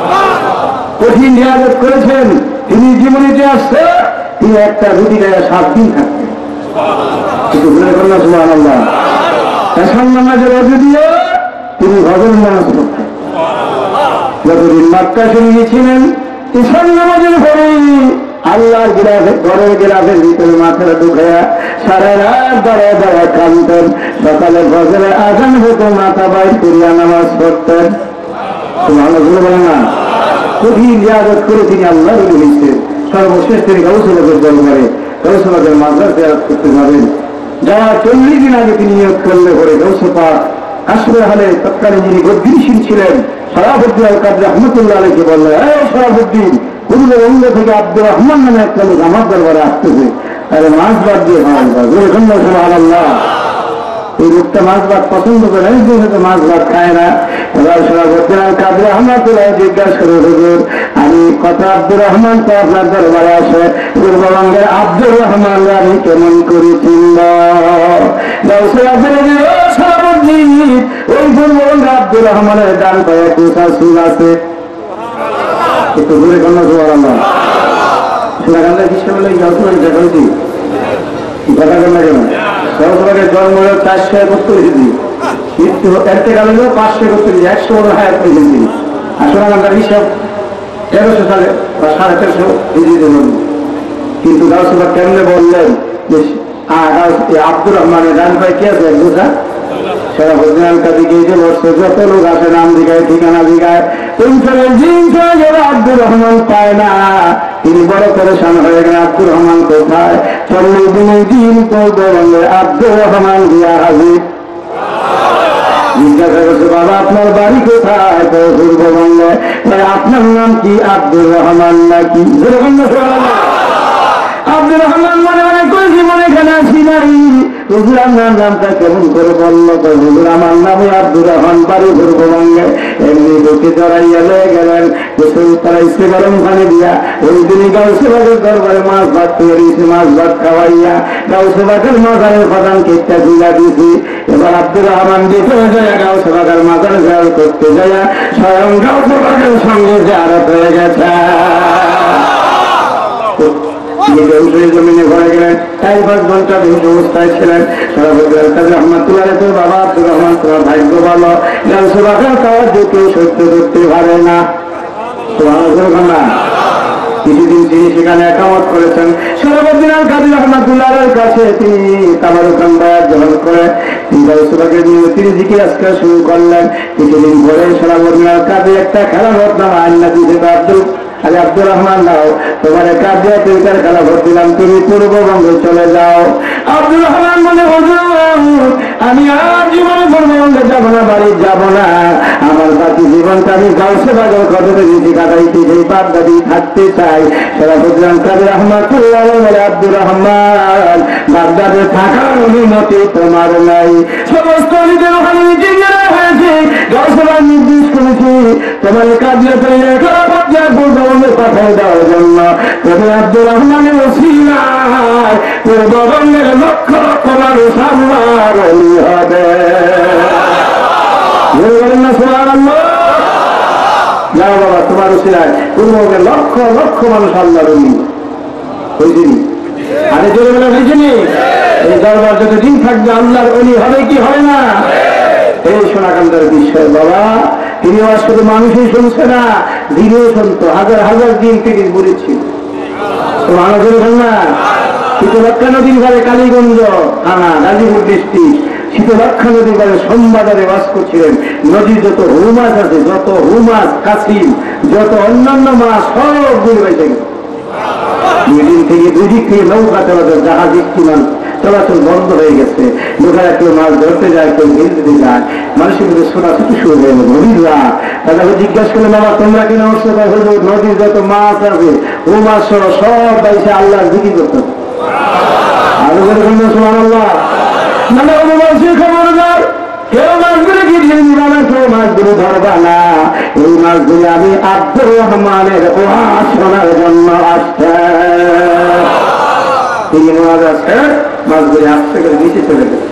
কঠিন জিয়ারত করেছেন। তিনি জীবনীতে আসছে তিনি একটা রুটি গায়ে 7 দিন থাকতেন। কিন্তু বলে করল সুবহানাল্লাহ। এসান নামাজের অজু দিয়ে তিনি ফজর নামাজ পড়তেন। যতদিন মক্কা শরীফে ছিলেন এসান নামাজের পরেই আল্লাহর ঘরের গিলাফের ভিতরে মাথাটা ঢুকাইয়া সারা রাত দাঁড়ায় দাঁড়ায় কাঁদতেন। সকালে ফজরে আজান হতো, মাথা বাইর করিয়া নামাজ পড়তেন। সুবহানাল্লাহ বলেন না? কঠিন জিয়ারত করে তিনি আল্লাহর ওলি হয়েছেন। সর্বশেষ তিনি গাউসুবাগের দরবারে গাউসুবাগের মাজার জিয়ারত করতে যাবেন। যাওয়ার 40 দিন আগে তিনি নিয়োগ করলে পরে গাউসে পাক আসরে হলে তৎকালীন যিনি গদ্দিনশীল ছিলেন শরাফুদ্দিন আল কাদরি রহমতুল্লাহ আলাইহি বললেন, এই শরাফুদ্দিন, পূর্বের অঙ্গ থেকে আব্দুর রহমান নামে একটা লোক আমার দরবারে আসতেছে, আরে মাছ ভাত দিয়ে খাওয়ান সুবহানাল্লাহ। এই লোকটা মাছ ভাত পছন্দ করে, মাছ ভাত খায় না। এবার শরাফুদ্দিন আল কাদরি রহমতুল্লাহ জিজ্ঞাসা করে, হুজুর আমি কথা আব্দুর রহমান তো আপনার দরবারে আসে, পূর্ববঙ্গের আব্দুর রহমান আমি কেমন করে চিনব? ওই পূর্ববঙ্গ আব্দুর রহমানের ডান পায়ে কোথা চুল আছে? একটু দূরে কন্যা সুবহানাল্লাহ। সোনাকান্দার খ্রিস্টান বলে জন্মটা করেছি কথা কন্যা কেন? সহসভাকে জন্ম 471 মৃত্যু একটা কালে 531, 100 বড় হায়াত পেয়েছেন তিনি। আর সোনাকান্দার হিসাব 1300 সালে বা 1350 হিজরিতে জন্ম। কিন্তু গাউসুবা কেমনে বললেন যে আব্দুর রহমানের ডান পায়ে কি আছে? বুঝা শরাফুদ্দিন আল কাদরি গিয়ে বসছে, যত লোক আসে নাম দিঘায়, ঠিকানা দিঘায়, আব্দুর রহমান পায় না। তিনি বড় পরেশান হয়ে গেলেন, আব্দুর রহমান কোথায়? 40 দিনের দিন পূর্ববঙ্গের আব্দুর রহমান দিয়া হাজির। জিজ্ঞাসা করছে, বাবা আপনার বাড়ি কোথায়? পূর্ববঙ্গে। আপনার নাম কি আব্দুর রহমান নাকি? আব্দুর রহমান মনে মনে কইছি, মনে এখানে আসি নাই। হুজুর আপনার নামটা কেমন করে বললো? তো হুজুর আমার নামে আব্দুর রহমান, বাড়ি পূর্ববঙ্গে। এমনি বুকে জড়াইয়া লয়ে গেলেন, গোসল করাইছে গরম পানি দিয়া। ওই দিনই গাউসুবাগের দরবারে মাছ ভাত তৈরিছে, মাছ ভাত খাওয়াইয়া গাউসুবাগের মাজারের প্রধান কেকটা তুলা দিয়েছি। এবার আব্দুর রহমান দেখে যায় গাউসুবাগের মাজার জিয়ারত করতে যায়, স্বয়ং গাউসুবাগের সঙ্গে জিয়ারত হয়ে গেছে। জমিনে ঘরে গেলেন, 4-5 ঘন্টা বেশি অবস্থায় ছিলেন। রহমতুল্লাহ বাবা আব্দুর রহমান তোমার ভাগ্য ভালো, গাউসুবাগের কাজ কেউ সহ্য করতে পারে না। কিছুদিন তিনি সেখানে একামত করেছেন। শরাফুদ্দিন আল কাদরি রহমাতুল্লাহর কাছে তিনি তাবারুকান বায়াত গ্রহণ করে তিনি গাউসুবাগের নিয়ে তিনি জিকির আজকাল শুরু করলেন। কিছুদিন পরে শরাফুদ্দিন আল কাদরি একটা খেলাফত নামা আইনা দিয়েছে, আব্দুর রহমান নাও তোমার কাদিয়া তরিকার খেলাফত দিলাম, তুমি পূর্ববঙ্গে চলে যাও। আব্দুর রহমান বলে, হুজুর আমি আর জীবনে মরণে যাবো না, বাড়ি যাবো না, আমার বাকি জীবনটা আমি গাউসে বাজার কদমে দিয়েছি কাটাইতে সেই বাগদাদি থাকতে চাই। শরাফুদ্দিন কাদের রহমাতুল্লাহ আব্দুর রহমান, বাগদাদে থাকার অনুমতি তোমার নাই। সমস্ত অলিদের ওখানে মিটিং হয়েছে, গাউসেরা নির্দেশ করেছি তোমার কাজে তৈরি করা পর্যায়ে পূর্ববঙ্গে পাঠাই দেওয়ার জন্য। তুমি আব্দুর রহমানের ওসিলায় পূর্ববঙ্গের লক্ষ লক্ষ মানুষ আল্লাহর ওলি হবে। যাও বাবা, তোমার ওসিলায় পূর্ববঙ্গের লক্ষ লক্ষ মানুষ আল্লাহর ওলি হয়েছিনি। আরে জোরে বলে হয়েছিনি। এই দরবার যতদিন থাকবে আল্লাহর ওলি হবে কি হবে না? এই সোনাকান্দার বিষয় বাবা, তিনি শুধু মানুষই শুনছে না, দিনেও শুনতো। হাজার হাজার দিন তিনি বলেছিল মানুষের না। শীতলক্ষা নদীর ঘরে কালীগঞ্জ থানা গাজীপুর ডিস্ট্রিক্ট, শীতলক্ষা নদীর ঘরে সোমবাজারে বাস করছিলেন। নদীর যত হু মাছ আছে, যত হু মাছ, কাছিম, যত অন্যান্য মাছ সব গুলি বাইতে গেছে। দুই দিক থেকে নৌকা চলাচল, জাহাজ স্টিমার চলাচল বন্ধ হয়ে গেছে। লোকেরা কেউ মাছ ধরতে যায়, কেউ ঘিরতে যায়, মানুষের মধ্যে ছোটাছুটি শুরু হয়ে গেল। গভীররা তাদেরকে জিজ্ঞাসা করলে বাবা তোমরা কেন অবস্থা? নদীর যত মাছ আছে ও মাছ সহ সব বাইসে আল্লাহ জিকির করতে। আরো সুবহানাল্লাহ। মানে অনুবাসী খবরদার, কেউ মাছগুলো গিয়ে দিবা না, কেউ মাছগুলো ধরবা না। এই মাছগুলো আমি আব্দুর রহমানের ওয়াজ শোনার জন্য আসছে। তিনি ওয়াজ আছে, মাছগুলি আসতে করে নিচে চলে গেছে।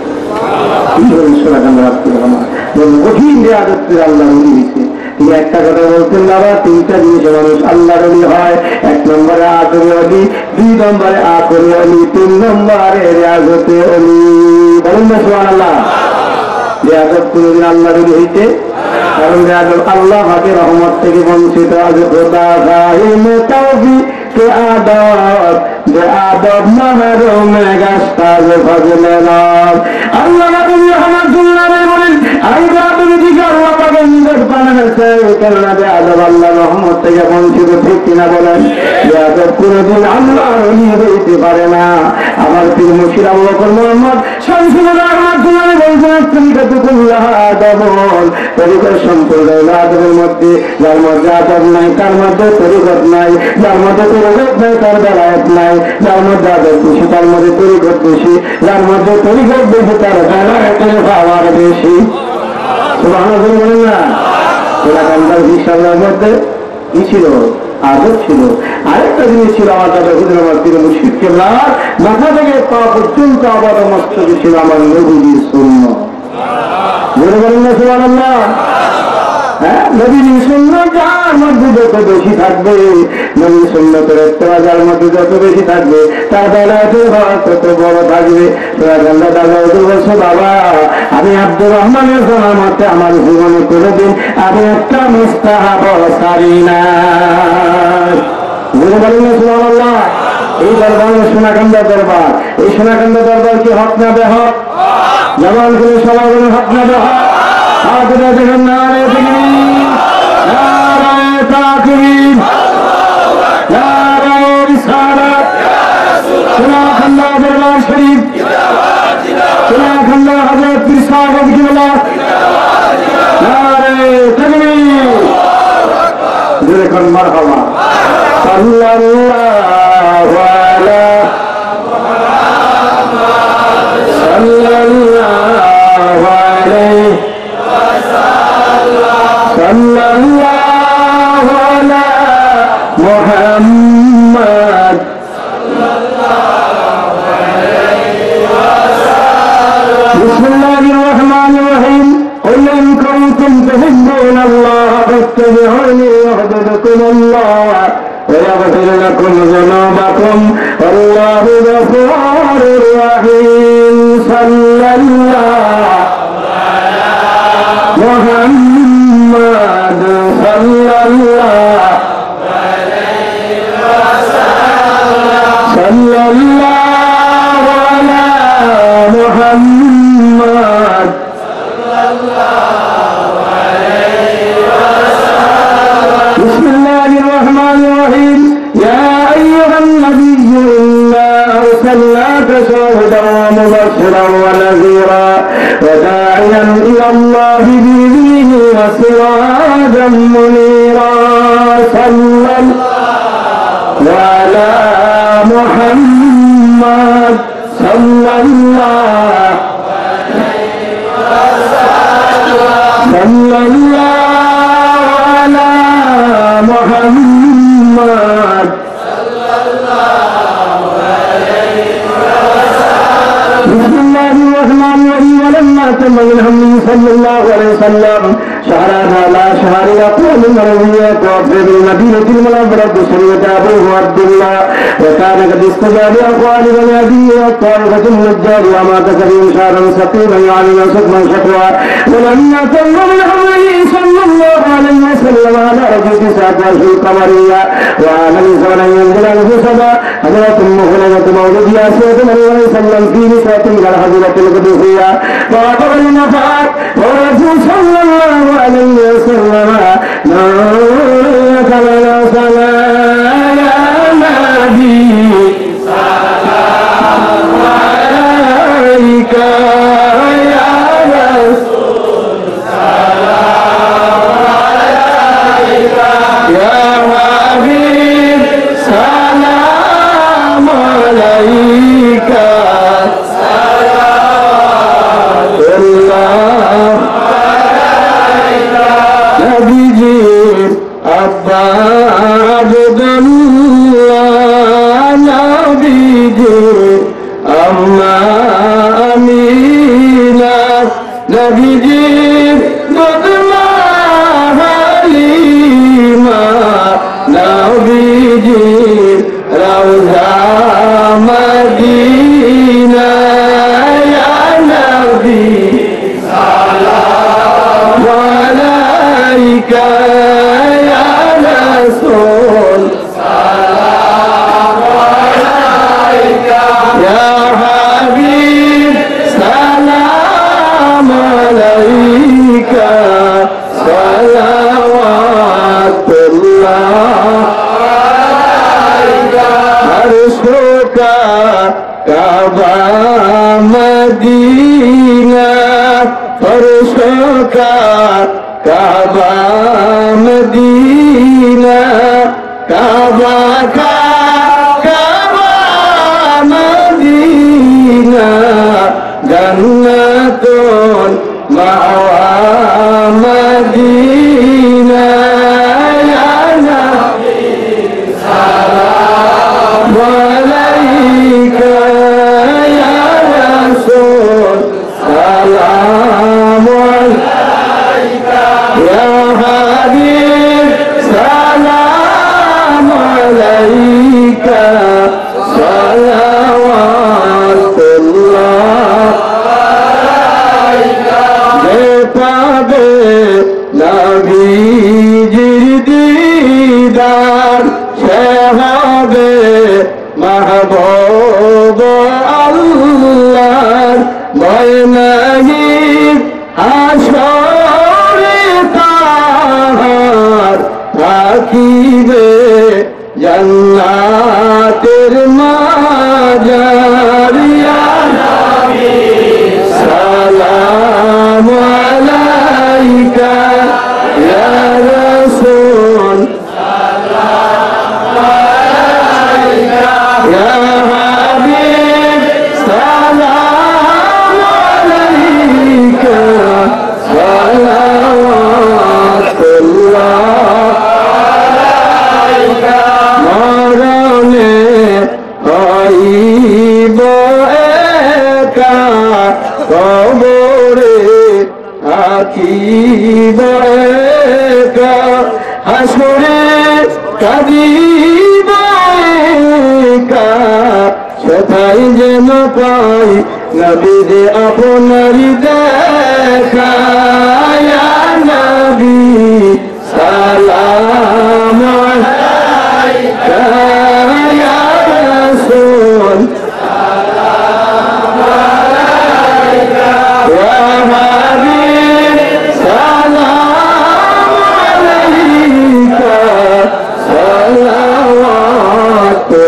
কঠিন আদত্তের আল্লাহ উনি দিচ্ছে। তিনি একটা কথা বলতেন বাবা, তিনটা জিনিসে মানুষ আল্লাহর ওলি হয়। এক নম্বরে আদরে অলি, দুই নম্বরে আকরে অলি, তিন নম্বরে রিয়াজতে অলি। বলুন না সুবহানাল্লাহ। রিয়াজত কোনদিন আল্লাহর ওলি হইতে, কারণ রিয়াজত আল্লাহ পাকের রহমত থেকে বঞ্চিত। আজ খোদা গায়ে তাওফিক কে আদব যে আদব মাহরুমে গাস্তাজ ফজলে রব। আল্লাহ নবী রহমাতুল্লাহ বলেন, আমি তুমি দিকে আল্লাহ পাকের নিকট বানাইছে, কেননা যে আদব আল্লাহ রহমত থেকে বঞ্চিত। ঠিক কিনা বলেন? যে আদব কোনদিন আল্লাহর ওলি হইতে পারে না। আমার পীর মুর্শিদ আবু বকর মুহাম্মদ শামসুল রহমাতুল্লাহ বলছেন, তুমি কতকুল্লাহ আদবন, তরিকত সম্প্রদায় আদবের মধ্যে যার মধ্যে আদব নাই তার মধ্যে তরিকত নাই, যার মধ্যে তরিকত নাই তার বেলায়েত নাই, যার মধ্যে আদব বেশি তার মধ্যে তরিকত বেশি, যার মধ্যে তরিকত বেশি তার বেলায়েতের পাওয়ার বেশি। সুবহানাল্লাহ বলেন না? সোনাকান্দার বিশালের মধ্যে কি ছিল? আদব ছিল। আরেকটা জিনিস ছিল, আমার দাদা হুজুর আমার পীর মুর্শিদ কেবলার মাথা থেকে পা পর্যন্ত আবার মস্তকে ছিল আমার নবীর সুন্নাহ। বলে বলেন না সুবহানাল্লাহ? হ্যাঁ, নবীর সুন্নাহ যার মধ্যে যত বেশি থাকবে, নবীর সুন্নাতের ইত্তেবা যার মধ্যে যত বেশি থাকবে, তার বেলায়েতের ভাগ তত বড় থাকবে। সোনাকান্দা দাদা হুজুর বলছে, বাবা আমি আব্দুর রহমানের জানামতে আমার জীবনে কোনোদিন আমি একটা মুস্তাহাব সারি না। বলে বলেন না সুবহানাল্লাহ? এই দরবার সোনাকান্দা দরবার। এই সোনাকান্দা দরবার কি হক না বেহক? জবান করে সবাই বলে হক না বেহক? আপনারা দেখেন নারে তাকবীর, নারে তাকবীর, নারে রিসালাত। সোনাকান্দা দরবার শরীফ, সোনাকান্দা হযরত পীর সাহেব কিবলা, নারে তাকবীর। দেখুন মারহাবা। সাল্লাল্লাহু আলা সাল্লাল্লাহু আলাইহি সাল্লাল্লাহু আলা মুহাম্মদ সাল্লাল্লাহু আলাইহি ওয়াসাল্লাম। বিসমিল্লাহির রহমানির রহিম। قل إن كنتم تحبون الله فاتبعوني يحببكم الله ويغفر لكم ذنوبكم والله غفور رحيم. صلى الله على محمد صلى الله عليه وسلم. صلى الله على محمد صلى الله عليه وسلم. بسم الله الرحمن الرحيم. يا أيها النبي إنا أرسلناك شاهدا ومبشرا ونذيرا وداعيا داعيا إلى الله بإذنه وسراجا منيرا صلى الله على محمد صلى الله على محمد بسم الله الرحمن الرحيم ولما تم من همه صلى الله عليه وسلم شهرنا على شهر أقوال المرويات وأفضل المدينة المنورة بشرية أبوه عبد الله وكان قد استجاب أقوال بناديه والطائفة النجار وما تكريم شهرا سقيما يعني سقما شكوى ولما تم من همه صلى الله عليه وسلم على رجل 19 قمرية وعلى لسان ينزل الفسد حضرة مخلصة مولد ياسوة من الله سلم في نساء على حضرة القدسية وعقب المفات ورسول صلى الله عليه وسلم نورك لنا صلاة يا نبي سلام عليك يا رسول سلام عليك يا حبيب سلام عليك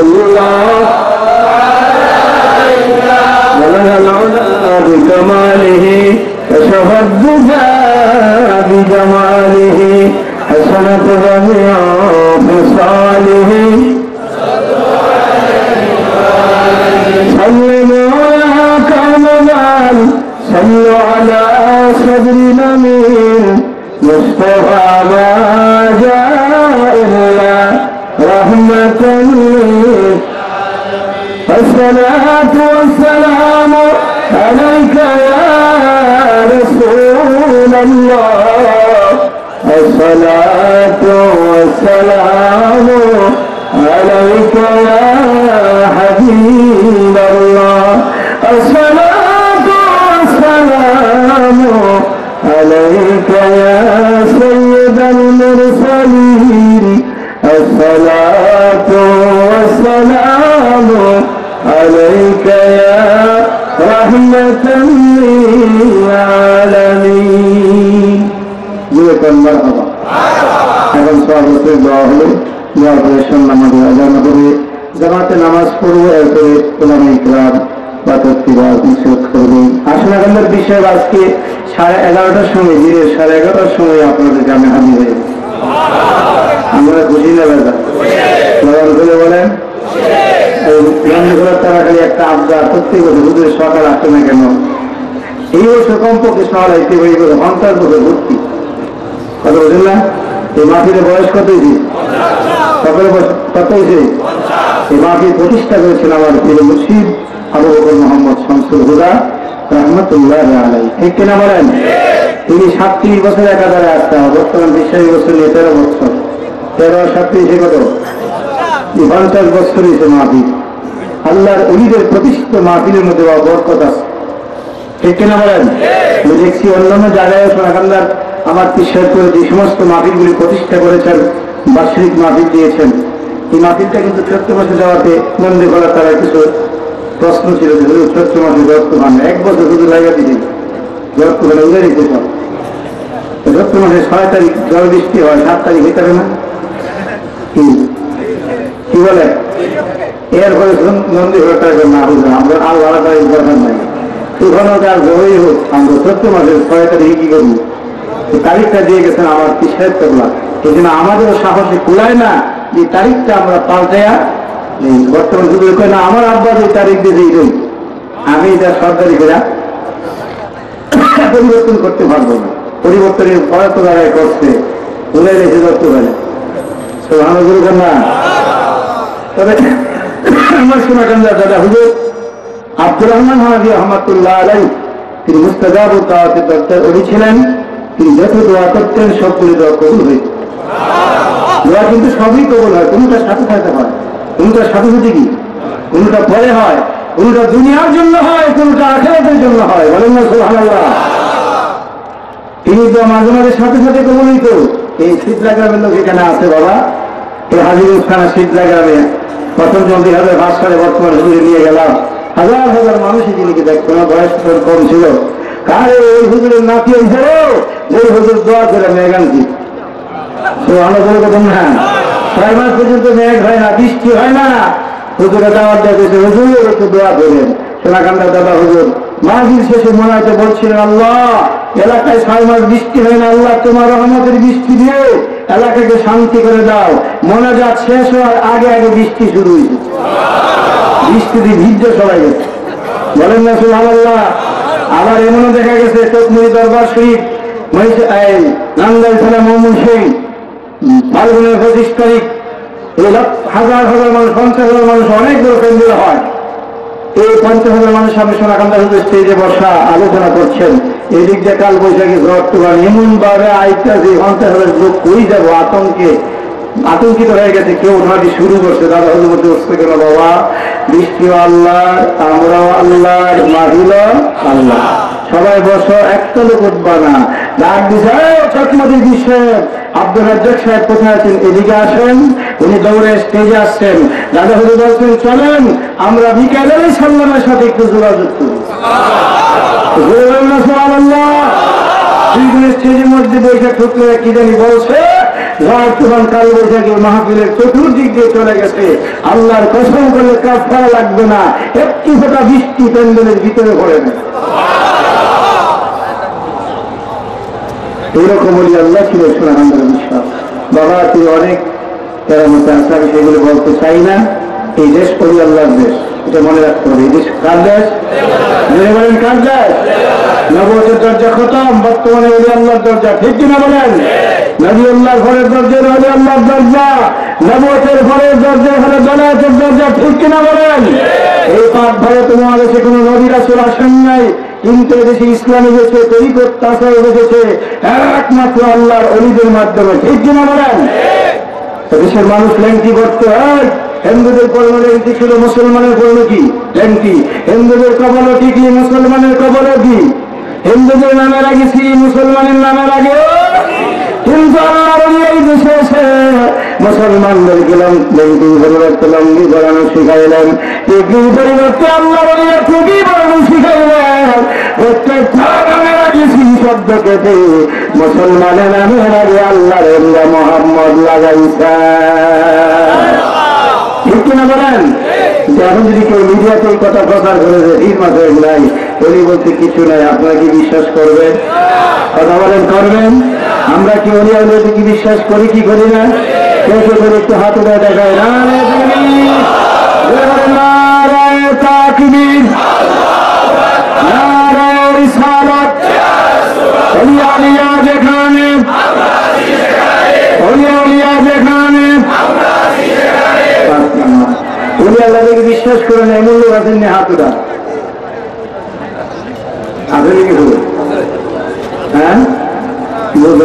بكمال جلاله كشف الدجى بجماله حسنت جميع خصاله سلموا يا كرمال صلوا على صدر الأمين مصطفى ما جاء إلا رحمة للعالمين الصلاة والسلام عليك يا رسول الله الصلاة والسلام عليك يا حبيب الله الصلاة والسلام عليك يا سيد المرسلين الصلاة والسلام عليك يا رحمة للعالمين جزاكم الله خيرا এখন সর্বশেষ দোয়া হলো দোয়া করে সম্মানের আজান করে জামাতে নামাজ পড়বো এরপরে ওলামায়ে ইকরাম বা তকবীর নিষেধ করবে। আসলে আমাদের বিষয় আজকে 11:30টার সময় দিনের 11:30টার সময় আপনাদের গ্রামে হাজির হয়ে আমরা খুশি না দাদা বলে বলেন তারা খালি একটা আবদার প্রত্যেক বছর হুজুরের সকাল আসে না কেন এই বছর কমপক্ষে সকাল আইতে হয়ে গেল 50 বছর ভর্তি কথা বলছেন না। এই মাহফিলের বয়স কত হয়েছে সকালে কত হয়েছে এই মাহফিল প্রতিষ্ঠা করেছেন আমার প্রিয় মুর্শিদ আবু বকর মোহাম্মদ শামসুল হুদা রহমতুল্লাহ আলাইহি ঠিক কিনা বলেন। তিনি 37 বছর একাধারে আসতেন বর্তমান 20 বছর নিয়ে 13 বছর 13 37 কত 50 বছর হয়েছে মাহফিল। আল্লাহর ওলিদের প্রতিষ্ঠিত মাহফিলের মধ্যে বরকত আছে ঠিক কিনা বলেন। আমি দেখছি অন্যান্য জায়গায় সোনাকান্দার আমার বিশ্বাস করে যে সমস্ত মাহফিলগুলি প্রতিষ্ঠা করেছেন বার্ষিক মাহফিল দিয়েছেন এই মাহফিলটা কিন্তু চৈত্র মাসে যাওয়াতে মন্দির করার তারা কিছু প্রশ্ন ছিল যে হুজুর চৈত্র মাসে দরত্ব পান না 1 বছর হুজুর লাগা দিতে দরত্ব পানে উড়ে দিতে চান চৈত্র মাসে 6 তারিখ ঝড় বৃষ্টি হয় 7 তারিখ হইতে পারে না কি বলে এর ফলে মন্দির হয়ে না হুজুর আমরা আর ভাড়া তারিখ দরকার নাই ওখানে আর জয়ই হোক আমরা চৈত্র মাসের 6 তারিখে কি করবো তারিখটা দিয়ে গেছেন আমার পিসাহেব করলাম এই জন্য আমাদেরও সাহসে কুলায় না যে তারিখটা আমরা পাল্টাইয়া বর্তমান যুগে কয় না আমার আব্বা যে তারিখ দিয়ে আমি এটা সরকারি করে পরিবর্তন করতে পারবো না পরিবর্তনের পড়াতো দ্বারাই করছে ভুলে রেখে করতে পারে তো ভালো গুরুজন না। তবে আমার সোনাকান্দা দাদা হুজুর আব্দুর রহমান হানাফি রহমাতুল্লাহ আলাইহি তিনি মুস্তাজাব দাওয়াতের দরজার অলি ছিলেন। তিনি যত দোয়া করতেন সবগুলি দোয়া কবুল হইত। দোয়া কিন্তু সবই কবুল হয় কোনটার সাথে সাথে হয় কোনটার সাথে সাথে কি কোনটা পরে হয় কোনটা দুনিয়ার জন্য হয় কোনটা আখিরাতের জন্য হয় বলেন না সুবহানাল্লাহ। তিনি তো মাঝে মাঝে সাথে সাথে কবুল হইত। এই শীতলা গ্রামের লোক এখানে আছে বাবা এই হাজিরুল খানা শীতলা গ্রামে প্রথম জন 2005 সালে বর্তমানে হুজুরে নিয়ে গেলাম হাজার হাজার মানুষই যিনিকে দেখতো না বয়স কম ছিল কারে ওই হুজুরের নাতি হয়েছিল যে হুজুর দোয়া করে মেঘান্তি তো আমরা বলে কথা না 6 মাস পর্যন্ত মেঘ হয় না বৃষ্টি হয় না হুজুরে দাওয়াত দিয়েছে হুজুর একটু দোয়া করেন। সোনাকান্দার দাদা হুজুর মাহফিল শেষে মনে হয়তো বলছিলেন আল্লাহ এলাকায় 6 মাস বৃষ্টি হয় না আল্লাহ তোমার রহমতের বৃষ্টি দিয়ে এলাকাকে শান্তি করে দাও। মোনাজাত শেষ হওয়ার আগে আগে বৃষ্টি শুরু হয়েছে বৃষ্টি দিয়ে ভিজে সবাই গেছে বলেন না সুবহানাল্লাহ। আবার এমনও দেখা গেছে চকমুড়ি দরবার শরীফ নান্দাইল থানা মোহাম্মদ সিং ফাল্গুনের 25 তারিখ এই হাজার হাজার মানুষ 50,000 মানুষ অনেক বড় কেন্দ্র হয় এই 50,000 মানুষ সামনে সোনাকান্দা হুজুর স্টেজে বসা আলোচনা করছেন এদিক দিয়ে কাল বৈশাখী ঝড় তুফান এমন ভাবে আইতাছে 50,000 লোক কই যাবো আতঙ্কিত হয়ে গেছে কেউ ওঠাটি শুরু করছে দাদা হুজুর মধ্যে উঠতে গেল বাবা বৃষ্টিও আল্লাহ আমরাও আল্লাহ মাহিল আল্লাহ সবাই বসো একটা লোক উঠবা না ডাক দিছে চকমতির বিষয় আব্দুল রাজ্জাক সাহেব কোথায় আছেন এদিকে আসেন। উনি দৌড়ে স্টেজে আসছেন দাদা হুজুর বলছেন চলেন আমরা বিকেলের সাল্লামের সাথে একটু যোগাযোগ করি স্টেজের মধ্যে বৈশাখ ঠুকলে কি জানি বলছে ঝড় তুফান কাল বৈশাখী মাহফিলের চতুর্দিক দিয়ে চলে গেছে আল্লাহর কসম করলে কাফারা লাগবে না একটু ফোঁটা বৃষ্টি প্যান্ডেলের ভিতরে পড়ে না এইরকম বলি আল্লাহ ছিল সোনাকান্দার বিশ্বাস। বাবা তিনি অনেক কেরামতে আছে, আমি সেগুলো বলতে চাই না। এই দেশ করি আল্লাহর দেশ, এটা মনে রাখতে হবে। এই দেশ কার দেশ? জেনে বলেন কার দেশ? নবুয়তের দরজা খতম, বর্তমানে ওলি আল্লাহর দরজা, ঠিক কিনা বলেন? নবী আল্লাহর ঘরের দরজা ওলি আল্লাহর দরজা, নবুয়তের ঘরের দরজা হলো দলায়েতের দরজা, ঠিক কিনা বলেন? এই পাক ভারত মহাদেশে কোনো নবী রাসূল আসেন নাই, কিন্তু এদেশে ইসলাম এসেছে, তরিকত তাসাউফ এসেছে একমাত্র আল্লাহর অলিদের মাধ্যমে, ঠিক কিনা বলেন? দেশের মানুষ ল্যাংটি করতে হয়। হিন্দুদের কর্ম ল্যাংটি ছিল, মুসলমানের কর্ম কি ল্যাংটি। হিন্দুদের কবলও টিকি, মুসলমানের কবলও কি। হিন্দুদের নামের আগে শ্রী, মুসলমানের নামের আগে। কিন্তু আল্লাহর এই দেশে এসে মুসলমানদেরকে ল্যাংটি পরিবর্তে লঙ্গি পরানো শিখাইলেন, টিকির পরিবর্তে আল্লাহর টুপি পরানো শিখাইলেন। প্রত্যেক নামের আগে শ্রী শব্দ কেটে মুসলমানের নামের আগে আল্লাহর মোহাম্মদ লাগাইছে, ঠিক কিনা বলেন? এখন যদি কেউ মিডিয়াতে এই কথা প্রচার করেছে ঈদ মাসে নাই, ওলি বলতে কিছু নাই, আপনারা কি বিশ্বাস করবেন? কথা বলেন, করবেন? আমরা কি ওলি আউলিয়াতে কি বিশ্বাস করি কি করি না? কেউ কেউ করে একটু হাত উঠে দেখায়, নারায়ে তাকবীর, নারায়ে রিসালাত। ওলি আউলিয়া যেখানে, ওলি আউলিয়া যেখানে, উনি আল্লাহকে বিশ্বাস করেন, এমন লোক আছেন না হাত উঠা আসলে কি হলো? হ্যাঁ বলবেন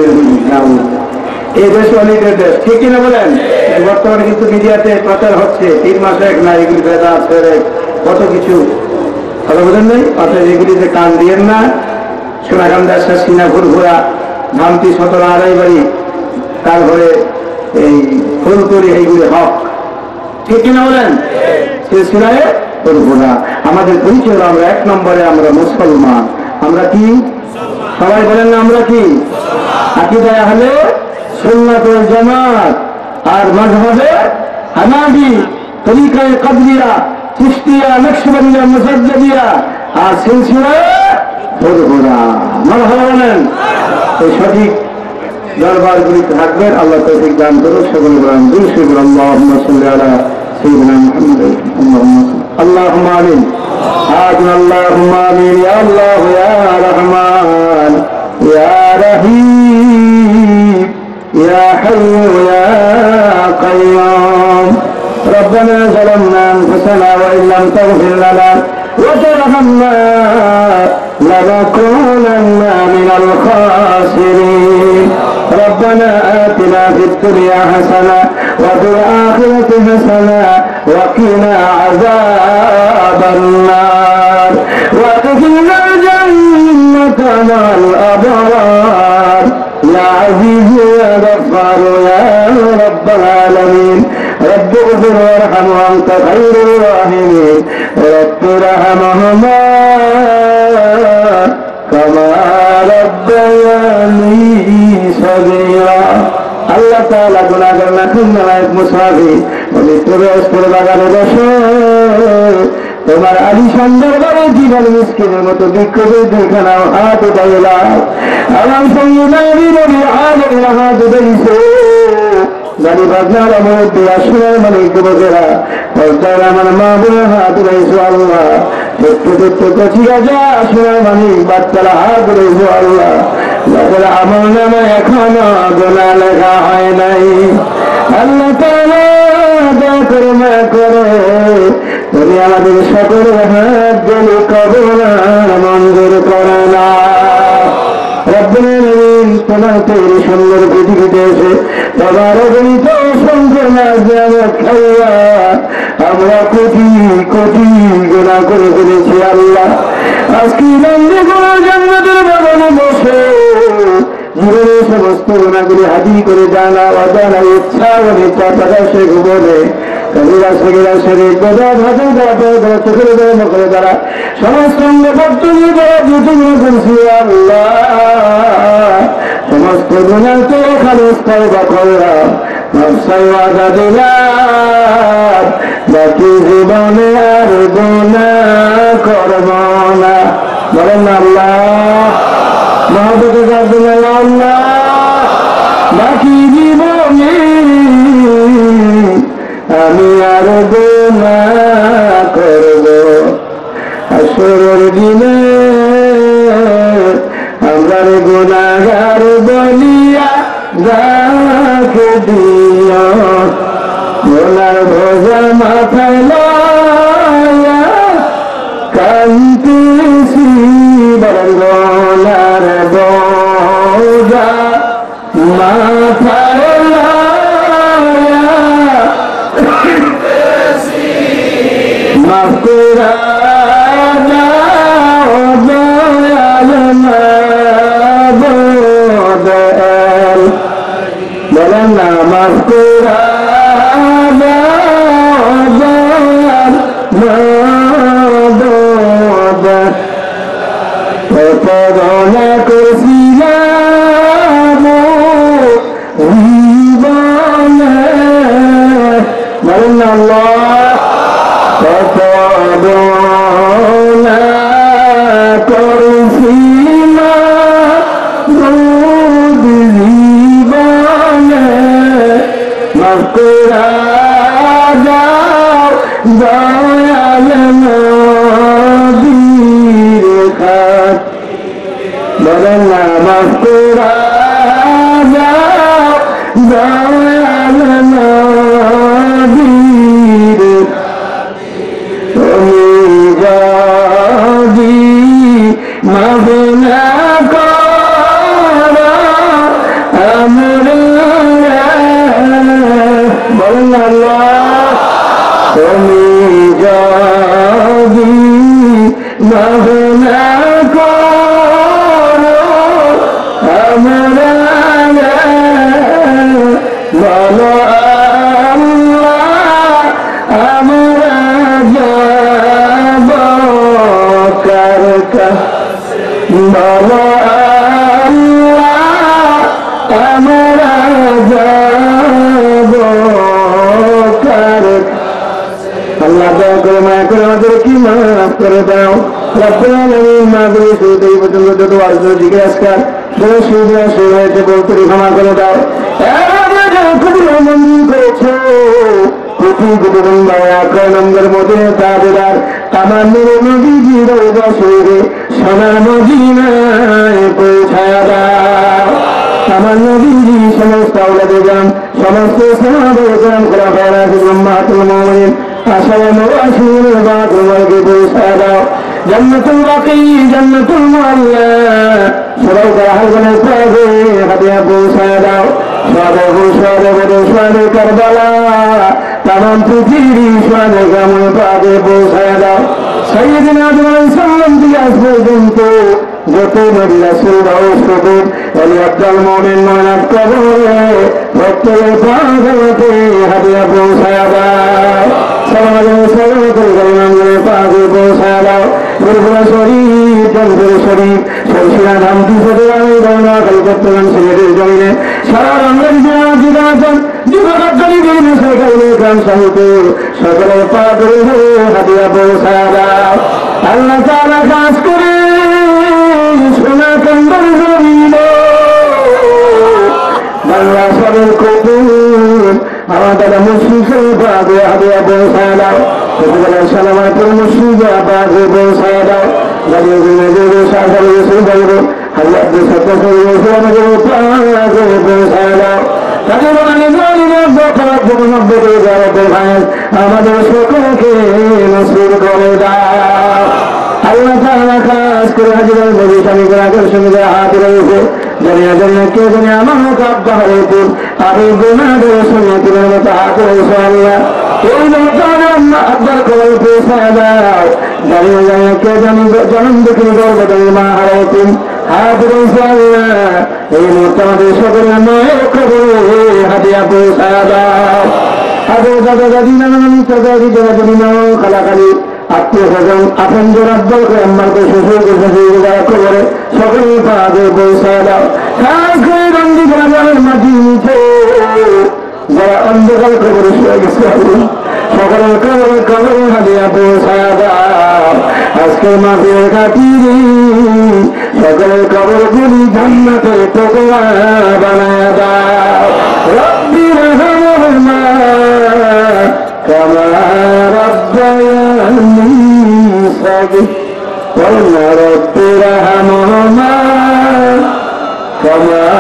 এই দেশ অনেকের দেশ, ঠিক কিনা বলেন? বর্তমানে কিন্তু মিডিয়াতে প্রচার হচ্ছে 3 মাসে এক না, এগুলি বেদা ছেড়ে কত কিছু কথা বলেন নাই। অর্থাৎ এগুলিতে কান দিয়েন না। সোনাকান্দা সিনা ফুরফুরা ধামতি 17 আড়াই বাড়ি, তারপরে এই ফুলপুরি, এইগুলি হক, ঠিক কিনা বলেন? সিলসিলায়ে ফুরফুরা আমাদের পরিচয়, আমরা 1 নম্বরে আমরা মুসলমান। আমরা কি? সবাই বলেন না আমরা কি? আকীদা আহলে সুন্নাত ওয়াল জামাত, আর মাযহাবে হানাফি, তরিকায়ে কাদরিয়া, চিশতিয়া, নকশবন্দিয়া, মুসাদ্দিদিয়া, আর সিলসিলায়ে ফুরফুরা। মারহাবা বলেন। এই সঠিক দরবারগুলিতে থাকবেন। আল্লাহ তৌফিক দান করুন। সকলে বলেন দুরূদ আল্লাহুম্মা সাল্লি আলা সাইয়্যিদিনা মুহাম্মদ আল্লাহুম্মা আমিন। আল্লাহুম্মা আমিন। ইয়া আল্লাহ ইয়া রহমান ইয়া রহিম ইয়া হাইয়্যু ইয়া কাইয়্যুম। ربنا ظلمنا أنفسنا وإن لم تغفر لنا وترحمنا لنكونن من الخاسرين. ربنا آتنا في الدنيا حسنة وفي الآخرة حسنة وقنا عذاب النار وادخلنا الجنة مع الأبرار يا عزيز يا غفار يا رب العالمين. رب اغفر وارحم وأنت خير الراحمين. رب ارحمهما كما ربياني صغيرا. আল্লাহ তাআলা গুনাহগার না নায়ক মুসাফির পবিত্র বাগানে বসে তোমার আলিশান দরবারে জীবন মিসকিনের মতো বিক্ষোভের দেখে নাও, হাত উঠাইলাম। আমার সঙ্গে নবী নবী আলের হাত উঠাইছে। গাড়ি বাজনার আমার দিয়া শোনার মানে যুবকেরা পর্দার আমার মা বোনের হাত উঠাইছো আল্লাহ। ছোট্ট ছোট্ট কচি রাজা শোনার মানে বাচ্চারা হাত উঠাইছো আল্লাহ। যাদের আমার নামে এখনো গোনা লেখা হয় নাই আল্লাহ তাআলা দয়া করে মায়া করে তুমি আমাদের সকলের হাত জলে কবর মঞ্জুর করে না। রব্বুল আলামিন তোমার তৈরি সুন্দর পৃথিবীতে এসে তোমার অগণিত অসংখ্য নাযাত খাইয়া আমরা কোটি কোটি গুনাহ করে ফেলেছি আল্লাহ। আজকে নন্দে কোন জান্নাতের বাগানে বসে জীবনের সমস্ত গুণাগুলি হাজির করে জানা অজানা ইচ্ছা অনিচ্ছা প্রকাশে গোপনে কবিরা সগীরা শরীর গোদা ভাজা দ্বারা চোখের দ্বারা মুখের দ্বারা সমস্ত অঙ্গ পদ্ধতি দ্বারা যুদ্ধগুলো করছি আল্লাহ। সমস্ত গুণার তো খালেস তওবা করলাম, নফসাই ওয়াদা দিলাম, বাকি জীবনে আর গুনাহ করব না। বলেন আল্লাহ মহব্বতে আল্লাহ বাকি জীবনে আমি আর গুনাহ করব হাসরের দিনে আমার গুনাহগার বলিয়া যাকে দিও গুনার বোঝা মাথায় লইয়া কান্তিছি বরগোলার বোঝা মাথায় লইয়া মাফ কইরা দাও দয়াল মাবুদ বলেন না মাফ কইরা দাও দয়াল মাবুদ কত গুনাহ করেছিলাম জীবনে বলেন না আল্লাহ কত গুনাহ করেছিলাম জীবনে মাফ কইরা দাও দয়াল নবীর খাত বলেন না মাফ কইরা দাও দয়াল নবীর তুমি যদি মাফ না করো আমরা বলেন না আল্লাহ তুমি যদি মাফ না করো আমরা বলো আল্লাহ আমরা যাব কার কাছে বলো আল্লাহ আমরা যাব কার আল্লাহ দয়া করে মায়া করে আমাদের কি মাফ করে দাও রব্বুল আলামিন মাহফিল শুরু থেকে পর্যন্ত যত ওয়াজ জিজ্ঞাসা শুনে শুনে হয়েছে বলতে ক্ষমা করে দাও মঞ্জুর করেছ কোটি কোটি নম্বর মধ্যে তাদের আমার নবীজি রওজা শরীফে সোনার মদিনায় পৌঁছায়া দাও আমার নবীজি সমস্ত আওলাদে গাম সমস্ত সাহাবায়ে কেরাম খোলাফায়ে রাশিদুন উম্মাহাতুল মুমিনিন আশায়ে মুবাশশিরিন ওয়া মুবাশশিরিনকে পৌঁছায়া দাও জান্নাতুল বাকি জান্নাতুল মুআল্লা সবাই হালগনের পাবে হাদিয়া পৌঁছায়া দাও সোয়াদে কারবালা তামাম পৃথিবী সোয়াদে গ্রামে পাবে পৌঁছায়া দাও সাইয়্যিদিনা আদম আলাইহিস সালাম থেকে আজ পর্যন্ত যত নবী রাসূল দাউদ কবুর ওলি আব্দুল মুমিন মানাত কবরে ভক্তদের পাগলতে হাদিয়া পৌঁছায়া দাও সালাম আলাইহি সাল্লাম করে নামে পাবে পৌঁছায়া দাও গুরুপুরা শরীফ জনপুর শরীফ সরসিরা নাম কি সদে আমি বাংলা কলকাতা সিলেটের জমিনে সারা বাংলার জিরাজন যুবক গরিবের সরকারি গ্রাম সাহিত্য সকলের পাগল হয়ে হাদিয়া পৌঁছায়া দাও আল্লাহ তাআলা কাজ করে সোনা কন্দর জমিন বাংলা সবের কবুল আমার দাদা মুর্শিদের পাবে হাদিয়া পৌঁছায়া দাও প্রতিবেলা সালামাতুল মুর্শিদা পাবে পৌঁছায়া দাও গাড়িয়ে গুনে দেবে সাগরে এসে যাইব হাজি আব্দুল সত্তর আমাদের পাবে পৌঁছায়া দাও তাদের আমাদের সকলকে নসিব করে দাও আল্লাহ তাআলা খাস করে হাজিরা নবী স্বামী করার সঙ্গে হাত রয়েছে জানিয়া জানিয়া কে জানি আমার কাব্বা হরেপুর আমি গুনাহের সঙ্গে তোমার মতো হাত রয়েছে আল্লাহ এই আব্বার কবল পৌঁছায়া দাও জানিয়া জানিয়া কে জানি জন্ম দেখিনি গর্বদানি মা হারাইতুম হাত রয়েছে আল্লাহ এই মুহূর্তে আমাদের সকলের মায়ের কবলে হাদিয়া পৌঁছায়া দাও আগে দাদা দাদি নানা নানি চাচা দাদি দাদি নাও খালাখালি আত্মীয় স্বজন আপন জোরাব্বল করে আম্মাকে শ্বশুরকে শ্বশুর যারা খবরে সকলের পাবে পৌঁছায়া দাও খাস করে রঙ্গি গ্রামের মাটি নিচে যারা অন্ধকার খবরে শুয়ে গেছে সকলের খবরে হাদিয়া পৌঁছায়া দাও আজকের মাসের কাটিয়ে সকলের কবরগুলি জান্নাতের টুকরা বানায় দাও রব্বি রহমা কামা রব্বায়ানি সগীরা রব্বি রহমা কামা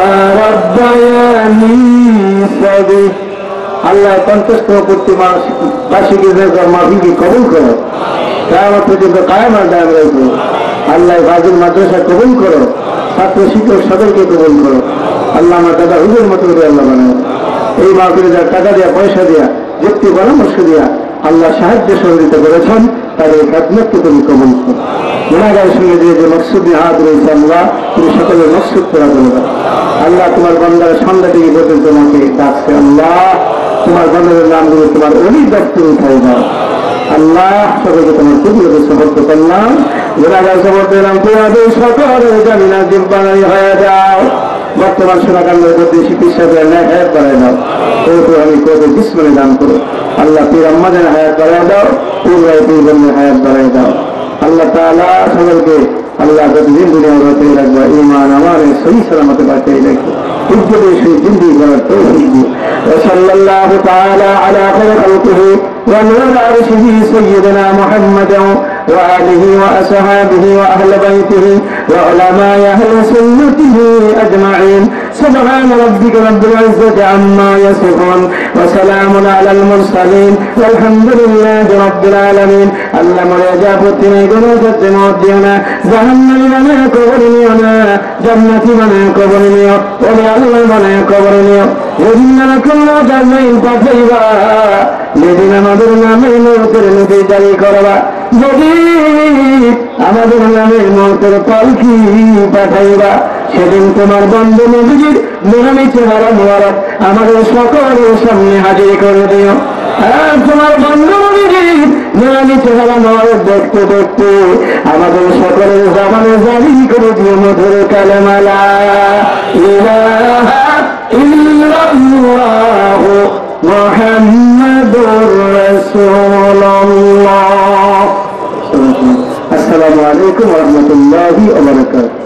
রব্বায়ানি সগীরা আল্লাহ 50 কোটি বার্ষিকী মাফিকে কবুল করো কিয়ামত পর্যন্ত কায়েমার দাম রেখো আল্লাহ ফাজিল মাদ্রাসা কবুল করো ছাত্র শিক্ষক সদরকে কবুল করো আল্লাহ আমার দাদা হুজুর মতো করে আল্লাহ বানাও এই মাহফিলে যার টাকা দেওয়া পয়সা দেওয়া যুক্তি পরামর্শ দেওয়া আল্লাহ সাহায্য সহযোগিতা করেছেন তাদের খেদমতকে তুমি কবুল করো গুনাহগারের সঙ্গে যে মকসুদ নিয়ে হাত রয়েছে আল্লাহ তুমি সকলের মকসুদ পুরা করে দাও আল্লাহ তোমার বান্দার সন্ধ্যা থেকে পর্যন্ত তোমাকে ডাকছে আল্লাহ তোমার বান্দাদের নামগুলো তোমার অনেক দপ্তর উঠাই দাও আল্লাহ সকলকে তোমার কুদরতে সমর্থ করলাম গুনাহগার সমর্থ দিলাম তোমাদের সকলের জামিনা জিব্বানাই হয়ে যাও বর্তমান সোনাকান্দের প্রতি চিকিৎসা দেওয়ার ন্যায় হায়াত বাড়াই দাও তো আমি কোদের বিস্মনে দান করো আল্লাহ পীর আম্মাদের হায়াত বাড়াই দাও পীর বন্ধের হায়াত বাড়াই দাও আল্লাহ তাআলা সকলকে আল্লাহ প্রতিদিন দুনিয়া বাঁচিয়ে রাখবা ঈমান আমানের সহি সালামতে বাঁচিয়ে রাখবো ইজ্জতের সহিত জিন্দেগি করার তৌফিক দিও সাল্লাল্লাহু তাআলা আলা খায়রি খালকিহি ওয়া নূর আরশিহি সাইয়্যিদিনা মুহাম্মাদিন ওয়া আলিহি ওয়া আসহাবিহি ওয়া আহলি বাইতিহি ওয়া উলামায়ে আহলি সুন্নতিহি আজমাইন سبحان ربك رب العزة عما يصفون وسلام على المرسلين والحمد لله رب العالمين الله مرجع فتنا قنوت مودينا جهنم من قبرنا جنة من قبرنا ولله من قبرنا وإن لكم جميع تفيبا لدينا مدرنا من موتر نبي جري قربا যদি আমাদের নামের মতের পালকি পাঠাইবা সেদিন তোমার বন্ধু নবীর নুরানি চেহারা মোবারক আমাদের সকলের সামনে হাজির করে দিও আর তোমার বন্ধু নবীর নুরানি চেহারা মোবারক দেখতে দেখতে আমাদের সকলের জবানে জারি করে দিও মধুর কালেমা লা ইলাহা ইল্লাল্লাহু মুহাম্মাদুর রাসূলুল্লাহ। আসসালামু আলাইকুম ওয়া রাহমাতুল্লাহি ওয়া বারাকাতুহু।